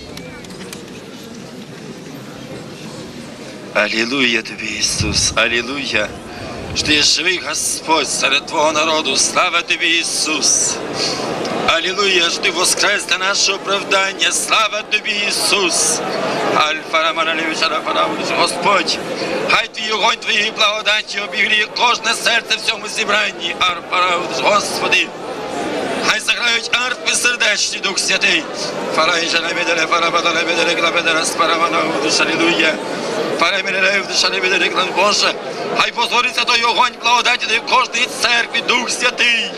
Аллилуйя Тебе, Иисус, аллилуйя, что Ты живый Господь среди Твоего народу, слава Тебе, Иисус. Аллилуйя, что Ты воскрес для нашего оправдания, слава Тебе, Иисус. Господь, хай Твій огонь Твоєї благодаті обігріє кожне серце в цьому зібранні. Господи, хай заграють арфи сердечні, Дух Святий. Боже, хай позориться той огонь благодаті в кожній церкві, Дух Святий.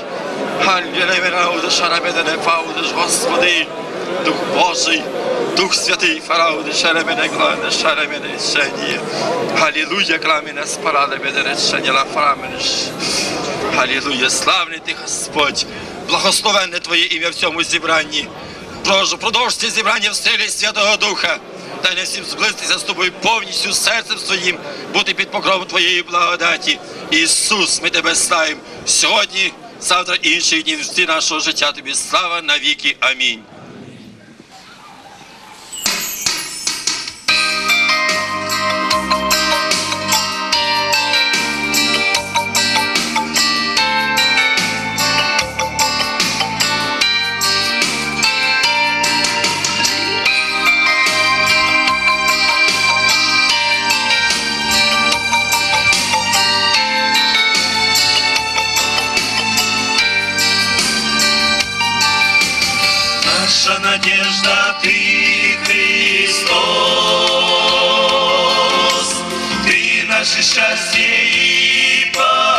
Господи, Дух Божий, Дух Святий, фарауди, шеремене, главне, шеремене, рішення. Аллилуйя, кламіне, спарали, мене рішення, ла фараменеш. Аллилуйя, славний Ти, Господь, благословенне Твоє ім'я в цьому зібранні. Прошу, продовж це зібрання в силі Святого Духа. Дай нам всім зблизитися з Тобою повністю серцем своїм, бути під покровом Твоєї благодаті. Ісус, ми Тебе славимо сьогодні, завтра і інших днів всі нашого життя. Тобі слава навіки. Амінь. Наша надежда Ты, Христос, Ты наше счастье и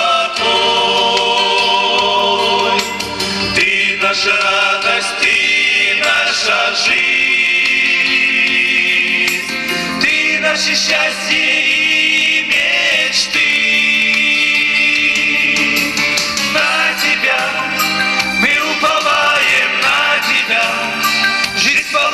покой, Ты наша радость, Ты наша жизнь, Ты наше счастье и мечты. На Тебя мы уповаем, на Тебя жизнь полна.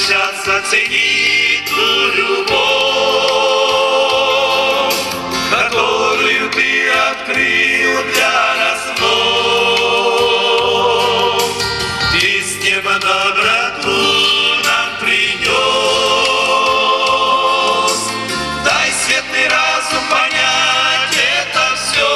научаться ценить ту любовь, которую ты открыл для нас вновь. Ты с неба доброту нам принес. Дай светлый разум понять это все.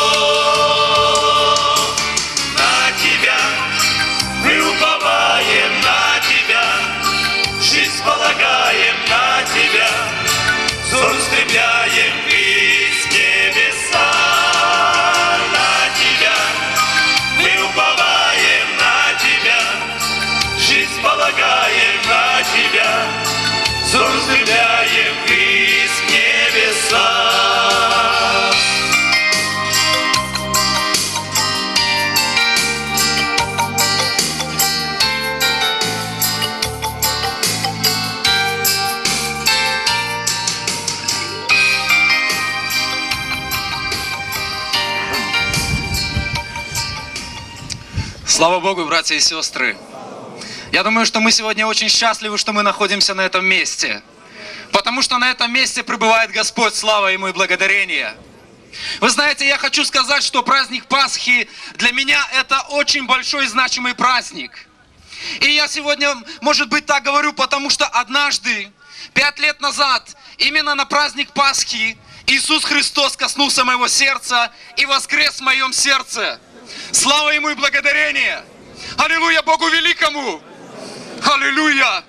На тебя мы уповаем, на тебя жизнь полагаем, на тебя взор устремляем ввысь небеса. На тебя мы уповаем, на тебя жизнь полагаем, на тебя взор устремляем ввысь небеса. Слава Богу, братья и сестры. Я думаю, что мы сегодня очень счастливы, что мы находимся на этом месте. Потому что на этом месте пребывает Господь, слава Ему и благодарение. Вы знаете, я хочу сказать, что праздник Пасхи для меня это очень большой и значимый праздник. И я сегодня, может быть, так говорю, потому что однажды, пять лет назад, именно на праздник Пасхи, Иисус Христос коснулся моего сердца и воскрес в моем сердце. Слава Ему и благодарение! Аллилуйя Богу Великому! Аллилуйя!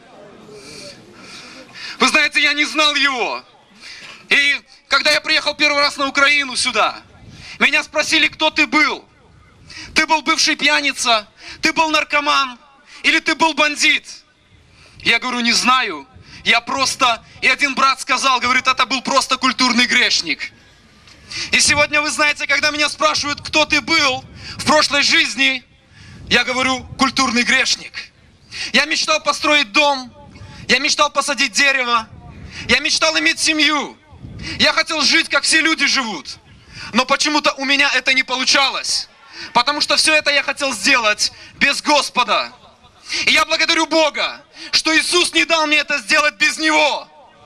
Вы знаете, я не знал Его. И когда я приехал первый раз на Украину сюда, меня спросили, кто ты был. Ты был бывший пьяница, ты был наркоман или ты был бандит? Я говорю, не знаю. Я просто... И один брат сказал, говорит, это был просто культурный грешник. И сегодня, вы знаете, когда меня спрашивают, кто ты был в прошлой жизни, я говорю, культурный грешник. Я мечтал построить дом, я мечтал посадить дерево, я мечтал иметь семью. Я хотел жить, как все люди живут. Но почему-то у меня это не получалось. Потому что все это я хотел сделать без Господа. И я благодарю Бога, что Иисус не дал мне это сделать без Него.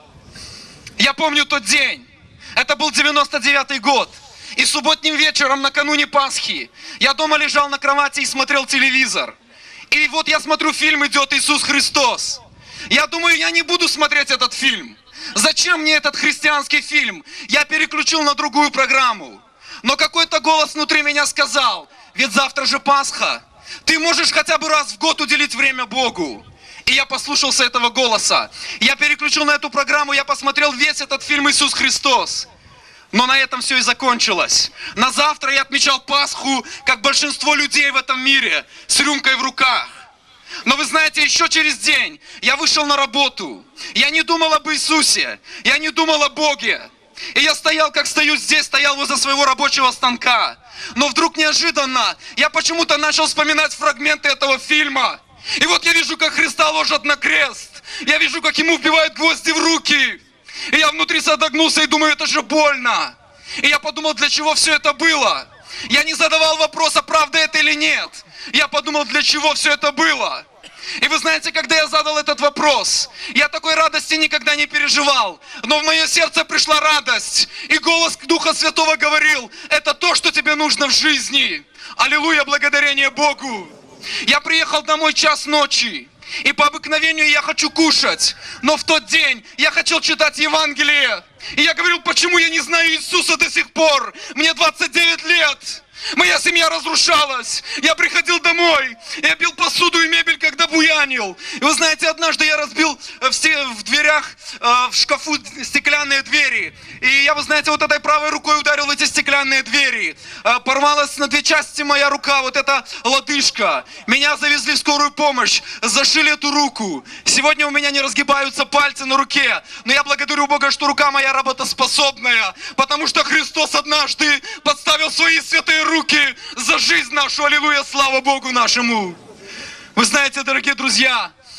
Я помню тот день. Это был девяносто девятый год. И субботним вечером, накануне Пасхи, я дома лежал на кровати и смотрел телевизор. И вот я смотрю, фильм идет «Иисус Христос». Я думаю, я не буду смотреть этот фильм. Зачем мне этот христианский фильм? Я переключил на другую программу. Но какой-то голос внутри меня сказал, ведь завтра же Пасха. Ты можешь хотя бы раз в год уделить время Богу. И я послушался этого голоса. Я переключил на эту программу, я посмотрел весь этот фильм «Иисус Христос». Но на этом все и закончилось. На завтра я отмечал Пасху, как большинство людей в этом мире, с рюмкой в руках. Но вы знаете, еще через день я вышел на работу. Я не думал об Иисусе, я не думал о Боге. И я стоял, как стою здесь, стоял возле своего рабочего станка. Но вдруг неожиданно я почему-то начал вспоминать фрагменты этого фильма. И вот я вижу, как Христа ложат на крест. Я вижу, как ему вбивают гвозди в руки. И я внутри содрогнулся и думаю, это же больно. И я подумал, для чего все это было. Я не задавал вопроса, правда это или нет. Я подумал, для чего все это было. И вы знаете, когда я задал этот вопрос, я такой радости никогда не переживал. Но в мое сердце пришла радость. И голос Духа Святого говорил, это то, что тебе нужно в жизни. Аллилуйя, благодарение Богу. Я приехал домой час ночи. И по обыкновению я хочу кушать. Но в тот день я хотел читать Евангелие. И я говорил, почему я не знаю Иисуса до сих пор? Мне двадцать девять лет. Моя семья разрушалась. Я приходил домой. Я бил посуду и мебель, когда буянил. И вы знаете, однажды я разбил в, в дверях, в шкафу стеклянные двери. И я, вы знаете, вот этой правой рукой ударил в эти стеклянные двери. Порвалась на две части моя рука, вот эта лодыжка. Меня завезли в скорую помощь. Зашили эту руку. Сегодня у меня не разгибаются пальцы на руке. Но я благодарю Бога, что рука моя работоспособная. Потому что Христос однажды подставил свои святые руки за жизнь нашу. Аллилуйя, слава Богу нашему. Вы знаете, дорогие друзья,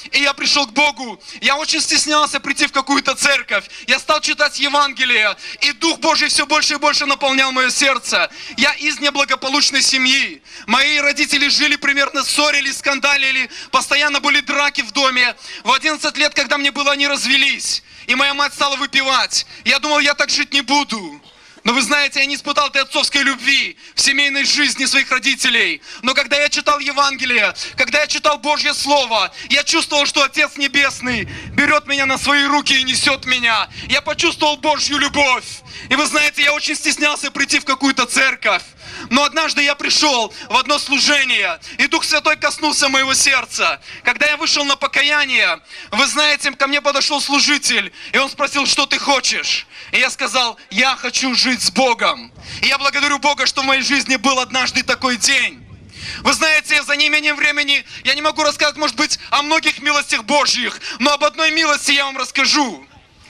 и я пришел к Богу. Я очень стеснялся прийти в какую-то церковь. Я стал читать Евангелие, и Дух Божий все больше и больше наполнял мое сердце. Я из неблагополучной семьи. Мои родители жили примерно, ссорились, скандалили, постоянно были драки в доме. В одиннадцать лет, когда мне было, они развелись. И моя мать стала выпивать. Я думал, я так жить не буду. Но вы знаете, я не испытал этой отцовской любви в семейной жизни своих родителей. Но когда я читал Евангелие, когда я читал Божье Слово, я чувствовал, что Отец Небесный берет меня на свои руки и несет меня. Я почувствовал Божью любовь. И вы знаете, я очень стеснялся прийти в какую-то церковь. Но однажды я пришел в одно служение, и Дух Святой коснулся моего сердца. Когда я вышел на покаяние, вы знаете, ко мне подошел служитель, и он спросил, что ты хочешь? И я сказал, я хочу жить с Богом. И я благодарю Бога, что в моей жизни был однажды такой день. Вы знаете, за неимением времени я не могу рассказать, может быть, о многих милостях Божьих, но об одной милости я вам расскажу.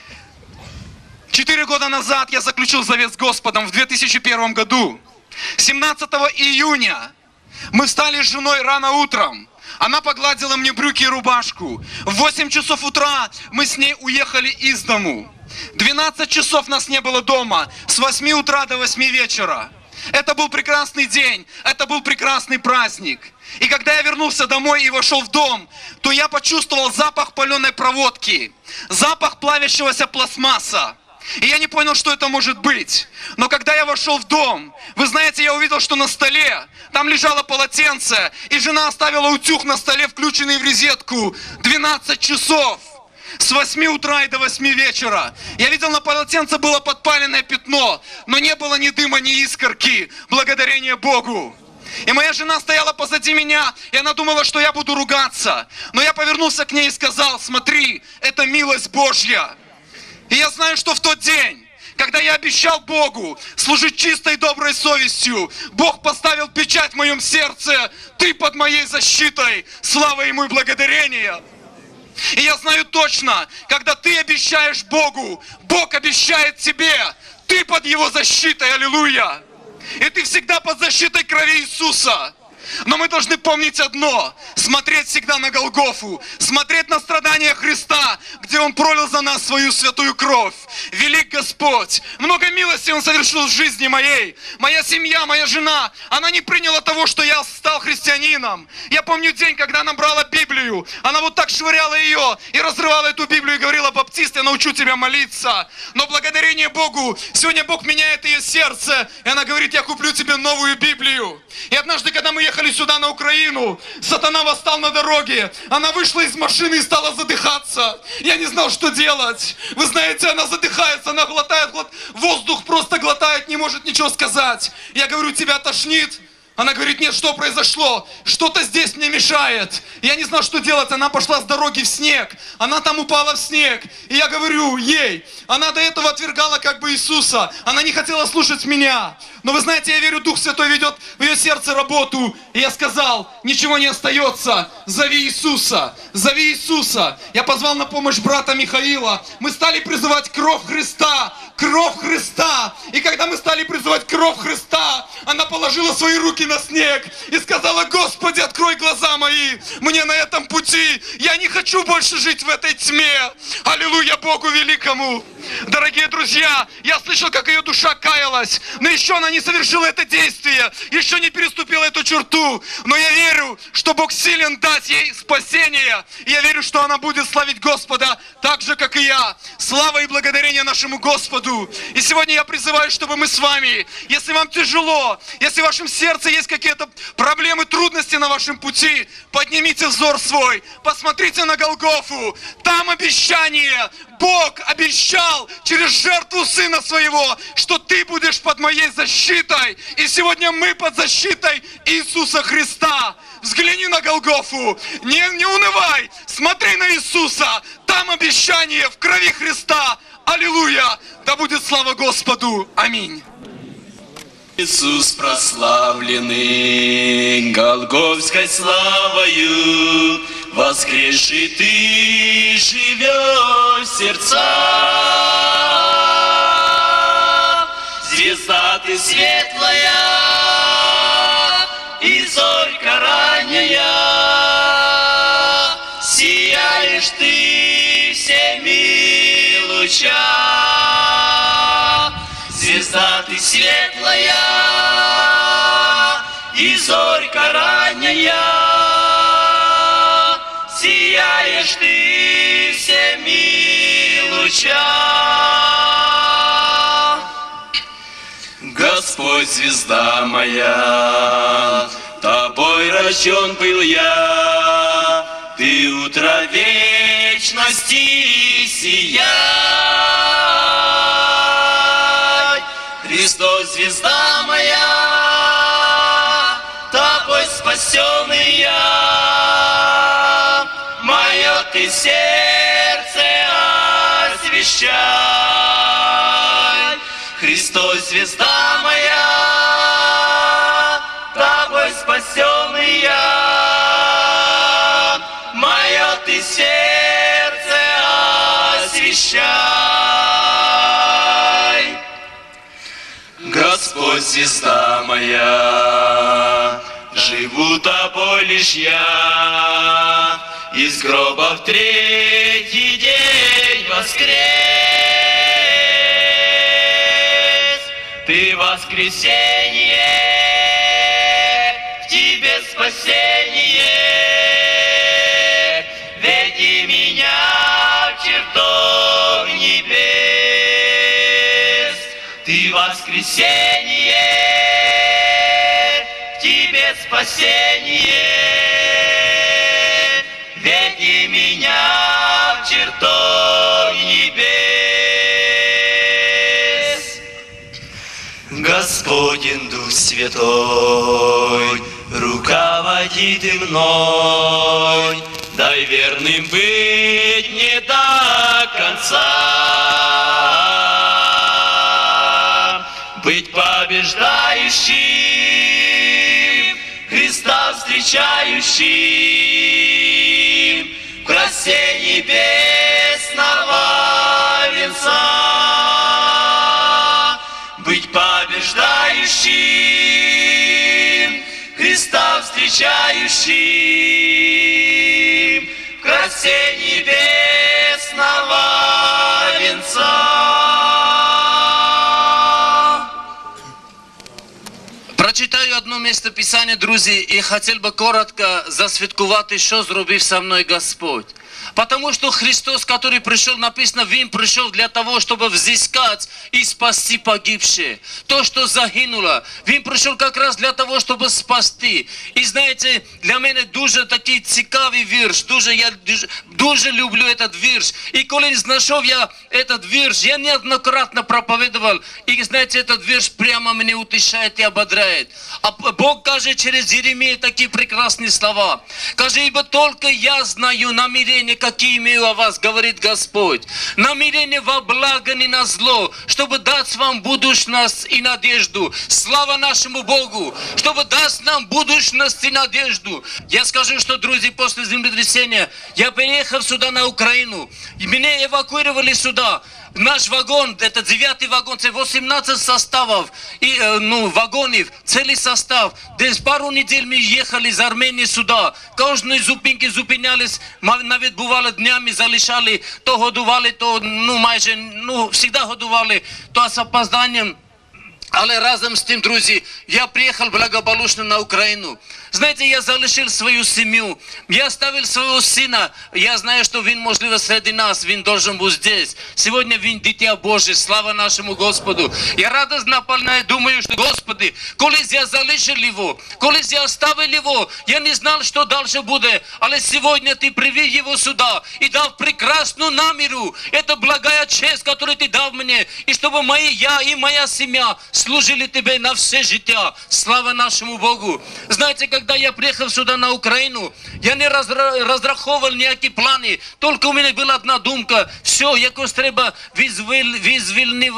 Четыре года назад я заключил завет с Господом в две тысячи первом году. семнадцатого июня мы встали с женой рано утром. Она погладила мне брюки и рубашку. В восемь часов утра мы с ней уехали из дому. двенадцать часов нас не было дома. С восьми утра до восьми вечера. Это был прекрасный день. Это был прекрасный праздник. И когда я вернулся домой и вошел в дом, то я почувствовал запах паленой проводки. Запах плавящегося пластмасса. И я не понял, что это может быть. Но когда я вошел в дом, вы знаете, я увидел, что на столе там лежало полотенце, и жена оставила утюг на столе, включенный в розетку, двенадцать часов. С восьми утра и до восьми вечера. Я видел, на полотенце было подпаленное пятно, но не было ни дыма, ни искорки. Благодарение Богу. И моя жена стояла позади меня, и она думала, что я буду ругаться. Но я повернулся к ней и сказал, смотри, это милость Божья. И я знаю, что в тот день, когда я обещал Богу служить чистой и доброй совестью, Бог поставил печать в моем сердце. Ты под моей защитой. Слава Ему и благодарение. И я знаю точно, когда ты обещаешь Богу, Бог обещает тебе. Ты под Его защитой. Аллилуйя. И ты всегда под защитой крови Иисуса. Но мы должны помнить одно, смотреть всегда на Голгофу, смотреть на страдания Христа, где Он пролил за нас свою святую кровь. Велик Господь, много милости Он совершил в жизни моей. Моя семья, моя жена, она не приняла того, что я стал христианином. Я помню день, когда она брала Библию, она вот так швыряла ее и разрывала эту Библию и говорила, баптист, я научу тебя молиться. Но благодарение Богу, сегодня Бог меняет ее сердце, и она говорит, я куплю тебе новую Библию. И однажды, когда мы ехали сюда, на Украину, сатана восстал на дороге. Она вышла из машины и стала задыхаться. Я не знал, что делать. Вы знаете, она задыхается, она глотает, глот... воздух просто глотает, не может ничего сказать. Я говорю, тебя тошнит? Она говорит, нет, что произошло? Что-то здесь мне мешает. Я не знал, что делать. Она пошла с дороги в снег. Она там упала в снег. И я говорю ей, она до этого отвергала как бы Иисуса. Она не хотела слушать меня. Но вы знаете, я верю, Дух Святой ведет в ее сердце работу. И я сказал, ничего не остается. Зови Иисуса. Зови Иисуса. Я позвал на помощь брата Михаила. Мы стали призывать кровь Христа. Кровь Христа. И когда мы стали призывать кровь Христа, она положила свои руки на снег и сказала, Господи, открой глаза мои. Мне на этом пути. Я не хочу больше жить в этой тьме. Аллилуйя Богу великому. Дорогие друзья, я слышал, как ее душа каялась. Но еще она не совершила это действие. Еще не переступила эту черту. Но я верю, что Бог силен дать ей спасение. И я верю, что она будет славить Господа так же, как и я. Слава и благодарение нашему Господу. И сегодня я призываю, чтобы мы с вами, если вам тяжело, если в вашем сердце есть какие-то проблемы, трудности на вашем пути, поднимите взор свой, посмотрите на Голгофу. Там обещание. Бог обещал через жертву Сына Своего, что ты будешь под моей защитой. И сегодня мы под защитой Иисуса Христа. Взгляни на Голгофу, не, не унывай, смотри на Иисуса. Там обещание в крови Христа. Аллилуйя! Да будет слава Господу! Аминь! Иисус прославленный Голгофской славою, воскресший ты живешь в сердцах. Звезда ты светлая, и зорька ранняя, сияет сияешь ты всеми лучах. Звезда ты светлая, и зорька ранняя, сияешь ты всеми лучах. Господь, звезда моя, тобой рожден был я, ты утро вечности сияй. Христос, звезда моя, тобой спасенный я, мое ты сердце освящай. Христос, звезда моя, тобой спасенный я, мое ты сердце освящай. Господь, звезда моя, живу тобой лишь я, из гроба в третий день воскрес. Ты воскресенье, в тебе спасение, веди меня в чертог небес. Ты воскресенье, в тебе спасение, веди меня в чертог небес. Господень Дух Святой, руководит и мной, дай верным быть не до конца, быть побеждающим, Христа встречающим, в красе небесного венца. Быть побеждающим, Христа встречающим, в красе небесного венца. Прочитаю одно место Писания, друзі, і хотів би коротко засвідкувати, що зробив со мною Господь. Потому что Христос, который пришел, написано, Він пришел для того, чтобы взыскать и спасти погибшие. То, что загинуло. Він пришел как раз для того, чтобы спасти. И знаете, для меня дуже такий цікавий вірш. Дуже, я дуже, дуже люблю этот вірш. И коли знайшов я этот вірш, я неоднократно проповедовал. И знаете, этот вірш прямо меня утешает и ободряет. А Бог каже через Иеремию такие прекрасные слова. Каже, ибо только я знаю намерения, какие имею о вас, говорит Господь. Намерение во благо, не на зло, чтобы дать вам будущность и надежду. Слава нашему Богу, чтобы дать нам будущность и надежду. Я скажу, что, друзья, после землетрясения я приехал сюда на Украину, и меня эвакуировали сюда. Наш вагон, это девятый вагон, это восемнадцать составов, и, ну, вагонов, целый состав. Десь пару недель мы ехали из Армении сюда. Кожної зупинки зупинялись, навіть бувало днями залишали, то годували, то, ну, майже, ну, всегда годували, то з опозданням. Але разом з тим, друзі, я приїхав благополучно на Україну. Знаєте, я залишив свою сім'ю, я оставив свого сина, я знаю, що він, можливо, серед нас, він должен бути здесь. Сьогодні він дитя Боже, слава нашому Господу. Я радостно наполняю, думаю, що, Господи, колись я залишив його, колись я оставив його, я не знав, що далі буде, але сьогодні ти привів його сюди і дав прекрасну наміру. Це благая честь, яку ти дав мені, і щоб мої, я і моя сім'я служили тебе на все життя. Слава нашему Богу. Знаете, когда я приехал сюда на Украину, я не разраховывал никакие планы, только у меня была одна думка, все, якось треба визвольни,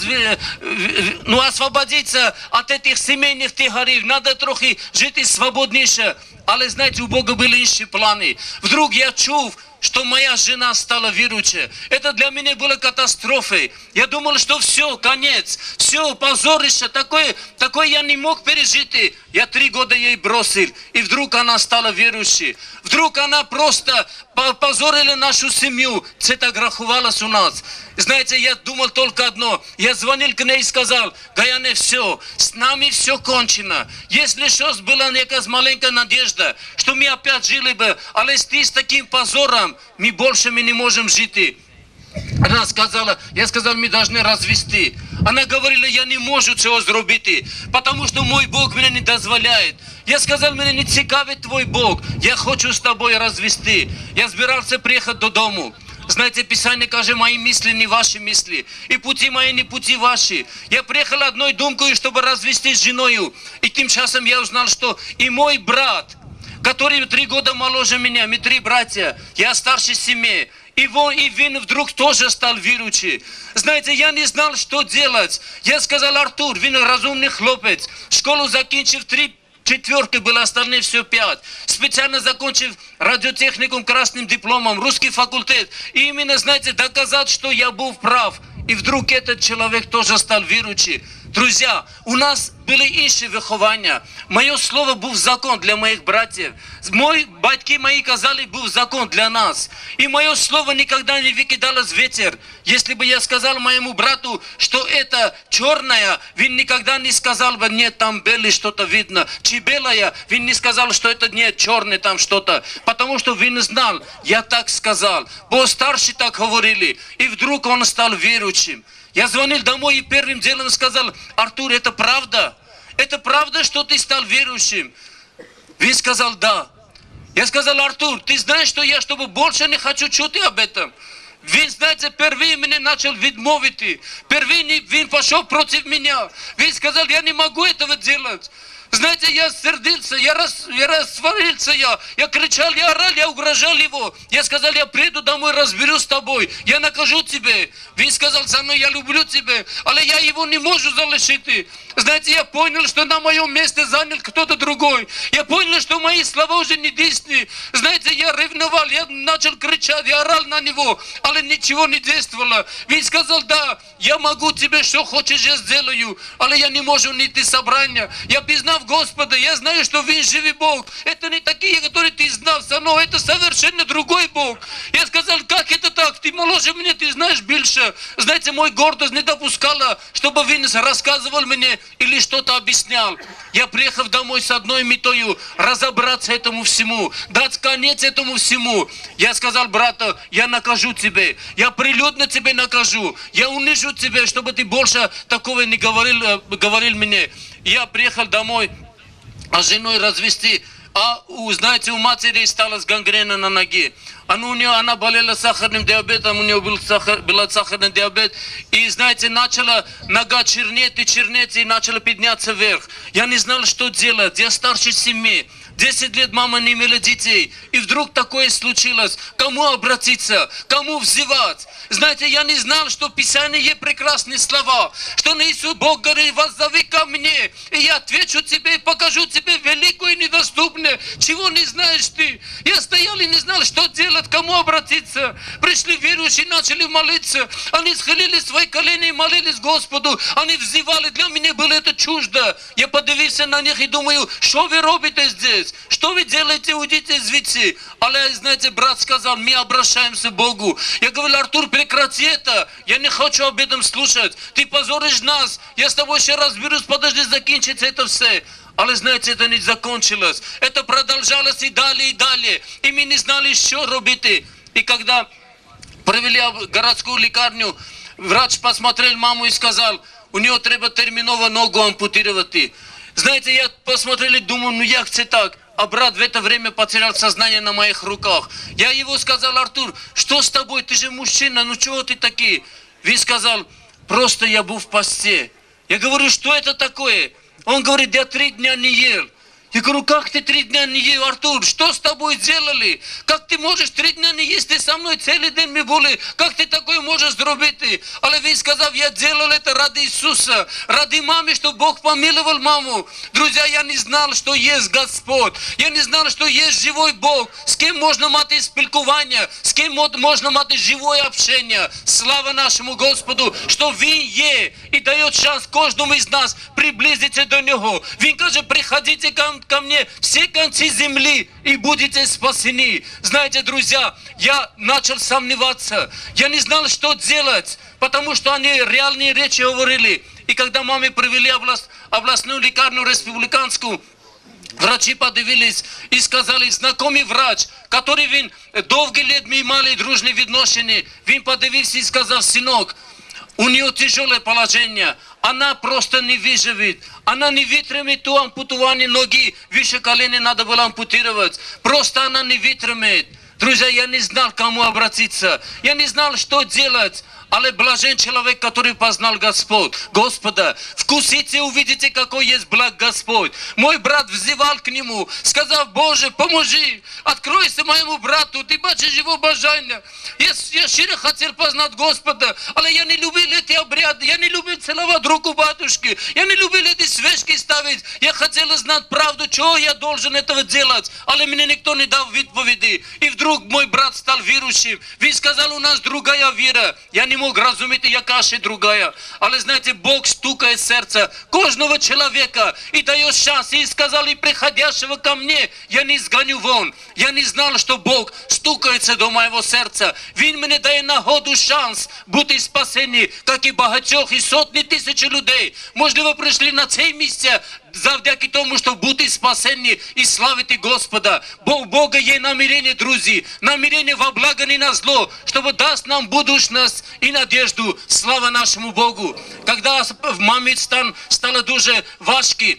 ну, освободиться от этих семейных тягарів, надо трохи жити свободніше. Але, знаете, у Бога были інші планы. Вдруг я чув, что моя жена стала верующей. Это для меня было катастрофой. Я думал, что все, конец, все, позорище, такое, такое я не мог пережить. Я три года ей бросил, и вдруг она стала верующей. Вдруг она просто позорили нашу семью. Это грахувалось у нас. Знаете, я думал только одно. Я звонил к ней и сказал: Гаяне, все, с нами все кончено. Если что, была некая маленькая надежда, что мы опять жили бы, але с таким позором мы больше мы не можем жить. Она сказала, я сказал, мы должны развести. Она говорила, я не могу цього зробити, потому что мой Бог меня не дозволяет. Я сказал, меня не цікавить твой Бог, я хочу с тобой развести. Я собирался приехать до дому. Знаете, Писание каже, мои мысли не ваши мысли, и пути мои не пути ваши. Я приехал одной думкой, чтобы развестись с женою, и тем часом я узнал, что и мой брат, который три года моложе меня, мы три братья, я старший семьи, и он, и Вин вдруг тоже стал верующий. Знаете, я не знал, что делать. Я сказал, Артур, Вин разумный хлопец, школу закончив три четверки было, остальные все пять. Специально закончив радиотехникум красным дипломом, русский факультет. И именно, знаете, доказать, что я был прав. И вдруг этот человек тоже стал верующий. Друзья, у нас были інші виховання. Мое слово был закон для моих братьев. Мой, батьки мои казали, был закон для нас. И мое слово никогда не выкидалось в ветер. Если бы я сказал моему брату, что это черное, он никогда не сказал бы, нет, там белое что-то видно. Чи белое, он не сказал, что это нет, черное там что-то. Потому что он знал, я так сказал. Бо старшие так говорили. И вдруг он стал верующим. Я звонил домой и первым делом сказал, Артур, это правда? Это правда, что ты стал верующим? Он сказал, да. Я сказал, Артур, ты знаешь, что я, чтобы больше не хочу чуть об этом. Він, знаете, первый меня начал відмовити. Первый він пошел против меня. Він сказал, я не могу этого делать. Знаете, я сердился, я, рас, я рассварился, я, я кричал, я орал, я угрожал его. Я сказал, я приду домой, разберусь с тобой, я накажу тебе. Он сказал, со мной, я люблю тебя, але я его не могу залишить. Знаете, я понял, что на моем месте занял кто-то другой. Я понял, что мои слова уже не действуют. Знаете, я ревновал, я начал кричать, я орал на него, але ничего не действовало. Он сказал, да, я могу тебе, что хочешь, я сделаю, але я не могу найти собрания. Я признал Господа, я знаю, что Він живий Бог. Это не такие, которые ты знал, но это совершенно другой Бог. Я сказал, как это так? Ты моложе меня, ты знаешь больше. Знаете, мой гордость не допускала, чтобы Він рассказывал мне или что-то объяснял. Я приехал домой с одной метою, разобраться этому всему, дать конец этому всему. Я сказал, брата, я накажу тебе, я прилюдно тебе накажу, я унижу тебя, чтобы ты больше такого не говорил, говорил мне. Я приехал домой, а с женой развести, а у, знаете, у матери стала гангрена на ноге. Она, у нее, она болела сахарным диабетом, у нее был сахар, был сахарный диабет. И, знаете, начала нога чернеть и чернеть, и начала подняться вверх. Я не знал, что делать, я старший семьи. Десять лет мама не имела детей. И вдруг такое случилось. Кому обратиться? Кому взывать? Знаете, я не знал, что в Писании есть прекрасные слова. Что Иисус Бог говорит, воззови ко мне. И я отвечу тебе и покажу тебе великое и недоступное. Чего не знаешь ты? Я стоял и не знал, что делать, кому обратиться. Пришли верующие, начали молиться. Они схилили свои колени и молились Господу. Они взывали. Для меня было это чуждо. Я подивился на них и думаю, что вы робите здесь? Что вы делаете, уйдите звідси. Але, знаете, брат сказал, мы обращаемся к Богу. Я говорю, Артур, прекрати это. Я не хочу об этом слушать. Ты позоришь нас. Я с тобой еще разберусь, подожди, закончится это все. Але, знаете, это не закончилось. Это продолжалось и далее, и далее. И мы не знали, что робити. И когда провели в городскую лекарню, врач посмотрел маму и сказал, у нее треба терминово ногу ампутировать. Знаете, я посмотрел и думаю, ну як це так? А брат в это время потерял сознание на моих руках. Я его сказал, Артур, что с тобой? Ты же мужчина, ну чего ты такие? Он сказал, просто я был в посте. Я говорю, что это такое? Он говорит, я три дня не ел. Я говорю, как ты три дня не ел, Артур? Что с тобой сделали? Как ты можешь три дня не есть? Ты со мной целый день мы были. Как ты такое можешь сделать? Але він сказав, я делал это ради Иисуса, ради мамы, чтобы Бог помиловал маму. Друзья, я не знал, что есть Господь. Я не знал, что есть живой Бог. С кем можно мати спілкування, с кем можно мати живое общение. Слава нашему Господу, что Він є и дает шанс каждому из нас приблизиться до Него. Він каже, приходите ко придем ко мне все концы земли и будете спасены. Знаете, друзья, я начал сомневаться. Я не знал, что делать, потому что они реальные речи говорили. И когда маме привели область, областную лекарню республиканскую, врачи подивились и сказали, знакомый врач, который він довгі лет ми мали дружные відношення, він подивився и сказал, сынок, у нее тяжелое положение, она просто не выживет, она не вытерпит то ампутирование ноги, выше колена надо было ампутировать, просто она не вытерпит. Друзья, я не знал, к кому обратиться, я не знал, что делать. Але блажен человек, который познал Господь, Господа. Вкусите, увидите, какой есть благ Господь. Мой брат взывал к Нему, сказал, Боже, поможи, откройся моему брату, ты бачишь его бажание. Я, я щиро хотел познать Господа, але я не любил эти обряды, я не любил целовать руку батюшки, я не любил эти свечки ставить. Я хотел знать правду, чего я должен этого делать, але мне никто не дал відповіді. И вдруг мой брат стал верующим. Він сказал, у нас другая вера. Я не мог разуметь, яка ще другая. Але знаете, Бог стукает в сердце кожного человека и дает шанс. И сказал, и приходящего ко мне я не сгоню вон. Я не знал, что Бог стукается до моего сердца. Він мне дає нагоду, шанс бути спасені, как и багатьох, и сотні тисяч людей. Можливо, прийшли на це місце завдяки тому, що бути спасені і славити Господа. Бо у Бога є намірення, друзі, намірення во благо, не на зло, чтобы даст нам будущность и надежду. Слава нашему Богу. Когда в маме стало дуже важко,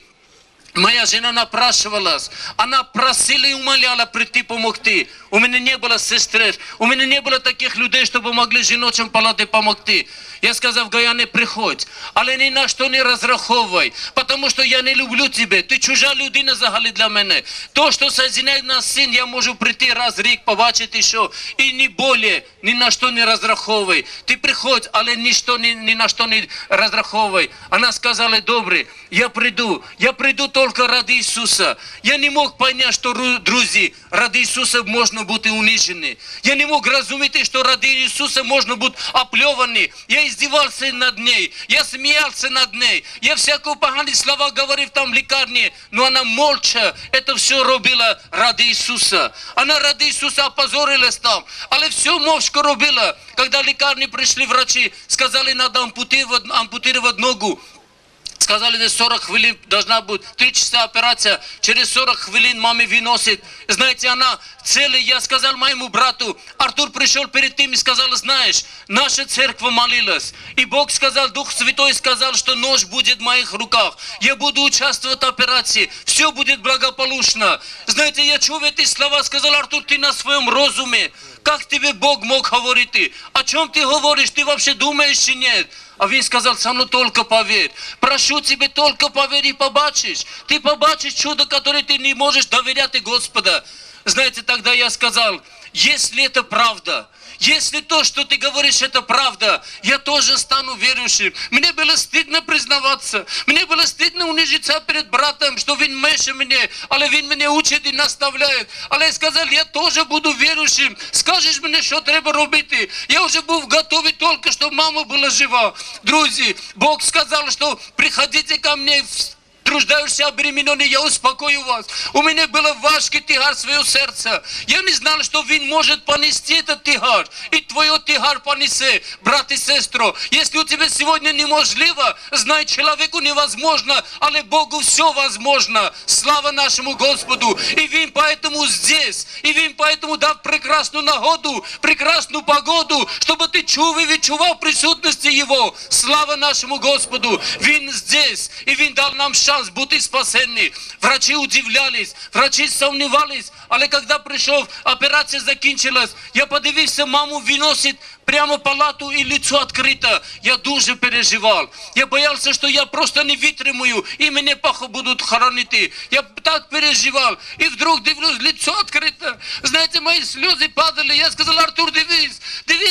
моя жена напрашивалась, она просила и умоляла прийти помогти. У меня не было сестер, у меня не было таких людей, чтобы могли жіночим палати помогти. Я сказав, Гая, не приходь, але ні на що не розраховуй, тому що я не люблю тебе, ти чужа людина взагалі для мене. То, що соединяє нас син, я можу прийти раз в рік, побачити, що і не более, ні на що не розраховуй. Ти приходь, але ніщо, ні, ні на що не розраховуй. Вона сказала, добре, я прийду, я прийду только ради Ісуса. Я не мог понять, що, друзі, ради Ісуса можна бути унижені. Я не мог розуміти, що ради Ісуса можна бути опльований. Я издевался над ней, я смеялся над ней, я всякие поганые слова говорил там в лекарне, но она молча это все робила ради Иисуса. Она ради Иисуса опозорилась там, але все мовчко робила. Когда в лекарне пришли врачи, сказали, надо ампутировать, ампутировать ногу. Сказали, что сорок хвилин должна быть, три часа операция, через сорок хвилин маме выносит. Знаете, она целая, я сказал моему брату, Артур пришел перед тем и сказал, знаешь, наша церковь молилась. И Бог сказал, Дух Святой сказал, что нож будет в моих руках. Я буду участвовать в операции, все будет благополучно. Знаете, я чую эти слова, сказал, Артур, ты на своем разуме. Как тебе Бог мог говорить? О чем ты говоришь? Ты вообще думаешь или нет? А він сказал, со мной только поверь. Прошу тебя, только поверь и побачишь. Ты побачишь чудо, которое ты не можешь доверять Господа. Знаете, тогда я сказал, если это правда, если то, что ты говоришь, это правда, я тоже стану верующим. Мне было стыдно признаваться. Мне было стыдно унижиться перед братом, что він меньше мне, але він меня учит и наставляет. Але я сказал, я тоже буду верующим. Скажешь мне, что треба робити. Я уже был готовый только, чтобы мама была жива. Друзья, Бог сказал, что приходите ко мне, труждаешься обремененный, я успокою вас. У меня было важкий тягар своего сердца. Я не знал, что він может понести этот тягар. И твое тягар понесе, брат и сестро. Если у тебя сегодня неможливо, знай, человеку невозможно, але Богу все возможно. Слава нашему Господу. И він поэтому здесь. И він поэтому дав прекрасную нагоду, прекрасную погоду, чтобы ты чув и відчував присутности Его. Слава нашему Господу. Він здесь. И він дал нам шанс бути спасенні. Врачи удивлялись, врачи сомневались, але когда пришел, операция закончилась, я подивився, маму выносит прямо в палату и лицо открыто. Я дуже переживал. Я боялся, что я просто не вытримаю и меня плохо будут хоронить. Я так переживал. И вдруг дивлюсь, лицо открыто. Знаете, мои слезы падали. Я сказал, Артур, дивись, дивись, мама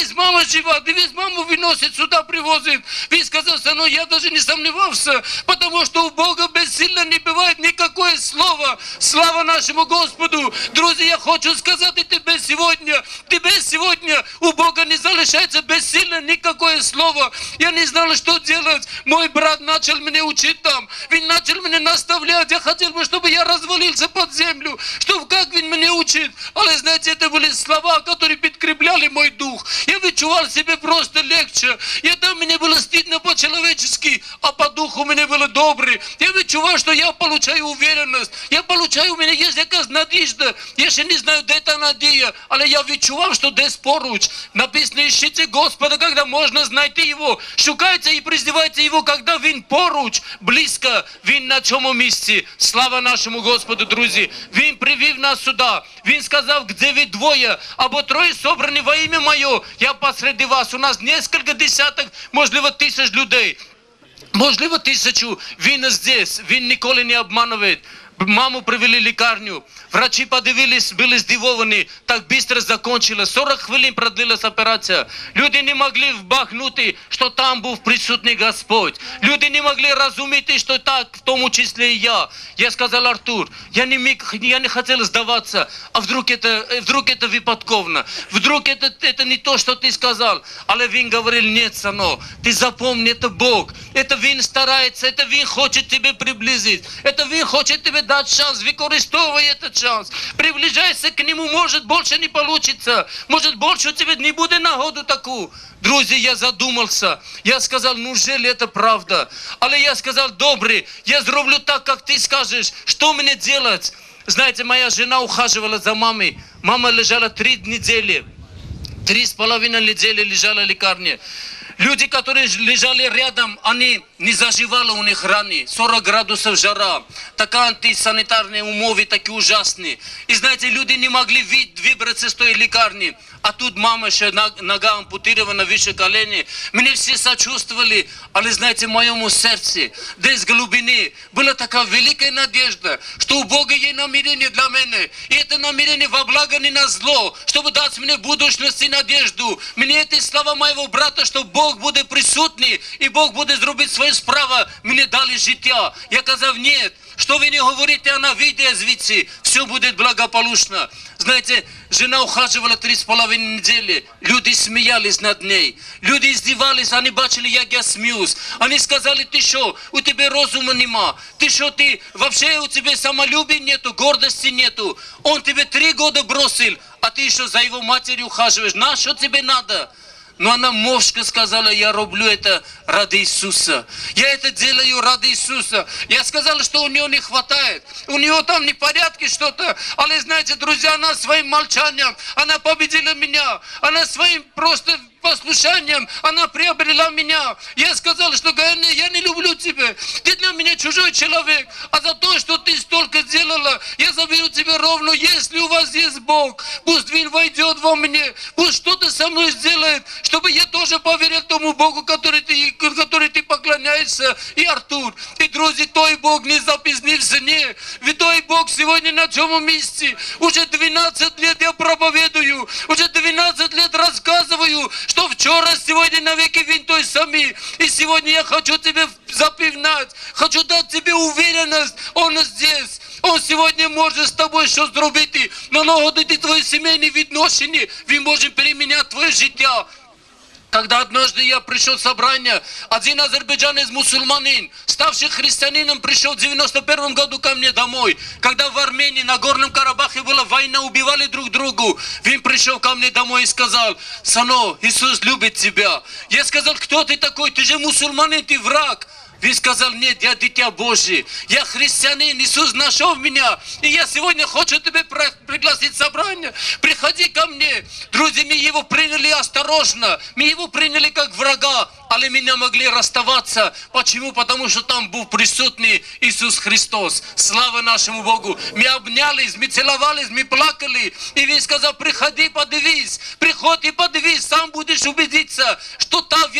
жива. Дивись, маму выносит, сюда привозит. Він сказав, сынок, я даже не сомневался, потому что у Бога бессильно не бывает никакое слово. Слава нашему Господу. Друзья, я хочу сказать и тебе сегодня, тебе сегодня у Бога не залишается бессильно никакое слово. Я не знал, что делать. Мой брат начал меня учить там. Он начал меня наставлять. Я хотел бы, чтобы я развалился под землю, чтобы как он меня учит. Але знаете, это были слова, которые подкрепляли мой дух. Я відчував себе просто легче. Я там мне было стыдно по-человечески, а по духу мне было добре. Я відчував, что я получаю уверенность. Я получаю, у меня есть якась надежда. Я ще не знаю, де та надія, але я відчував, що десь поруч. Написано, ищите Господа, когда можно знайти Его. Шукайте и призывайте Его, когда Він поруч, близько, Він на цьому місці. Слава нашому Господу, друзі. Він привів нас сюди. Він сказав, где ви двоє, або троє собрані во ім'я Моє, я посреди вас. У нас несколько десяток, можливо, тисяч людей. Можливо, тисячу. Він здесь. Він ніколи не обманує. Маму привели в лікарню. Врачи подивились, были здивовані. Так быстро закончилось. сорок хвилин продлилась операція. Люди не могли вбагнути, що там був присутній Господь. Люди не могли розуміти, що так, в тому числі і я. Я сказал, Артур, я не, мог, я не хотел сдаваться, а вдруг это, вдруг это выпадковно. Вдруг это, это не то, что ты сказал. Але він говорил, нет, сынок, ты запомни, это Бог. Это він старается, это він хочет тебе приблизить. Это він хочет тебе дать шанс, використовывай этот шанс. Приближайся к нему, может больше не получится. Может больше у тебя не будет нагоду таку. Друзья, я задумался. Я сказал, неужели это правда? Але я сказал, добре, я зроблю так, как ты скажешь. Что мне делать? Знаете, моя жена ухаживала за мамой. Мама лежала три недели. Три с половиной недели лежала в лекарне. Люди, которые лежали рядом, они не заживали у них раны. сорок градусов жара. Такие антисанитарные умови, такие ужасные. И знаете, люди не могли выбраться с той лекарни. А тут мама еще нога ампутирована выше колени. Мне все сочувствовали. Але знаете, в моем сердце, здесь глубины, была такая великая надежда, что у Бога есть намерение для меня. И это намерение во благо, не на зло, чтобы дать мне будущность и надежду. Мне эти слова моего брата, что Бог будет присутний, и Бог будет сделать свою справу, мне дали життя. Я сказал, нет, что вы не говорите, она выйдет звідси, все будет благополучно. Знаете, жена ухаживала три с половиной недели. Люди смеялись над ней. Люди издевались, они бачили, як я смеюсь. Они сказали, ты что, у тебя розума нема? Ты что, ты, вообще у тебя самолюбия нету, гордости нету. Он тебе три года бросил, а ты еще за его матерью ухаживаешь. На что тебе надо? Но она мовчко сказала, я роблю это ради Иисуса. Я это делаю ради Иисуса. Я сказала, что у нее не хватает. У нее там непорядки что-то. Але знаете, друзья, она своим молчанием, она победила меня. Она своим просто послушанием, она приобрела меня. Я сказал, что я не люблю тебя. Ты для меня чужой человек. А за то, что ты столько сделала, я заберу тебя ровно, если у вас есть Бог. Пусть Он войдет во мне. Пусть что-то со мной сделает, чтобы я тоже поверил тому Богу, который ты, который ты поклоняешься. И Артур, и друзья, той Бог не запізнився, не. Ведь той Бог сегодня на цьому месте. Уже двенадцать лет я проповедую. Уже двенадцать лет рассказываю, что вчера, сегодня навеки Він той самий. И сегодня я хочу тебе запевнать, хочу дать тебе уверенность, Он здесь. Он сегодня может с тобой что зробити, налагодити твої сімейні відношення, Він може переміняти твоє життя. Когда однажды я пришел в собрание, один азербайджанец мусульманин, ставший христианином, пришел в девяносто первом году ко мне домой. Когда в Армении, на Горном Карабахе была война, убивали друг другу. Он пришел ко мне домой и сказал, сынок, Иисус любит тебя. Я сказал, кто ты такой? Ты же мусульманин, ты враг. Он сказал, нет, я дитя Божие, я христианин, Иисус нашел меня, и я сегодня хочу тебя пригласить в собрание, приходи ко мне. Друзья, мы его приняли осторожно, мы его приняли как врага, але мы не могли расставаться. Почему? Потому что там был присутный Иисус Христос. Слава нашему Богу. Мы обнялись, мы целовались, мы плакали, и Он сказал, приходи, подивись, приходи, подивись, сам будешь убедиться, что та вера, которую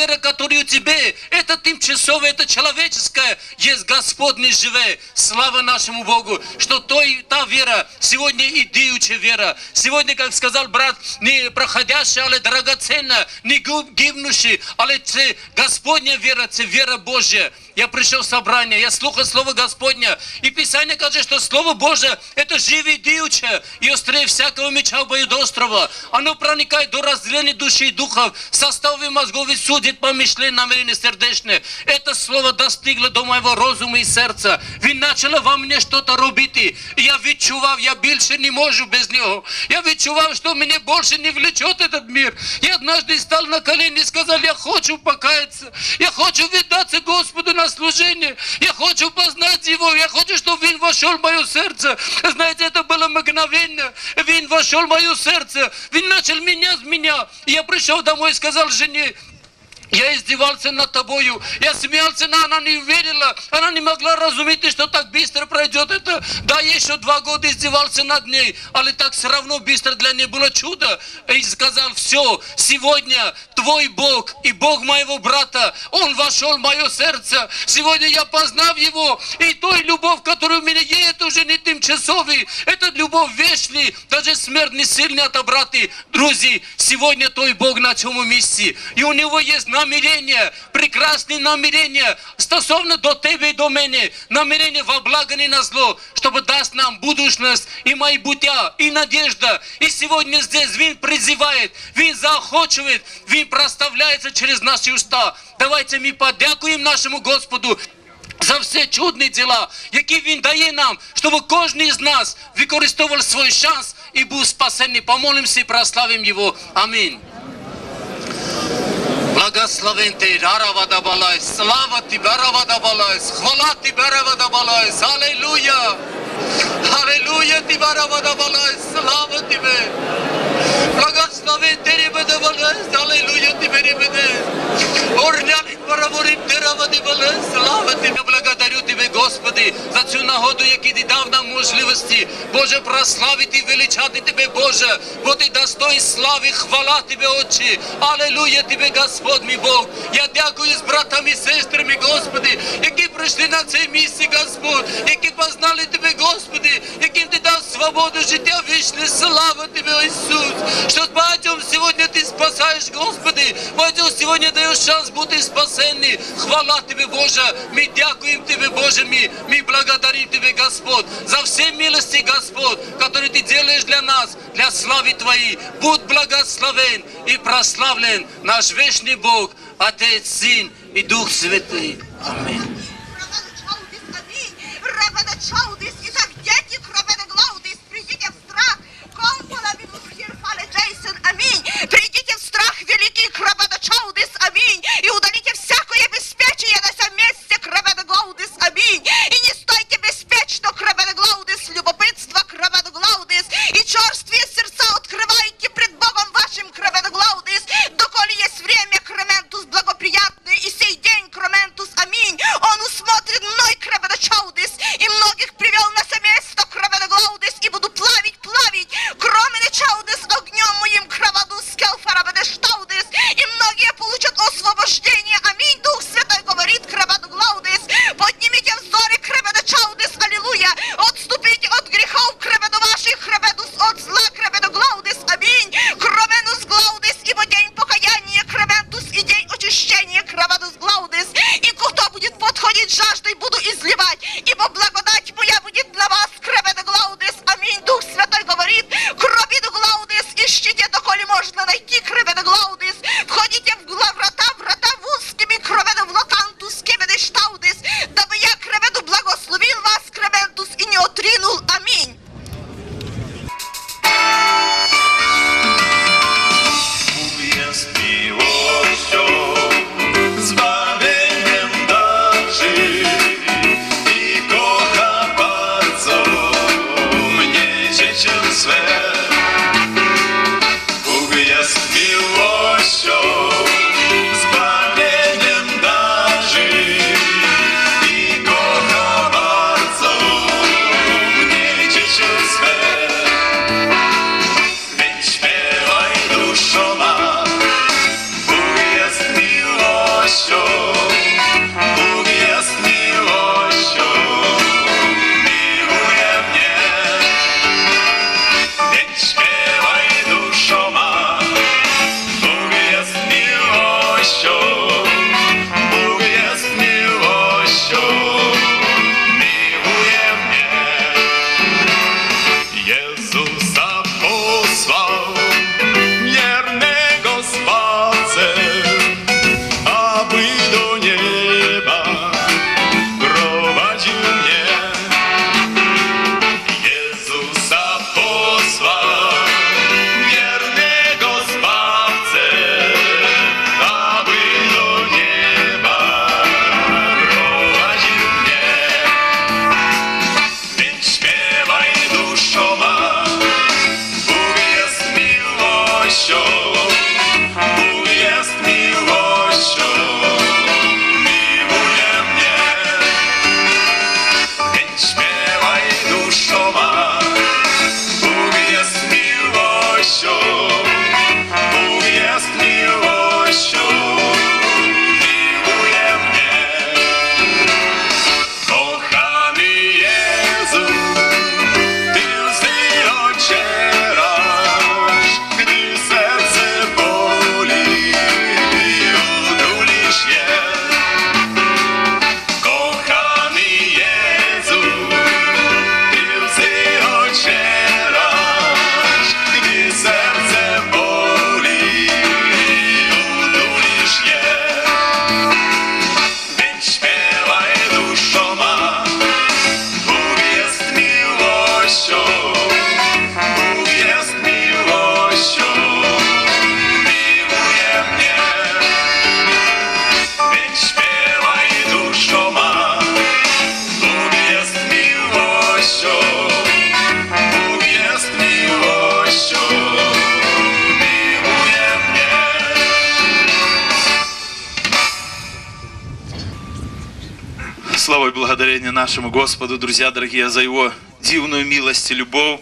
который у тебя, это тимчасовое, это человеческое, есть Господний живе. Слава нашему Богу, что то и та вера, сегодня и идеючая вера. Сегодня, как сказал брат, не проходящая, але драгоценная, не гибнущая, але це Господня вера, це вера Божья. Я пришел в собрание, я слухал Слово Господня, и Писание говорит, что Слово Божие это живее диючее и острее всякого меча обоюдострого. Оно проникает до разделения души и духов, составы мозгов и судит помышления, намерения сердечные. Это Слово достигло до моего разума и сердца. Він начало во мне что-то робити. И я відчував, я больше не могу без него. Я відчував, что меня больше не влечет этот мир. Я однажды стал на колени и сказал, я хочу покаяться, я хочу віддаться Господу на служение, я хочу познать Его, я хочу, чтобы Він вошел в мое сердце. Знаете, это было мгновенно. Він вошел в мое сердце, Він начал менять меня. И я пришел домой и сказал жене, я издевался над тобою, я смеялся, но она не верила, она не могла разуметь, что так быстро пройдет это. Да, я еще два года издевался над ней, але так все равно быстро для нее было чудо. И сказал, все, сегодня твой Бог и Бог моего брата, Он вошел в мое сердце. Сегодня я познал Его, и той любовь, которая у меня есть, это уже не тимчасовый, это любовь вечная, даже смерть не сильно отобрати. Друзья, сегодня той Бог на чем месте, и у Него есть намерение, прекрасные намерения, стосовно до тебе и до меня, намерение во благо, не на зло, чтобы даст нам будущность и майбутя, и надежда. И сегодня здесь Він призывает, Він заохочивает, Він проставляется через наши уста. Давайте мы подякуем нашему Господу за все чудні діла, які Він дає нам, щоб кожен із нас використовував свій шанс і був спасений. Помолимся і прославим Його. Амінь. Благословен Ти, Раравада Балайс, слава Тебе, Раравада Балайс, хвала Тебе, Раравада Балайс, аллилуйя, аллилуйя Тебе, Раравада Балайс, слава Тебе, благословен Ти, Раравада Балайс, аллилуйя Тебе, Ребеде, орняли Параворим Ти, Раравада Балайс, слава Тебе, благодарю Тебе, Господи, за цю нагоду, яку Ти дав нам можливості, Боже, прославити і величати Тебе, Боже, бо Ти достоїн слави, хвала Тебе, Отче, аллилуйя Тебе, Господь мій Бог. Я дякую з братами і сестрами, Господи, які прийшли на це місце, Господь, які познали Тебе, Господи, яким Ти дав свободу, життя вічне, слава Тебе, Ісус, що багатьом сьогодні Ти спасаєш, Господи, багатьом сьогодні даєш шанс бути спасенні. Хвала Тебе, Боже, ми дякуємо Тебе, Боже, ми, ми благодарим Тебе, Господь, за все милости, Господь, которые Ты делаешь для нас, для славы Твоей. Будь благословен и прославлен наш вечный Бог, Отец, Сын и Дух Святый. Аминь. Итак, дети, придите в страх, аминь. Придите в страх великий, аминь. И удалите всякое беспечие на этом месте, аминь. И не стойте беспечно, любопытство, и черствые сердца открывайте пред Богом вашим, доколе есть время, крементус благоприятный, и сей день, крементус, аминь. Он усмотрит мной, и многих привел на это место, и буду плавить, плавить, кроме огнем моим, и многие получат освобождение, аминь. Дух Святой говорит, поднимите взоры, аллилуйя, отступите от грехов, ваших, от зла, аминь. Кроменус глаудис, ибо день покаяния, и день очищения, и кто будет подходить жаждой, буду изливать, ибо благодать моя будет для вас, аминь. Дух Святой говорит, ищите, доколе можно найти, входите в врата, врата в узкими, в латантус, дабы я, благословил вас, и не отринул, аминь. Jest miłością, zbawieniem darzy i kocha bardzo mnie dziecię swe. Bóg jest miłością, Слава и благодарение нашему Господу, друзья дорогие, за Его дивную милость и любовь.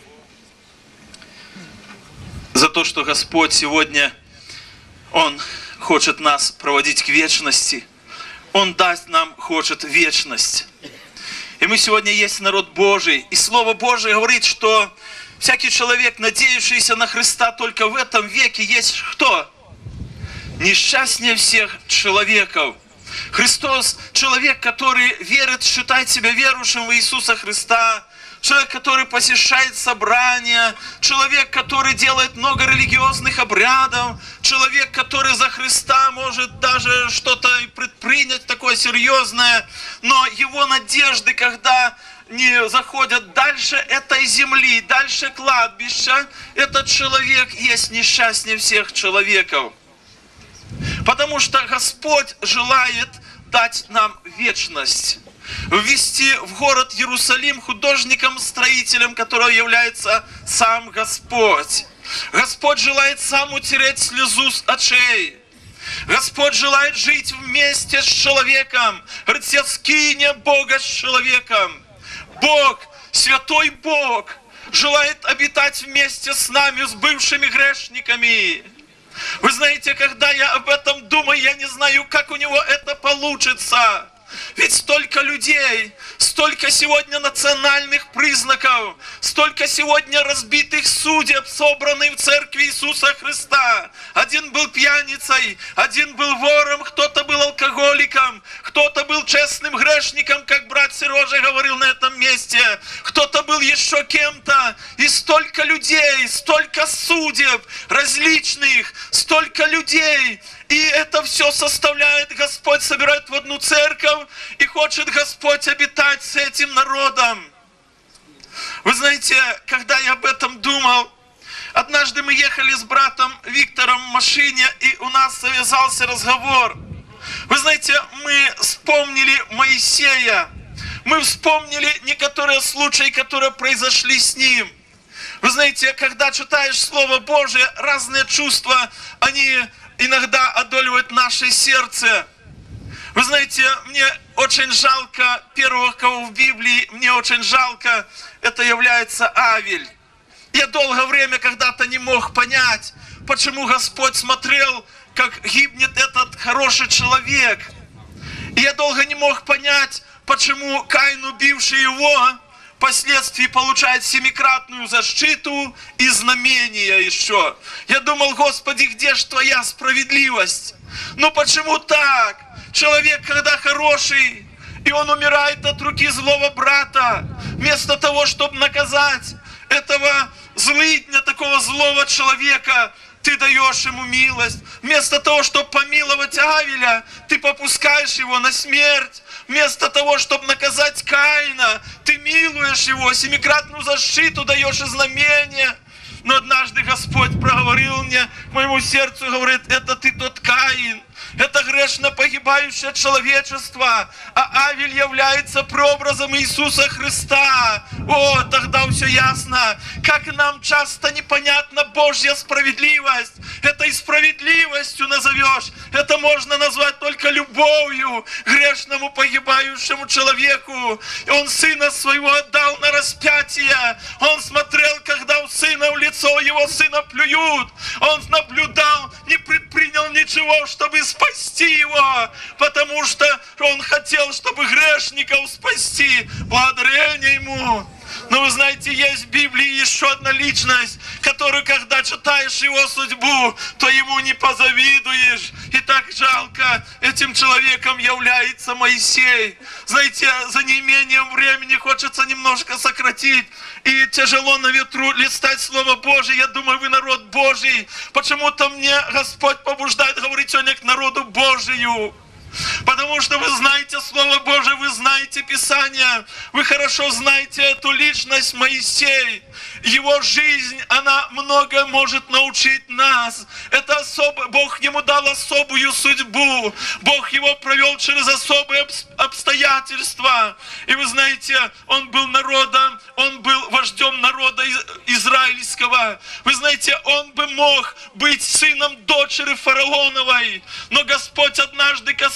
За то, что Господь сегодня, Он хочет нас проводить к вечности. Он даст нам, хочет вечность. И мы сегодня есть народ Божий. И Слово Божие говорит, что всякий человек, надеявшийся на Христа только в этом веке, есть кто? Несчастнее всех человеков. Христос – человек, который верит, считает себя верующим в Иисуса Христа, человек, который посещает собрания, человек, который делает много религиозных обрядов, человек, который за Христа может даже что-то предпринять такое серьезное, но его надежды, когда не заходят дальше этой земли, дальше кладбища, этот человек есть несчастнее всех человеков. Потому что Господь желает дать нам вечность, ввести в город Иерусалим художником-строителем, которого является сам Господь. Господь желает сам утереть слезу с очей. Господь желает жить вместе с человеком. Говорит, я скине Бога с человеком. Бог, святой Бог, желает обитать вместе с нами, с бывшими грешниками. Вы знаете, когда я об этом думаю, я не знаю, как у него это получится. Ведь столько людей, столько сегодня национальных признаков, столько сегодня разбитых судеб, собранных в церкви Иисуса Христа. Один был пьяницей, один был вором, кто-то был алкоголиком, кто-то был честным грешником, как брат Сережа говорил на этом месте, кто-то был еще кем-то. И столько людей, столько судеб различных, столько людей. И это все составляет, Господь собирает в одну церковь, и хочет Господь обитать с этим народом. Вы знаете, когда я об этом думал, однажды мы ехали с братом Виктором в машине, и у нас завязался разговор. Вы знаете, мы вспомнили Моисея, мы вспомнили некоторые случаи, которые произошли с ним. Вы знаете, когда читаешь Слово Божие, разные чувства, они иногда одолевают наше сердце. Вы знаете, мне очень жалко первого, кого в Библии, мне очень жалко, это является Авель. Я долгое время когда-то не мог понять, почему Господь смотрел, как гибнет этот хороший человек. И я долго не мог понять, почему Каин, убивший его, впоследствии получает семикратную защиту и знамения еще. Я думал, Господи, где же Твоя справедливость? Ну почему так? Человек, когда хороший, и он умирает от руки злого брата, вместо того, чтобы наказать этого злыдня, такого злого человека, ты даешь ему милость. Вместо того, чтобы помиловать Авеля, ты попускаешь его на смерть. Вместо того, чтобы наказать Каина, ты милуешь его, семикратную защиту даешь и знамение. Но однажды Господь проговорил мне, к моему сердцу, говорит, это ты тот Каин, это грешно погибающее человечество, а Авель является прообразом Иисуса Христа. О, тогда все ясно. Как нам часто непонятна Божья справедливость. Это и справедливостью назовешь. Это можно назвать только любовью к грешному погибающему человеку. И Он Сына Своего отдал на распятие. Он смотрел, когда у Сына в лицо Его Сына плюют. Он наблюдал, не предпринял ничего, чтобы спасти Его, потому что Он хотел, чтобы грешников спасти. Благодарение Ему. Но вы знаете, есть в Библии еще одна личность, которую, когда читаешь его судьбу, то ему не позавидуешь. И так жалко, этим человеком является Моисей. Знаете, за неимением времени хочется немножко сократить. И тяжело на ветру листать Слово Божие. Я думаю, вы народ Божий. Почему-то мне Господь побуждает говорить сегодня к народу Божию. Потому что вы знаете Слово Божие, вы знаете Писание, вы хорошо знаете эту личность Моисей. Его жизнь, она многое может научить нас. Это особо, Бог ему дал особую судьбу. Бог его провел через особые обстоятельства. И вы знаете, он был народом, он был вождем народа израильского. Вы знаете, он бы мог быть сыном дочери фараоновой. Но Господь однажды коснулся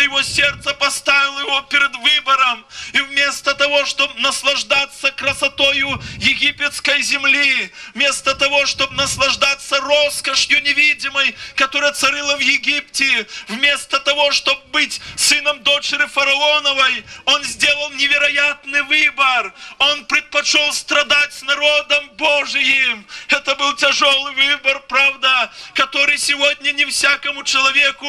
его сердце поставил его перед выбором. И вместо того, чтобы наслаждаться красотою египетской земли, вместо того, чтобы наслаждаться роскошью невидимой, которая царила в Египте, вместо того, чтобы быть сыном дочери фараоновой, он сделал невероятный выбор. Он предпочел страдать с народом Божиим. Это был тяжелый выбор, правда, который сегодня не всякому человеку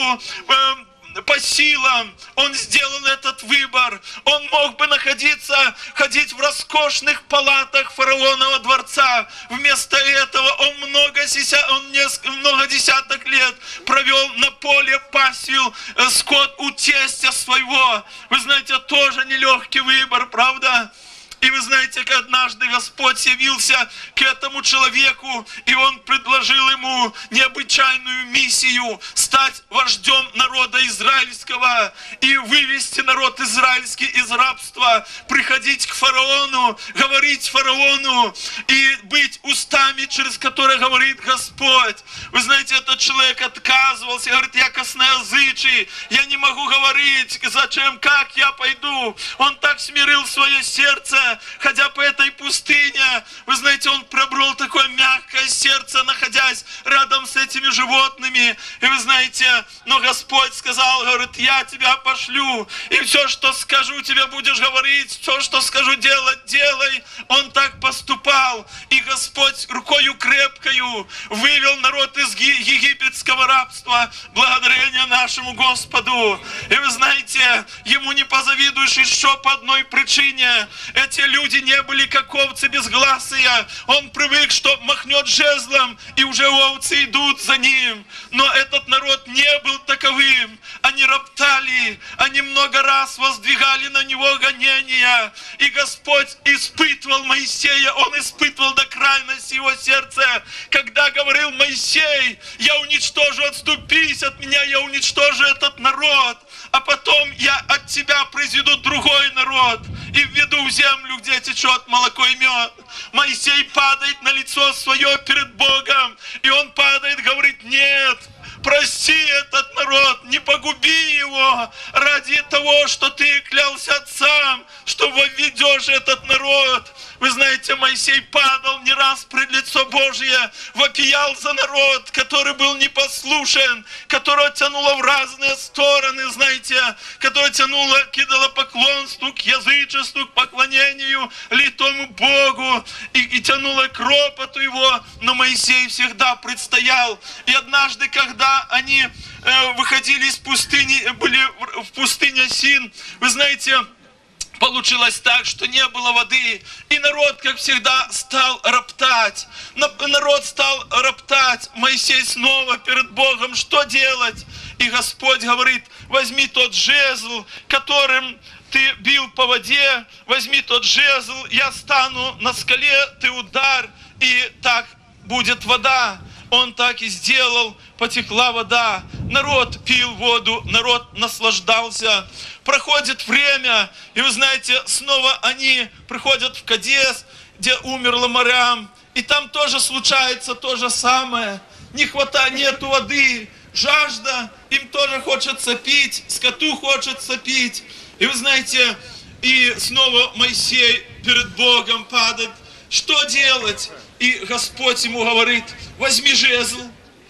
э, по силам. Он сделал этот выбор. Он мог бы находиться, ходить в роскошных палатах фараонового дворца. Вместо этого он много, ся, он несколько, много десяток лет провел на поле, пасвил э, скот у тестя своего. Вы знаете, тоже нелегкий выбор, правда? И вы знаете, как однажды Господь явился к этому человеку, и Он предложил ему необычайную миссию стать вождем народа израильского и вывести народ израильский из рабства, приходить к фараону, говорить фараону и быть устами, через которые говорит Господь. Вы знаете, этот человек отказывался, говорит: я косноязычий, я не могу говорить, зачем, как я пойду. Он так смирил свое сердце, ходя по этой пустыне. Вы знаете, он приобрел такое мягкое сердце, находясь рядом с этими животными. И вы знаете, но Господь сказал, говорит: я тебя пошлю, и все, что скажу, тебе будешь говорить, все, что скажу делать, делай. Он так поступал, и Господь рукою крепкою вывел народ из египетского рабства, благодарение нашему Господу. И вы знаете, ему не позавидуешь еще по одной причине. Эти люди не были как овцы безгласые. Он привык, что махнет жезлом, и уже овцы идут за ним. Но этот народ не был таковым. Они роптали, они много раз воздвигали на него гонения. И Господь испытывал Моисея, Он испытывал до крайности его сердца, когда говорил: Моисей, я уничтожу, отступись от меня, я уничтожу этот народ, а потом я от тебя произведу другой народ и введу в землю, где течет молоко и мед. Моисей падает на лицо свое перед Богом, и он падает, говорит: нет, прости этот народ, не погуби его ради того, что ты клялся отцам, что введешь этот народ. Вы знаете, Моисей падал не раз пред лицо Божие, вопиял за народ, который был непослушен, которого тянуло в разные стороны, знаете, которого тянуло к идолопоклонству, к язычеству, к поклонению литому Богу, и, и тянуло к ропоту его, но Моисей всегда предстоял. И однажды, когда они э, выходили из пустыни, были в, в пустыне Син, вы знаете, получилось так, что не было воды, и народ, как всегда, стал роптать. Народ стал роптать. Моисей снова перед Богом: что делать? И Господь говорит: возьми тот жезл, которым ты бил по воде, возьми тот жезл, я стану на скале, ты ударь, и так будет вода. Он так и сделал, потекла вода. Народ пил воду, народ наслаждался. Проходит время, и вы знаете, снова они приходят в Кадес, где умерла Марьям, и там тоже случается то же самое. Не хватает, нету воды, жажда, им тоже хочется пить, скоту хочется пить. И вы знаете, и снова Моисей перед Богом падает. Что делать? И Господь ему говорит: возьми жезл.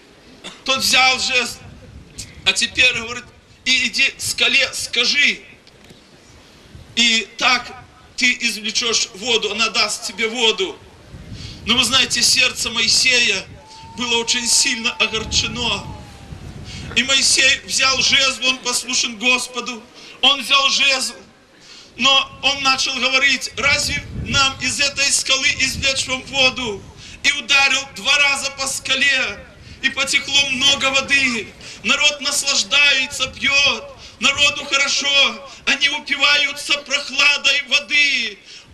Тот взял жезл, а теперь говорит: и иди к скале, скажи. И так ты извлечешь воду, она даст тебе воду. Но вы знаете, сердце Моисея было очень сильно огорчено. И Моисей взял жезл, он послушен Господу. Он взял жезл, но он начал говорить: разве нам из этой скалы извлечь вам воду? И ударил два раза по скале, и потекло много воды. Народ наслаждается, пьет, народу хорошо, они упиваются прохладой воды.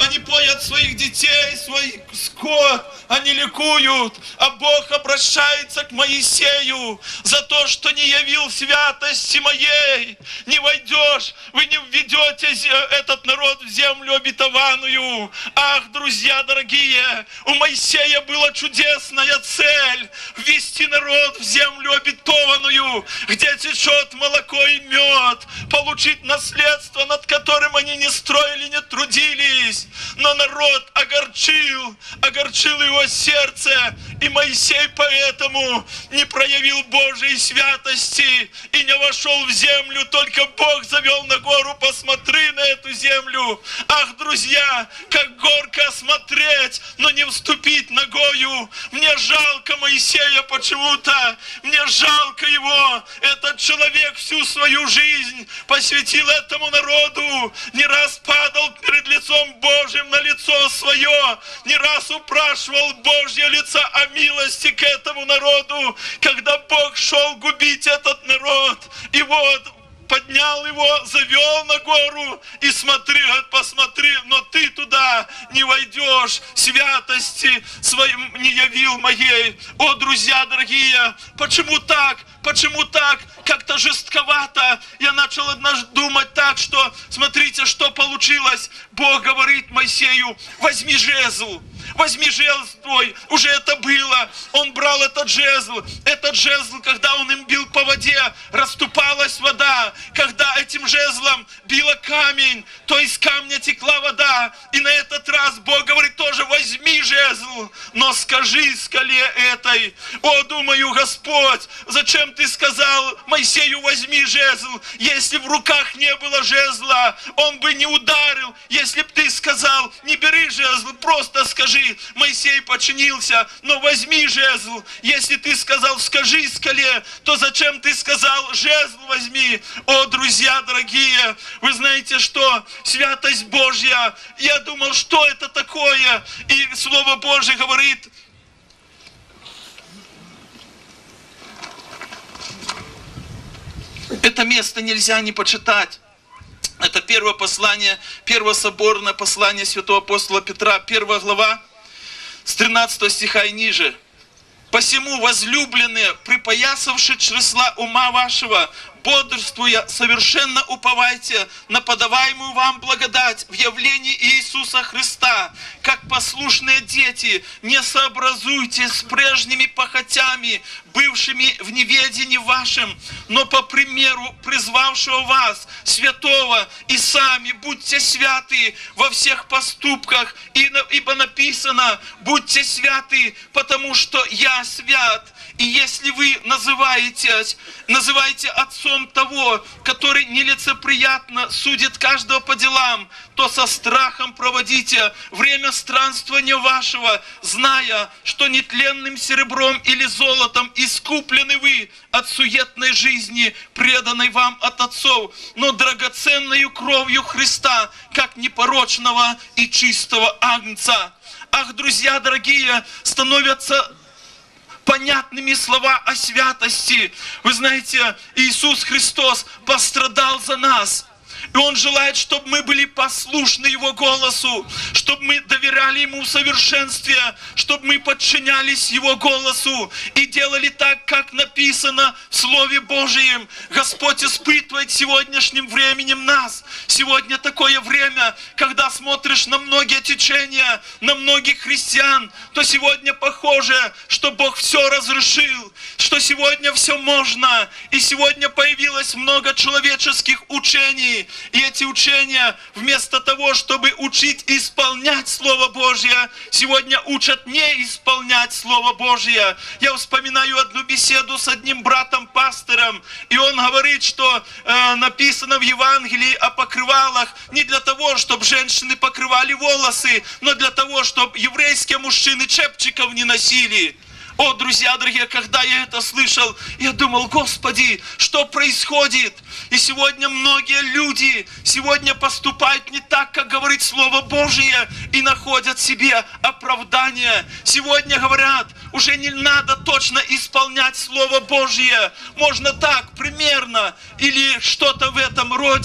они поят своих детей, свой скот, они ликуют, а Бог обращается к Моисею за то, что не явил святости моей. Не войдешь, вы не введете этот народ в землю обетованную. Ах, друзья дорогие, у Моисея была чудесная цель — ввести народ в землю обетованную, где течет молоко и мед, получить наследство, над которым они не строили, не трудились. Но народ огорчил, огорчил его сердце, и Моисей поэтому не проявил Божьей святости и не вошел в землю, только Бог завел на гору: посмотри на эту землю. Ах, друзья, как горько смотреть, но не вступить ногою. Мне жалко Моисея почему-то, мне жалко его. Этот человек всю свою жизнь посвятил этому народу, не раз падал перед лицом Божьим на лицо свое, не раз упрашивал Божье лицо о милости к этому народу, когда Бог шел губить этот народ. И вот поднял его, завел на гору и смотри, посмотри, но ты туда не войдешь, святости своим не явил моей. О, друзья дорогие, почему так? Почему так? Как-то жестковато. Я начал однажды думать так, что смотрите, что получилось. Бог говорит Моисею: возьми жезл. Возьми жезл твой, уже это было. Он брал этот жезл. Этот жезл, когда он им бил по воде, расступалась вода. Когда этим жезлом била камень, то из камня текла вода. И на этот раз Бог говорит тоже: возьми жезл, но скажи скале этой. О, думаю, Господь, зачем ты сказал Моисею: возьми жезл? Если в руках не было жезла, он бы не ударил. Если бы ты сказал: не бери жезл, просто скажи. Моисей подчинился, но возьми жезл. Если ты сказал: скажи скале, то зачем ты сказал: жезл возьми? О, друзья дорогие, вы знаете, что святость Божья, я думал, что это такое, и Слово Божье говорит: это место нельзя не почитать. Это первое послание, первое соборное послание святого апостола Петра, первая глава, с тринадцатого стиха и ниже. «Посему, возлюбленные, припоясавши чресла ума вашего, бодрствуя, совершенно уповайте на подаваемую вам благодать в явлении Иисуса Христа. Как послушные дети, не сообразуйтесь с прежними похотями, бывшими в неведении вашем, но по примеру призвавшего вас, святого, и сами будьте святы во всех поступках, ибо написано: будьте святы, потому что я свят. И если вы называетесь, называете отцом того, который нелицеприятно судит каждого по делам, то со страхом проводите время странствования вашего, зная, что нетленным серебром или золотом искуплены вы от суетной жизни, преданной вам от отцов, но драгоценною кровью Христа, как непорочного и чистого агнца». Ах, друзья дорогие, становятся понятными слова о святости. Вы знаете, Иисус Христос пострадал за нас. И Он желает, чтобы мы были послушны Его голосу, чтобы мы доверяли Ему в совершенстве, чтобы мы подчинялись Его голосу и делали так, как написано в Слове Божьем. Господь испытывает сегодняшним временем нас. Сегодня такое время, когда смотришь на многие течения, на многих христиан, то сегодня похоже, что Бог все разрешил, что сегодня все можно, и сегодня появилось много человеческих учений. И эти учения, вместо того, чтобы учить исполнять Слово Божье, сегодня учат не исполнять Слово Божье. Я вспоминаю одну беседу с одним братом-пастором, и он говорит, что э, написано в Евангелии о покрывалах не для того, чтобы женщины покрывали волосы, но для того, чтобы еврейские мужчины чепчиков не носили. О, друзья дорогие, когда я это слышал, я думал: Господи, что происходит? И сегодня многие люди сегодня поступают не так, как говорит Слово Божие, и находят себе оправдание. Сегодня говорят: уже не надо точно исполнять Слово Божие. Можно так, примерно, или что-то в этом роде.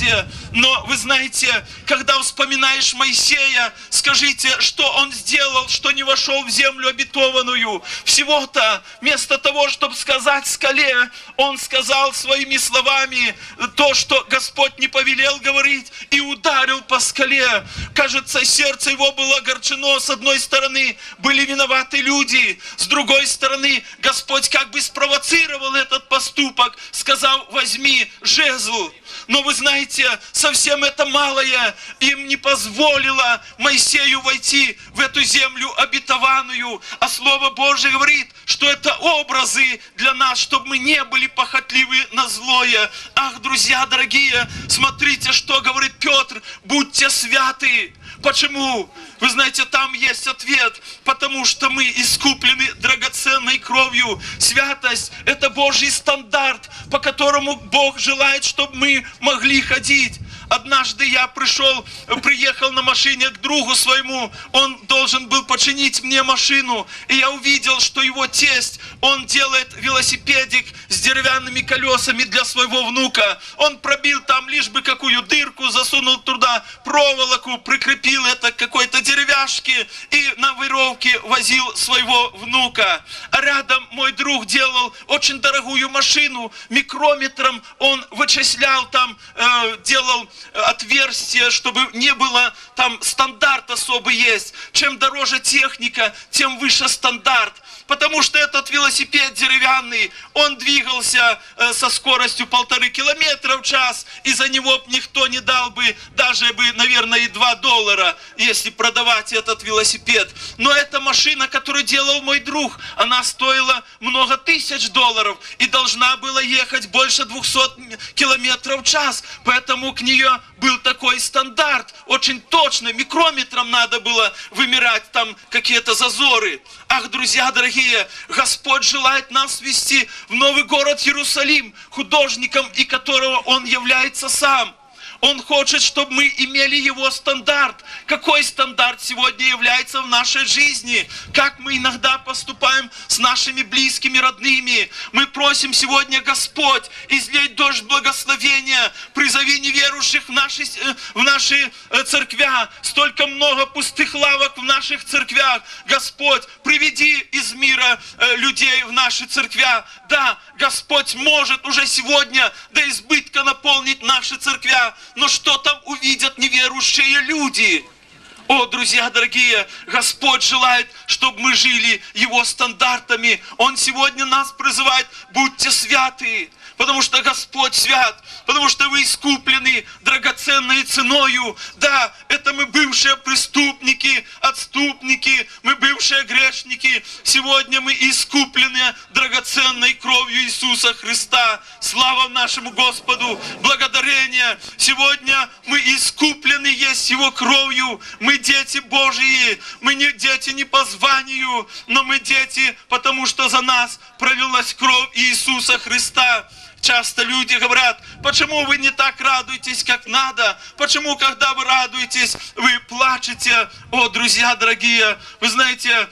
Но вы знаете, когда вспоминаешь Моисея, скажите, что он сделал, что не вошел в землю обетованную. Всего-то, вместо того, чтобы сказать скале, он сказал своими словами то, что Господь не повелел говорить, и ударил по скале. Кажется, сердце его было огорчено. С одной стороны, были виноваты люди. С другой стороны, Господь как бы спровоцировал этот поступок, сказав: возьми жезл. Но вы знаете, совсем это малое им не позволило Моисею войти в эту землю обетованную. А Слово Божие говорит, что это образы для нас, чтобы мы не были похотливы на злое. Ах, друзья дорогие, смотрите, что говорит Петр: будьте святы. Почему? Вы знаете, там есть ответ. Потому что мы искуплены драгоценной кровью. Святость – это Божий стандарт, по которому Бог желает, чтобы мы могли ходить. Однажды я пришел, приехал на машине к другу своему, он должен был починить мне машину, и я увидел, что его тесть, он делает велосипедик с деревянными колесами для своего внука. Он пробил там лишь бы какую дырку, засунул туда проволоку, прикрепил это к какой-то деревяшке и на веревке возил своего внука. А рядом мой друг делал очень дорогую машину, микрометром он вычислял там, э, делал отверстия, чтобы не было там, стандарт особый есть. Чем дороже техника, тем выше стандарт. Потому что этот велосипед деревянный, он двигался э, со скоростью полторы километра в час, и за него никто не дал бы даже бы, наверное, и два доллара, если продавать этот велосипед. Но эта машина, которую делал мой друг, она стоила много тысяч долларов и должна была ехать больше двухсот километров в час. Поэтому к нее был такой стандарт, очень точно, микрометром надо было вымерять там какие-то зазоры. Ах, друзья дорогие, Господь желает нас ввести в новый город Иерусалим, художником, и которого Он является сам. Он хочет, чтобы мы имели Его стандарт. Какой стандарт сегодня является в нашей жизни? Как мы иногда поступаем с нашими близкими, родными? Мы просим сегодня: Господь, излей дождь благословения, призови неверующих в наши, в наши церквя. Столько много пустых лавок в наших церквях. Господь, приведи из мира людей в наши церквя. Да, Господь может уже сегодня до избытка наполнить наши церквя. Но что там увидят неверующие люди? О, друзья дорогие, Господь желает, чтобы мы жили Его стандартами. Он сегодня нас призывает: будьте святы. Потому что Господь свят, потому что вы искуплены драгоценной ценою. Да, это мы бывшие преступники, отступники, мы бывшие грешники. Сегодня мы искуплены драгоценной кровью Иисуса Христа. Слава нашему Господу, благодарение. Сегодня мы искуплены есть Его кровью. Мы дети Божьи, мы не дети не по званию, но мы дети, потому что за нас пролилась кровь Иисуса Христа. Часто люди говорят: почему вы не так радуетесь, как надо? Почему, когда вы радуетесь, вы плачете? О, друзья дорогие, вы знаете,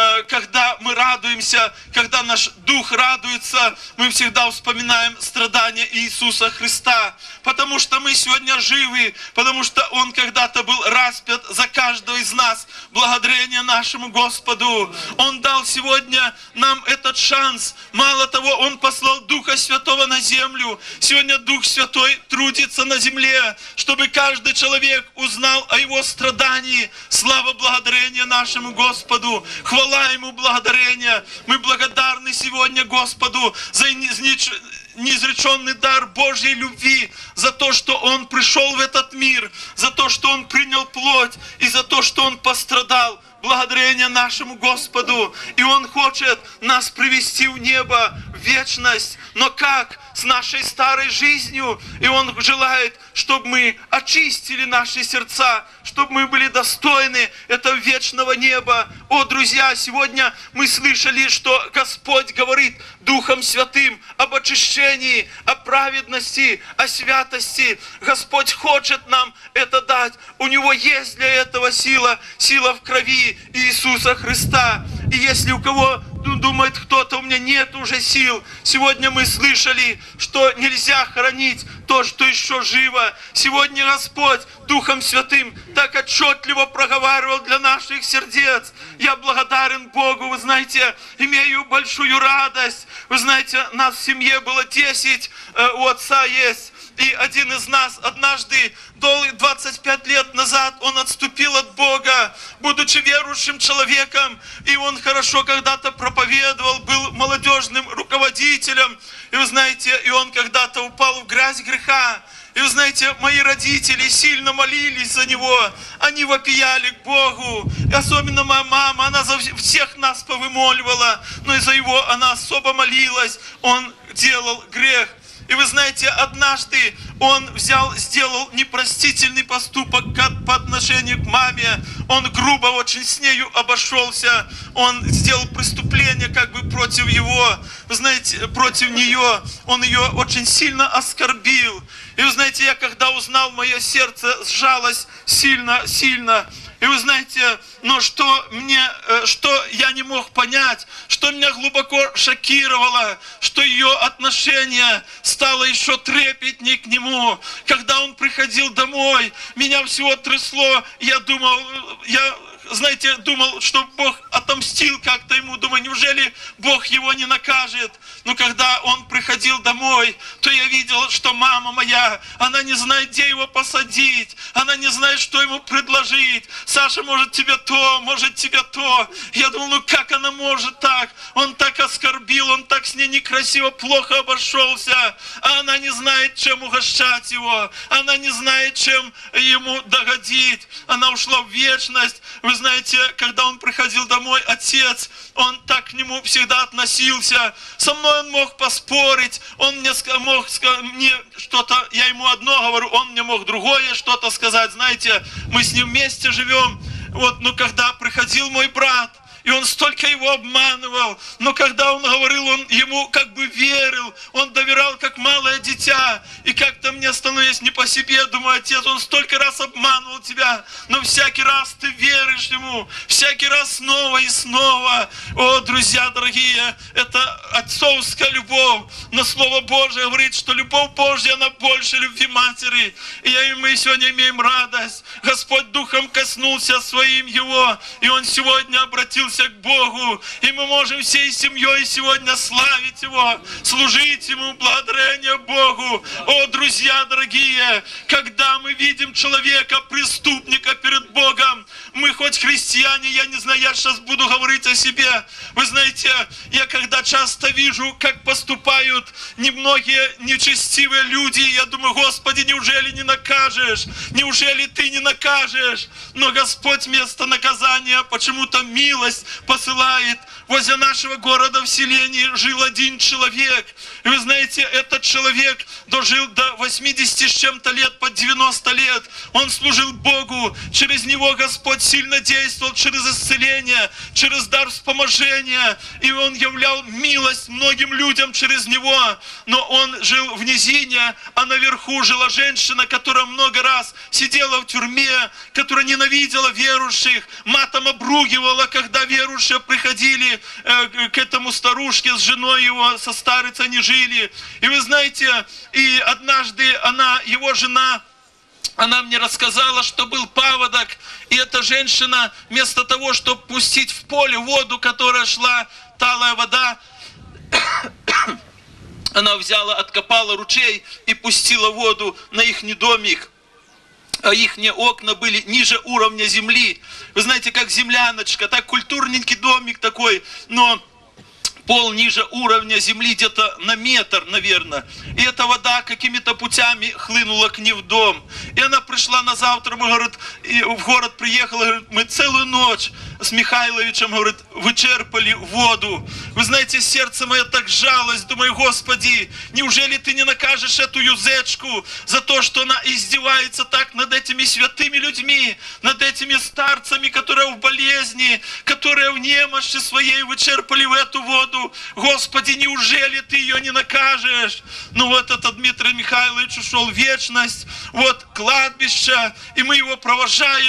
когда мы радуемся, когда наш дух радуется, мы всегда вспоминаем страдания Иисуса Христа. Потому что мы сегодня живы, потому что Он когда-то был распят за каждого из нас. Благодарение нашему Господу. Он дал сегодня нам этот шанс. Мало того, Он послал Духа Святого на землю. Сегодня Дух Святой трудится на земле, чтобы каждый человек узнал о Его страдании. Слава, благодарение нашему Господу. Хвала Ему, благодарение. Мы благодарны сегодня Господу за неизреченный дар Божьей любви, за то, что Он пришел в этот мир, за то, что Он принял плоть и за то, что Он пострадал. Благодарение нашему Господу. И Он хочет нас привести в небо, в вечность. Но как? С нашей старой жизнью. И Он желает, чтобы мы очистили наши сердца, чтобы мы были достойны этого вечного неба. О, друзья, сегодня мы слышали, что Господь говорит Духом Святым об очищении, о праведности, о святости. Господь хочет нам это дать. У Него есть для этого сила, сила в крови Иисуса Христа. И если у кого думает кто-то, у меня нет уже сил. Сегодня мы слышали, что нельзя хоронить то, что еще живо. Сегодня Господь Духом Святым так отчетливо проговаривал для наших сердец. Я благодарен Богу, вы знаете, имею большую радость. Вы знаете, нас в семье было десять, у отца есть. И один из нас однажды, двадцать пять лет назад, он отступил от Бога, будучи верующим человеком. И он хорошо когда-то проповедовал, был молодежным руководителем. И вы знаете, и он когда-то упал в грязь греха. И вы знаете, мои родители сильно молились за него. Они вопияли к Богу. И особенно моя мама, она за всех нас повымоливала. Но и за его она особо молилась. Он делал грех. И вы знаете, однажды он взял, сделал непростительный поступок по отношению к маме. Он грубо очень с нею обошелся. Он сделал преступление как бы против его, вы знаете, против нее. Он ее очень сильно оскорбил. И вы знаете, я когда узнал, мое сердце сжалось сильно-сильно. И вы знаете, но что мне, что я не мог понять, что меня глубоко шокировало, что ее отношение стало еще трепетней к нему. Когда он приходил домой, меня всего трясло, я думал, я... знаете, думал, что Бог отомстил как-то ему. Думаю, неужели Бог его не накажет? Но когда он приходил домой, то я видел, что мама моя, она не знает, где его посадить. Она не знает, что ему предложить. Саша, может тебе то, может тебе то. Я думал, ну как она может так? Он так оскорбил, он так с ней некрасиво, плохо обошелся. А она не знает, чем угощать его. Она не знает, чем ему догодить. Она ушла в вечность. Вы знаете, когда он приходил домой, отец, он так к нему всегда относился. Со мной он мог поспорить, он мне мог мне что-то, я ему одно говорю, он мне мог другое что-то сказать. Знаете, мы с ним вместе живем. Вот, но когда приходил мой брат, и он столько его обманывал, но когда он говорил, он ему как бы верил, он доверял как малое дитя, и как-то мне становилось не по себе, думаю, отец, он столько раз обманывал тебя, но всякий раз ты веришь ему, всякий раз снова и снова. О, друзья дорогие, это отцовская любовь, но Слово Божие говорит, что любовь Божья, она больше любви матери, и я и мы сегодня имеем радость. Господь Духом коснулся своим его, и он сегодня обратился к Богу, и мы можем всей семьей сегодня славить Его, служить Ему, благодарение Богу. О, друзья дорогие, когда мы видим человека, преступника перед Богом, мы хоть христиане, я не знаю, я сейчас буду говорить о себе. Вы знаете, я когда часто вижу, как поступают немногие нечестивые люди, я думаю, Господи, неужели не накажешь? Неужели Ты не накажешь? Но Господь вместо наказания почему-то милость посылает. Возле нашего города в селении жил один человек. И вы знаете, этот человек дожил до восьмидесяти с чем-то лет, под девяносто лет. Он служил Богу. Через него Господь сильно действовал, через исцеление, через дар вспоможения. И он являл милость многим людям через него. Но он жил в низине, а наверху жила женщина, которая много раз сидела в тюрьме, которая ненавидела верующих, матом обругивала, когда верующие приходили э, к этому старушке с женой его, со старицей они жили. И вы знаете, и однажды она, его жена, она мне рассказала, что был паводок, и эта женщина вместо того, чтобы пустить в поле воду, которая шла, талая вода, она взяла, откопала ручей и пустила воду на их домик. А их окна были ниже уровня земли. Вы знаете, как земляночка, так культурненький домик такой, но пол ниже уровня земли, где-то на метр, наверное. И эта вода какими-то путями хлынула к ней в дом. И она пришла на завтра, мы, говорит, и в город приехала, говорит, мы целую ночь с Михайловичем, говорит, вычерпали воду. Вы знаете, сердце мое так жалось, думаю, Господи, неужели Ты не накажешь эту юзечку за то, что она издевается так над этими святыми людьми, над этими старцами, которые в болезни, которые в немощи своей вычерпали в эту воду. Господи, неужели Ты ее не накажешь? Ну вот этот Дмитрий Михайлович ушел в вечность, вот кладбище, и мы его провожаем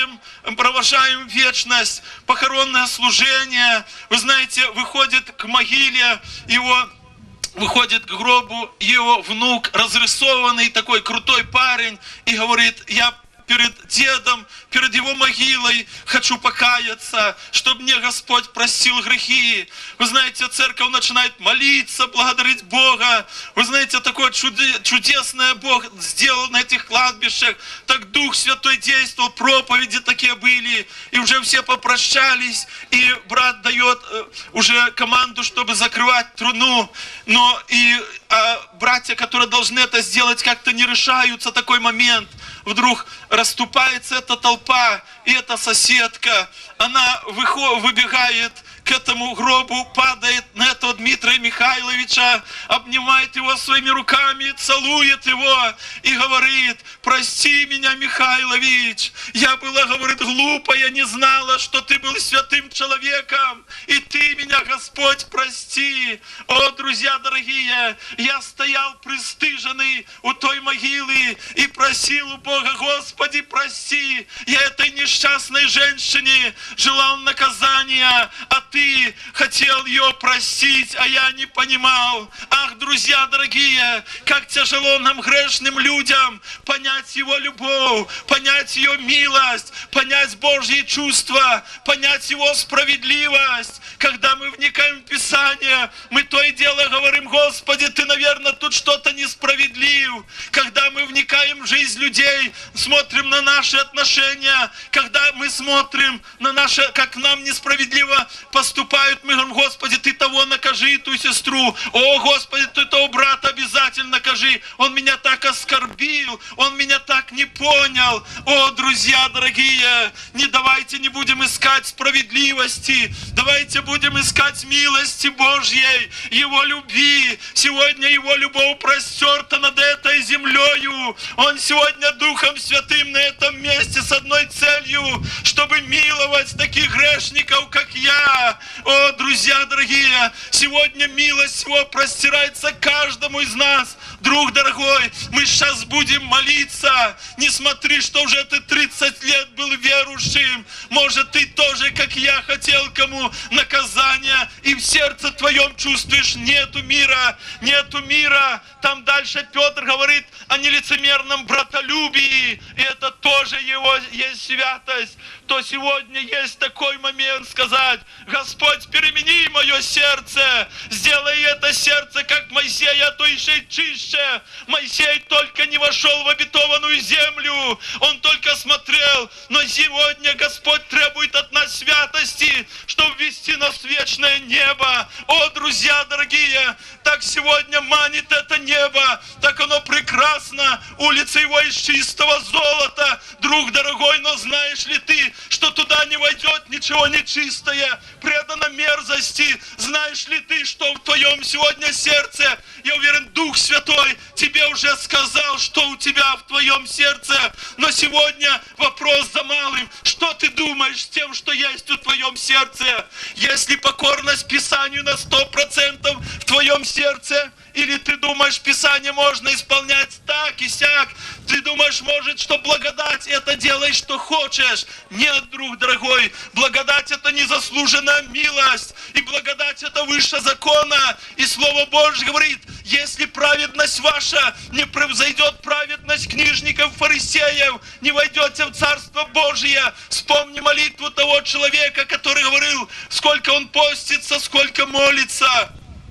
провожаем вечность, похоронное служение. Вы знаете, выходит к могиле его, выходит к гробу его внук, разрисованный такой крутой парень, и говорит: я перед дедом, перед его могилой хочу покаяться, чтобы мне Господь простил грехи. Вы знаете, церковь начинает молиться, благодарить Бога. Вы знаете, такое чудесное Бог сделал на этих кладбищах. Так Дух Святой действовал, проповеди такие были. И уже все попрощались, и брат дает уже команду, чтобы закрывать труну. Но и а, братья, которые должны это сделать, как-то не решаются, такой момент. Вдруг расступается эта толпа, и эта соседка, она выходит, выбегает к этому гробу, падает на этого Дмитрия Михайловича, обнимает его своими руками, целует его и говорит: прости меня, Михайлович, я была, говорит, глупа, я не знала, что ты был святым человеком, и ты меня, Господь, прости. О, друзья дорогие, я стоял пристыженный у той могилы и просил у Бога: Господи, прости, я этой несчастной женщине желал наказания, а ты хотел ее простить, а я не понимал. Ах, друзья дорогие, как тяжело нам, грешным людям, понять Его любовь, понять Ее милость, понять Божьи чувства, понять Его справедливость. Когда мы вникаем в Писание, мы то и дело говорим: Господи, Ты, наверное, тут что-то несправедлив. Когда мы вникаем в жизнь людей, смотрим на наши отношения, когда мы смотрим на наше, как к нам несправедливо поступают, мы говорим: Господи, Ты того накажи, ту сестру. О, Господи, Ты того брата обязательно накажи. Он меня так оскорбил, он меня так не понял. О, друзья дорогие, не давайте не будем искать справедливости, давайте будем искать милости Божьей, Его любви. Сегодня Его любовь простерта над этой землею. Он сегодня Духом Святым на этом месте с одной целью, чтобы миловать таких грешников, как я. О, друзья дорогие, сегодня милость Его простирается каждому из нас. Друг дорогой, мы сейчас будем молиться. Не смотри, что уже ты тридцать лет был верующим. Может, ты тоже, как я, хотел кому наказания, и в сердце твоем чувствуешь: нету мира, нету мира. Там дальше Петр говорит о нелицемерном братолюбии, и это тоже его есть святость. То сегодня есть такой момент сказать: Господь, перемени мое сердце, сделай это сердце, как Моисея, то еще и чище. Моисей только не вошел в обетованную землю, он только смотрел, но сегодня Господь требует от нас святости, чтобы ввести нас в вечное небо. О, друзья дорогие, так сегодня манит это небо, так оно прекрасно, улица его из чистого золота. Друг дорогой, но знаешь ли ты, что туда не войдет ничего нечистое, предано мерзости? Знаешь ли ты, что в твоем сегодня сердце, я уверен, Дух Святой тебе уже сказал, что у тебя в твоем сердце, но сегодня вопрос за малым: что ты думаешь с тем, что есть в твоем сердце? Если покорность Писанию на сто процентов в твоем сердце, или ты думаешь, Писание можно исполнять так и сяк? Ты думаешь, может, что благодать — это делай, что хочешь? Нет, друг дорогой, благодать — это незаслуженная милость, и благодать — это выше закона. И Слово Божье говорит: если праведность ваша не превзойдет праведность книжников, фарисеев, не войдете в Царство Божие. Вспомни молитву того человека, который говорил, сколько он постится, сколько молится.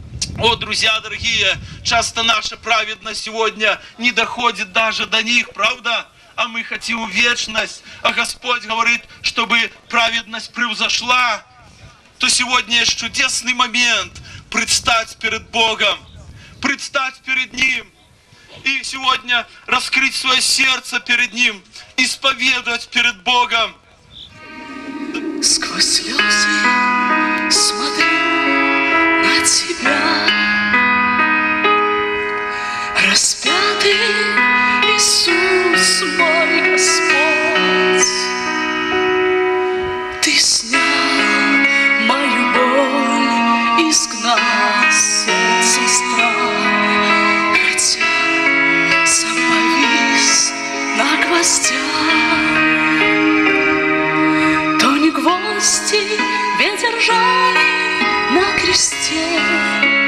О, друзья дорогие, часто наша праведность сегодня не доходит даже до них, правда? А мы хотим вечность, а Господь говорит, чтобы праведность превзошла. То сегодня есть чудесный момент предстать перед Богом, предстать перед Ним, и сегодня раскрыть свое сердце перед Ним, исповедовать перед Богом. Сквозь слезы смотрю на Тебя, распятый Иисус мой Господь. Ты снял мою боль, изгнал сердце страх, хотя сам повис на гвоздях. радости ветер жали на кресте.